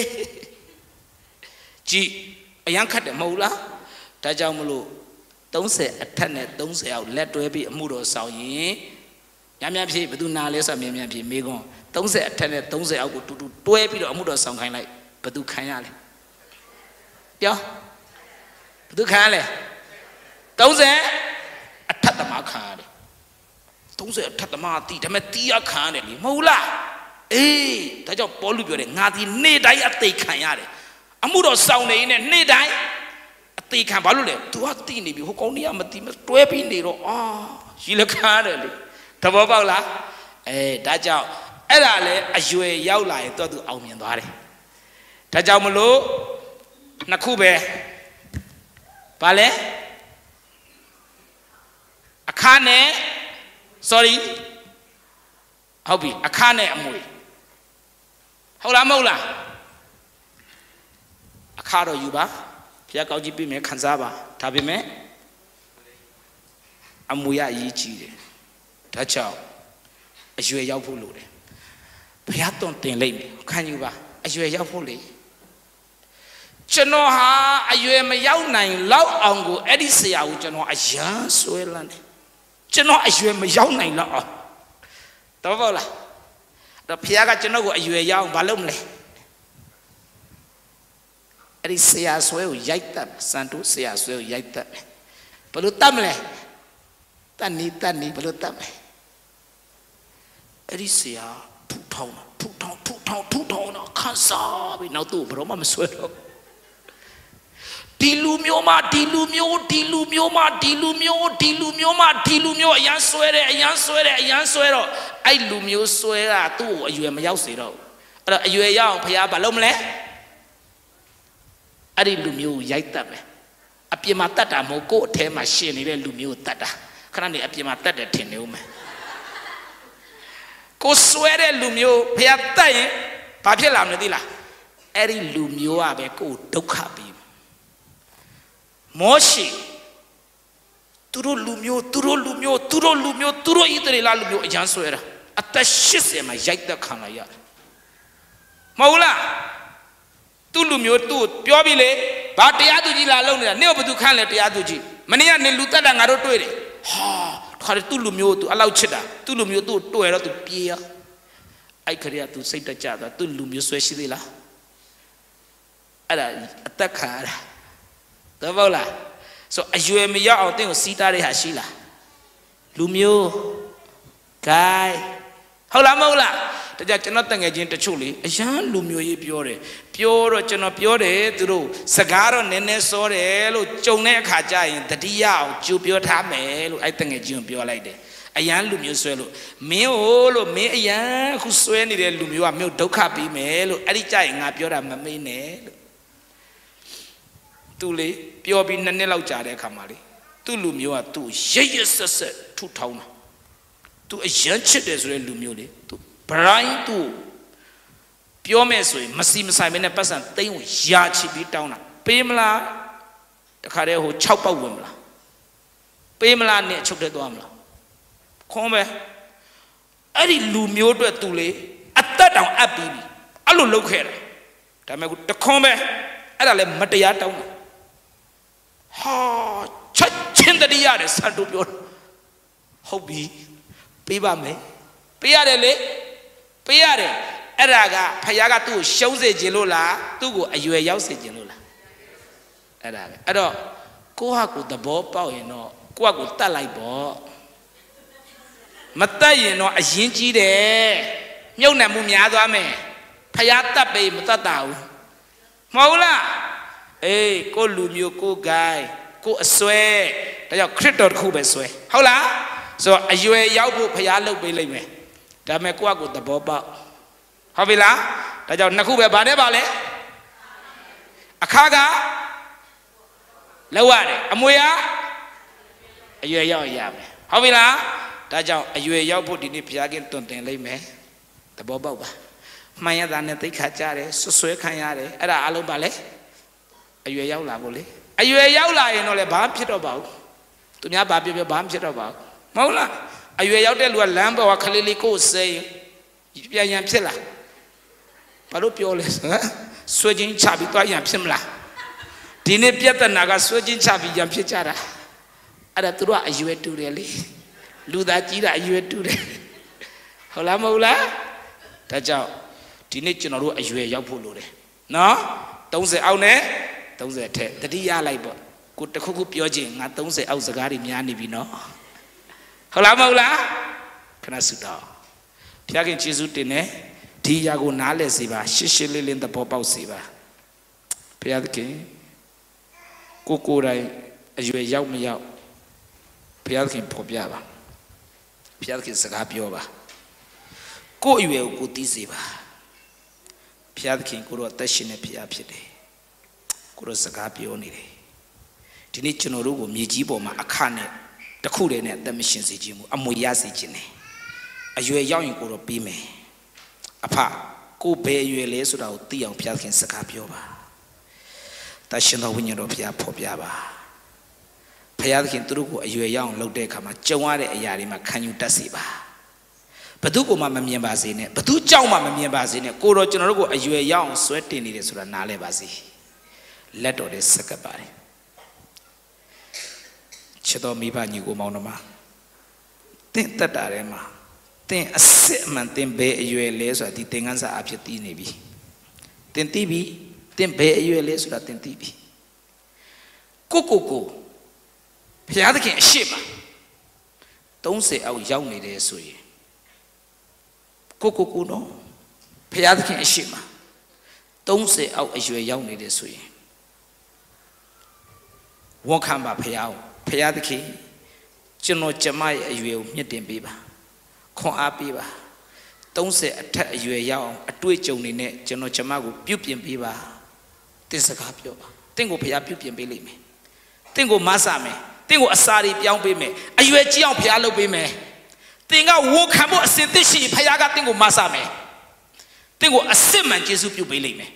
ji ayan khat de mou la da jaw ma lo thirtyအထက်နဲ့thirtyအောက်လက်တွဲပြီးအမှုတော်ဆောင်ရင်ညံ့ညံ့ဖြစ်ဘယ်သူနာလဲဆိုမြင်မြန်ဖြစ်မိကွန်းthirtyအထက်နဲ့thirtyအောက်ကိုတူတူတွဲပြီးတော့အမှုတော်ဆောင်ခိုင်းလိုက်ဘယ်သူခံရလဲပြောဘယ်သူခံရလဲthirtyအထက်သမားခံရတယ်thirtyအထက်သမားတီးဒါပေမဲ့တီးရခံရတယ်လေမဟုတ်လားအေးဒါကြောင့်ပေါလုပြောတယ်ငါဒီနေ့တိုင်းအသေးခံရတယ်အမှုတော်ဆောင်နေနေနေ့တိုင်းအသေးခံဘာလို့လဲ तू ကတီးနေပြီဟိုကောင်းနေရမတီးမတွဲပြီးနေတော့အာရီလခံရတယ်လေသဘောပေါက်လားအဲဒါကြောင့်အဲ့ဒါလေအရွယ်ရောက်လာရင်တော့ तू အောင်မြင်သွားတယ်ဒါကြောင့်မလို့နှစ်ခုပဲဘာလဲအခါနဲ့ sorry ဟုတ်ပြီအခါနဲ့အမွေဟုတ်လားမဟုတ်လားအခါတော့ယူပါဘုရားကောင်းကြီးပြမယ်ခံစားပါဒါပေမဲ့အမွေရအရေးကြီးတယ်ဒါကြောင့်အရွယ်ရောက်ဖို့လိုတယ်ဘုရားတွန်တင်လိုက်မယ်ခံယူပါအရွယ်ရောက်ဖို့လေကျွန်တော်ဟာအရွယ်မရောက်နိုင်လောက်အောင်ကိုအဲ့ဒီဆရာကိုကျွန်တော်အယံဆွဲလန်းတယ်ကျွန်တော်အရွယ်မရောက်နိုင်လောက်အောင်တော်ပါလားတော့ဖခင်ကကျွန်တော်ကိုအရွယ်ရောက်ဘာလုပ်မလဲအဲ့ဒီဆရာဆွဲကိုရိုက်တတ်စံတိုးဆရာဆွဲကိုရိုက်တတ်ဘယ်လိုတတ်မလဲတတ်နေတတ်နေဘယ်လိုတတ်မလဲအဲ့ဒီဆရာဖူထောင်းဖူထောင်းဖူထောင်းဖူထောင်းတော့ခါစားပြီးနောက်သူ့ဘယ်တော့မှမဆွဲတော့ဒီလူမျိုးမှာဒီလူမျိုးဒီလူမျိုးမှာဒီလူမျိုးဒီလူမျိုးမှာဒီလူမျိုးအရန်ဆွဲတယ်အရန်ဆွဲတယ်အရန်ဆွဲတော့အဲ့လူမျိုးဆွဲတာသူ့ကိုအရွယ်မရောက်စေတော့အဲ့တော့အရွယ်ရောက်အောင်ဘုရားဘာလုပ်မလဲအဲ့ဒီလူမျိုးကိုရိုက်တတ်မယ်အပြင်မှာတတ်တာမဟုတ်ကိုယ့်အထဲမှာရှင်နေတဲ့လူမျိုးကိုတတ်တာခဏနေအပြင်မှာတတ်တယ်ထင်နေဦးမယ်ကိုဆွဲတဲ့လူမျိုးဘုရားတတ်ရင်ဘာဖြစ်လာမလဲသိလားအဲ့ဒီလူမျိုးကပဲကိုယ်ဒုက္ခပြီးမောရှိသူတို့လူမျိုးသူတို့လူမျိုးသူတို့လူမျိုးသူတို့ဣသရေလလူမျိုးအကျန်းဆွဲတာအသက်eightyမှာရိုက်သက်ခံလိုက်ရတယ်မဟုတ်လားသူ့လူမျိုးသူ့ပြောပြီလေဘာတရားသူကြီးလာလုံနေတာနေ့ဘယ်သူခန့်လဲတရားသူကြီးမနေ့ကနေလူတက်တာငါတို့တွေ့တယ်ဟာခါရသူ့လူမျိုးသူအလောက်ချစ်တာသူ့လူမျိုးသူ့တွေ့တော့သူပြေးရအဲ့ခရီးကသူစိတ်တကြတာသူ့လူမျိုးဆွဲရှိသေးလားအဲ့ဒါအသက်ခံရတာတော်ပါလားဆိုအရွယ်မရောက်အောင်တင်းကိုစီးတားတဲ့ဟာရှိလားလူမျိုး gain ဟုတ်လားမဟုတ်လားတကြကျွန်တော်တငယ်ချင်းတချို့လေအရန်လူမျိုးရေးပြောတယ်ပြောတော့ကျွန်တော်ပြောတယ်သူတို့စကားတော့နည်းနည်းစောတယ်လို့ကြုံတဲ့အခါကျရင်တတိယအောင်ကြိုပြောထားမယ်လို့အဲ့တငယ်ချင်းကိုပြောလိုက်တယ်အရန်လူမျိုးဆွဲလို့မင်းဟိုလို့မင်းအရန်ခုဆွဲနေတဲ့လူမျိုးကမြို့ဒုက္ခပြီးမယ်လို့အဲ့ဒီကြရင်ငါပြောတာမမေ့နဲ့လို့သူလေပြောပြီးနှစ်နှစ်လောက်ကြာတဲ့အခါမှာလေသူ့လူမျိုးကသူ့ရရဆက်ဆက်ထူထောင်းတာသူအရန်ချစ်တယ်ဆိုတဲ့လူမျိုးလေသူဘရိုင်းသူပြောမယ်ဆိုရင်မစီမဆိုင်မနဲ့ပတ်စံသိန်းကိုယာချပြီးတောင်းတာပေးမလားတခါတည်းဟို၆ပေါက်ဝင်မလားပေးမလားနဲ့ချုပ်တဲ့သွားမလားခွန်ပဲအဲ့ဒီလူမျိုးအတွက်သူလေအသက်တောင်အပ်ပြီးပြီအဲ့လိုလုပ်ခဲ့တာဒါပေမဲ့တခွန်ပဲအဲ့ဒါလည်းမတရားတောင်းတာဟာချက်ချင်းတည်းရတယ်ဆန်တို့ပြောဟုတ်ပြီပေးပါမယ်ပေးရတယ်လေပေးရတယ်အဲ့ဒါကဖခင်ကသူ့ကိုရှုံးစေခြင်းလို့လားသူ့ကိုအရွယ်ရောက်စေခြင်းလို့လားအဲ့ဒါပဲအဲ့တော့ကိုဟာကိုသဘောပေါက်ရင်တော့ကိုဟာကိုတတ်လိုက်ပေါ့မတတ်ရင်တော့အရင်ကြီးတယ်မြုပ်နှံမှုများသွားမယ်ဖခင်တတ်ပေးမတတ်တာဘူးမဟုတ်လားအေးကိုလူမျိုးကိုဂိုင်းကိုအစွဲဒါကြောင့်ခရစ်တော်တစ်ခုပဲစွဲဟုတ်လားဆိုတော့အရွယ်ရောက်ဖို့ဖရားလုပ်ပေးလိုက်မယ်ဒါပေမဲ့ကိုယ့်အကိုသဘောပေါက်ဟုတ်ပြီလားဒါကြောင့်နှစ်ခုပဲဗာနဲ့ပါလဲအခါကလောက်ရတယ်အမွေကအရွယ်ရောက်ရမယ်ဟုတ်ပြီလားဒါကြောင့်အရွယ်ရောက်ဖို့ဒီနေ့ဖရားကတွင်တင်လိုက်မယ်သဘောပေါက်ပါမှန်ရတာနဲ့သိခါကြတယ်ဆွဆွဲခံရတယ်အဲ့ဒါအလုံးပါလဲအရွယ်ရောက်လာဖို့လေအရွယ်ရောက်လာရင်တော့လေဘာဖြစ်တော့ပါဘူးသူများဘာပြောပြောဘာဖြစ်တော့ပါဘူးမဟုတ်လားအရွယ်ရောက်တဲ့လူကလမ်းပေါ်ကခလေးလေးကိုဆဲပြန်ရန်ဖြစ်လာဘာလို့ပြောလဲဆွဲချင်းချပြီးသွားရန်ဖြစ်မလားဒီနေ့ပြဿနာကဆွဲချင်းချပြီးရန်ဖြစ်ကြတာအဲ့ဒါသူတို့ကအရွယ်တူတယ်လေလူသားကြီးတာအရွယ်တူတယ်ဟုတ်လားမဟုတ်လားဒါကြောင့်ဒီနေ့ကျွန်တော်တို့အရွယ်ရောက်ဖို့လိုတယ်နော်သုံးဆယ်အောက်နဲ့သုံးဆယ်ထက်တတိယလိုက်ပေါ့ကိုတခုခုပြောခြင်းငါသုံးဆယ်အောက်စကားတွေများနေပြီနော်ဟုတ်လားမဟုတ်လားခဏဆုတောင်းဘုရားခင်ယေရှုတင်တယ်ဒီຢာကိုနားလည်စေပါရှင်းရှင်းလင်းလင်းသဘောပေါက်စေပါဘုရားသခင်ကိုကိုယ်တိုင်အရွယ်ရောက်မရောက်ဘုရားသခင်ဖော်ပြပါဘုရားသခင်စကားပြောပါကိုယ်အရွယ်ကိုကိုသိစေပါဘုရားသခင်ကိုတော့အသက်ရှင်တဲ့ဘုရားဖြစ်တယ်ကိုတော့စကားပြောနေတယ်ဒီနေ့ကျွန်တော်တို့ကိုမြေကြီးပေါ်မှာအခနဲ့တခုတည်းနဲ့အသက်မရှင်စေခြင်းဘူးအမွေရစေခြင်းနဲ့အရွယ်ရောက်ရင်ကိုတော့ပြီးမယ်အဖကိုဘယ်အရွယ်လဲဆိုတာကိုသိအောင်ဘုရားသခင်စကားပြောပါတရှင်တော်ဝိညာဉ်တော်ဘုရားဖော်ပြပါဘုရားသခင်သူတို့ကိုအရွယ်ရောက်အောင်လုပ်တဲ့အခါမှာကြုံရတဲ့အရာတွေမှာခံယူတတ်စေပါဘသူကိုမှမမြင်ပါစေနဲ့ဘသူကြောက်မှမမြင်ပါစေနဲ့ကိုတော့ကျွန်တော်တို့ကိုအရွယ်ရောက်အောင်ဆွဲတင်နေတယ်ဆိုတာနားလဲပါစေလက်တော်တဲ့စကပ်ပါတယ်ချစ်တော်မိဘညီကိုမောင်နှမတင့်တက်တာထဲမှာတင်အစစ်အမှန်တင်ဘယ်အရွယ်လဲဆိုတာဒီသင်ခန်းစာအဖြစ်သိနေပြီတင်သိပြီတင်ဘယ်အရွယ်လဲဆိုတာတင်သိပြီကိုကိုကိုဘုရားသခင်အရှိမသုံးဆယ်အောက်ရောက်နေတယ်ဆိုရင်ကိုကိုကိုနော်ဘုရားသခင်အရှိမသုံးဆယ်အောက်အရွယ်ရောက်နေတယ်ဆိုရင်ဝန်ခံပါဘုရားဘုရားသခင်ကျွန်တော်ကျမရဲ့အရွယ်ကိုမြင့်တင်ပေးပါခွန်အားပေးပါသုံးဆယ်အထက်အရွယ်ရောက်အောင်အတွေ့အကြုံတွေနဲ့ကျွန်တော်ကျမကိုပြုပြင်ပေးပါတင်စကားပြောပါတင့်ကိုဘုရားပြုပြင်ပေးလိမ့်မယ်တင့်ကိုမဆာမယ်တင့်ကိုအစာတွေပြောင်းပေးမယ်အရွယ်ကြီးအောင်ဘုရားလုပ်ပေးမယ်တင်ကဝန်ခံဖို့အစဉ်သစ်ရှိဘုရားကတင့်ကိုမဆာမယ်တင့်ကိုအစစ်မှန်ကျေးဇူးပြုပေးလိမ့်မယ်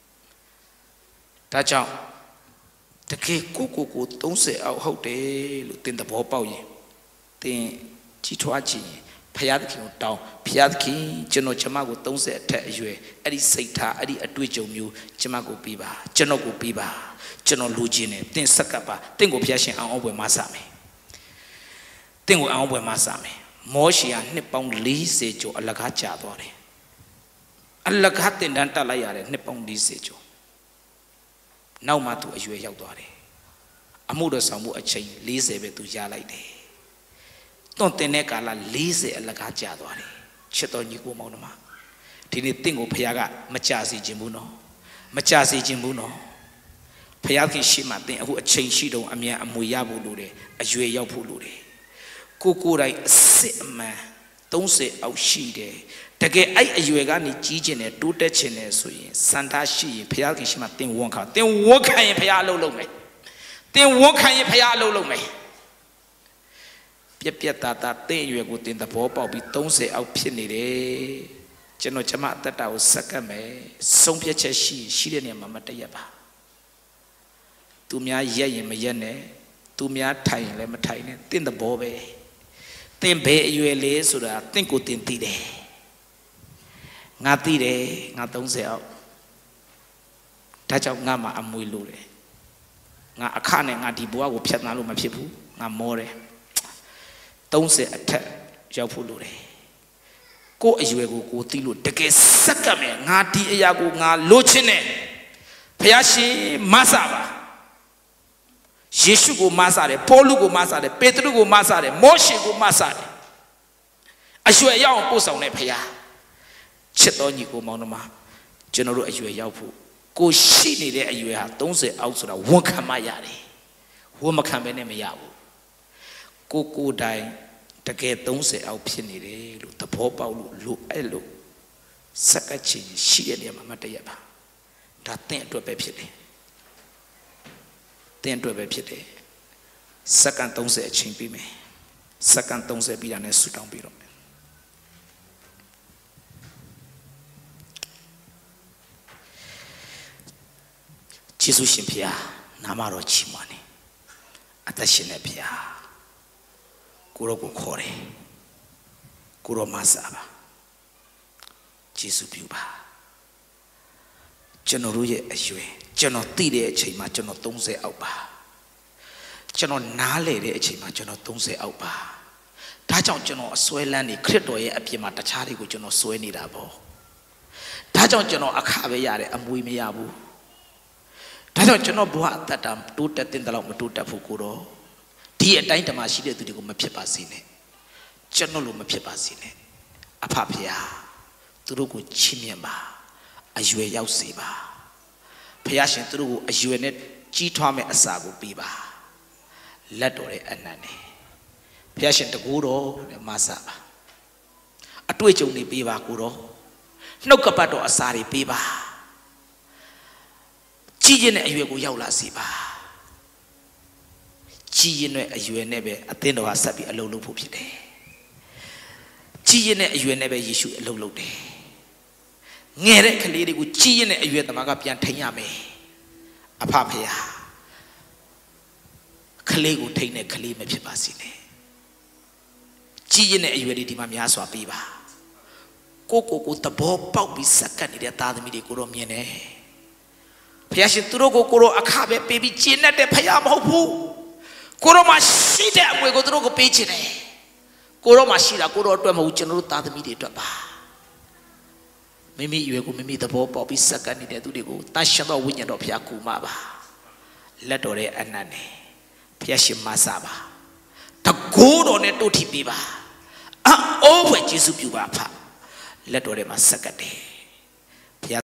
ဒါကြောင့်တကယ်ကိုကိုကိုသုံးဆယ်အောက်ဟုတ်တယ်လို့တင်သဘောပေါက်ရင်တင်ကြီးထွားခြင်းဘုရားသခင်ကိုတောင်းဘုရားသခင်ကျွန်တော်ကျမကိုသုံးဆယ်အထက်အရွယ်အဲ့ဒီစိတ်ထားအဲ့ဒီအတွေ့အကြုံမျိုးကျမကိုပေးပါကျွန်တော်ကိုပေးပါကျွန်တော်လူချင်းနဲ့တင်ဆက်ကပ်ပါတင့်ကိုဘုရားရှင်အောင်အောင်ပွဲမဆာမယ်တင့်ကိုအောင်အောင်ပွဲမဆာမယ်မောရှေကနှစ်ပေါင်းလေးဆယ်ကျော်အလကားကြာသွားတယ်အလကားတင်တန်းတက်လိုက်ရတယ်နှစ်ပေါင်းလေးဆယ်ကျော်နောက်မှသူအရွယ်ရောက်သွားတယ်အမှုတော်ဆောင်မှုအချိန်လေးဆယ်ပဲသူရလိုက်တယ်တွန့်တင်တဲ့ကာလလေးဆယ်အလကားကြာသွားတယ်ချစ်တော်ညီကိုမောင်နှမဒီနေ့တင့်ကိုဘုရားကမကြစေခြင်းဘူးနော်မကြစေခြင်းဘူးနော်ဘုရားခင်ရှိမှတင့်အခုအချိန်ရှိတုံးအမြန်အမွေရဖို့လိုတယ်အရွယ်ရောက်ဖို့လိုတယ်ကိုကိုယ်တိုင်အစစ်အမှန်သုံးဆယ်အောက်ရှိတယ်တကယ်အဲ့အရွယ်ကနေကြီးကျင်တယ်တိုးတက်ခြင်းတယ်ဆိုရင်စန္ဒရှိရင်ဘုရားခင်ရှိမှတင်ဝန်ခံတင်ဝန်ခံရင်ဘုရားအလုပ်လုပ်မယ်တင်ဝန်ခံရင်ဘုရားအလုပ်လုပ်မယ်ပြက်ပြက်သားသားတင်အရွယ်ကိုတင်သဘောပေါက်ပြီးသုံးဆယ်အောက်ဖြစ်နေတယ်ကျွန်တော်ကျမအသက်တာကိုစက္ကပ်မယ်ဆုံးဖြတ်ချက်ရှိရှိတဲ့နေရာမှာမတည့်ရပါသူများရက်ရင်မရက်နဲ့သူများထိုင်ရင်လည်းမထိုင်နဲ့တင်သဘောပဲတင်ဘယ်အရွယ်လေးဆိုတာတင့်ကိုတင်သိတယ်ငါသိတယ်ငါသုံးဆယ်အောက်ဒါကြောင့်ငါမှအမွေလို့တယ်ငါအခနဲ့ငါဒီဘဝကိုဖြတ်သန်းလို့မဖြစ်ဘူးငါမောတယ်သုံးဆယ်အထက်ရောက်ဖို့လို့တယ်ကိုယ်အရွယ်ကိုကိုသိလို့တကယ်စက္ကပ်မယ်ငါဒီအရာကိုငါလိုချင်တယ်ဘုရားရှင်မဆာပါယေရှုကိုမဆာတယ်ပေါလုကိုမဆာတယ်ပေတရုကိုမဆာတယ်မောရှေကိုမဆာတယ်အရွယ်ရောက်အောင်ပို့ဆောင်တဲ့ဘုရားချစ်တော်ညီကိုမောင်နှမကျွန်တော်တို့အရွယ်ရောက်ဖို့ကိုရှိနေတဲ့အရွယ်ဟာသုံးဆယ်အောက်ဆိုတာဝန်ခံမှရတယ်ဝန်မခံဘဲနဲ့မရဘူးကိုကိုတိုင်တကယ်သုံးဆယ်အောက်ဖြစ်နေတယ်လို့သဘောပေါက်လို့လိုအဲ့လို့စက္ကပ်ချင်းရှိရတဲ့မှာမတည့်ရပါဒါတင့်အတွက်ပဲဖြစ်တယ်တင့်အတွက်ပဲဖြစ်တယ်စက္ကန့်သုံးဆယ်အချိန်ပြီးမယ်စက္ကန့်သုံးဆယ်ပြီးတာနဲ့ဆူတောင်းပြီးတော့ 예수 신피야 나마로 치마니 아따신의 피야 꾸로고 코레 꾸로 마사바 예수 비우바 저노루의 애쉬에 저노 띠의 애치마 저노 동세 아우바 저노 나레의 애치마 저노 동세 아우바 다정 저노 스웨란이 크리스도의 앞에만 다차리고 저노 스웨니라보 다정 저노 아카베야레 아무이메야부 다정 저노 부하 따담 도떼된다라고 도떼푸고로 뒤에 따인다 마시레 드리고 마피바시네 저노로 마피바시네 아파피야 들고 치면봐 아유에 야우시바ဖယားရှင် 들고 아유에 내 찌토함에 아사고 비바 렛도레 안나네ဖယားရှင် တကူတော် 마사바အတွေ့အကြုံတွေ 비바 ကိုတော် နှုတ်ကပတ်တော် အစာတွေ 비바 ကြီးရင်တဲ့ အရွယ်ကို ရောက်လာစေပါ ကြီးရင်တဲ့ အရွယ်နဲ့ ပဲ အသင်းတော် ဟာ ဆက်ပြီး အလုပ်လုပ်ဖို့ ဖြစ်တယ် ကြီးရင်တဲ့ အရွယ်နဲ့ ပဲ ယေရှု အလုပ်လုပ်တယ် ငယ်တဲ့ ကလေးတွေကို ကြီးရင်တဲ့ အရွယ် သမားက ပြန်ထိန်ရမယ် အဖဖေဟာ ကလေးကို ထိန်တဲ့ ကလေး မဖြစ်ပါစေနဲ့ ကြီးရင်တဲ့ အရွယ်တွေ ဒီမှာ များစွာ ပေးပါ ကိုကိုကို သဘောပေါက်ပြီး စက္ကန့်နေတဲ့ သားသမီးတွေကို တော့ မြင်တယ် ဖယားရှင် သူတို့ကို ကိုတော့ အခပဲ ပေးပြီး ကျင့်တတ်တဲ့ ဖယား မဟုတ်ဘူး ကိုတော့ မရှိတဲ့ အမွေကို သူတို့ကို ပေးချင်တယ် ကိုတော့ မရှိတာ ကိုတော့ အတွက် မဟုတ် ကျွန်တော်တို့ သားသမီးတွေ အတွက် ပါ မိမိ အရွယ်ကို မိမိ သဘောပေါက်ပြီး စက္ကန့်နေတဲ့ သူတွေကို တန်ရှင်းသော ဝိညာဉ်တော် ဖယား ကူမပါ လက်တော် ရဲ့ အနတ်နဲ့ ဖယားရှင် မဆပါ တကိုးတော် နဲ့ တို့ထိပ်ပေးပါ အိုးဖွယ် ယေရှု ပြုပါ ဖ လက်တော် ထဲမှာ စက္ကန့်တယ်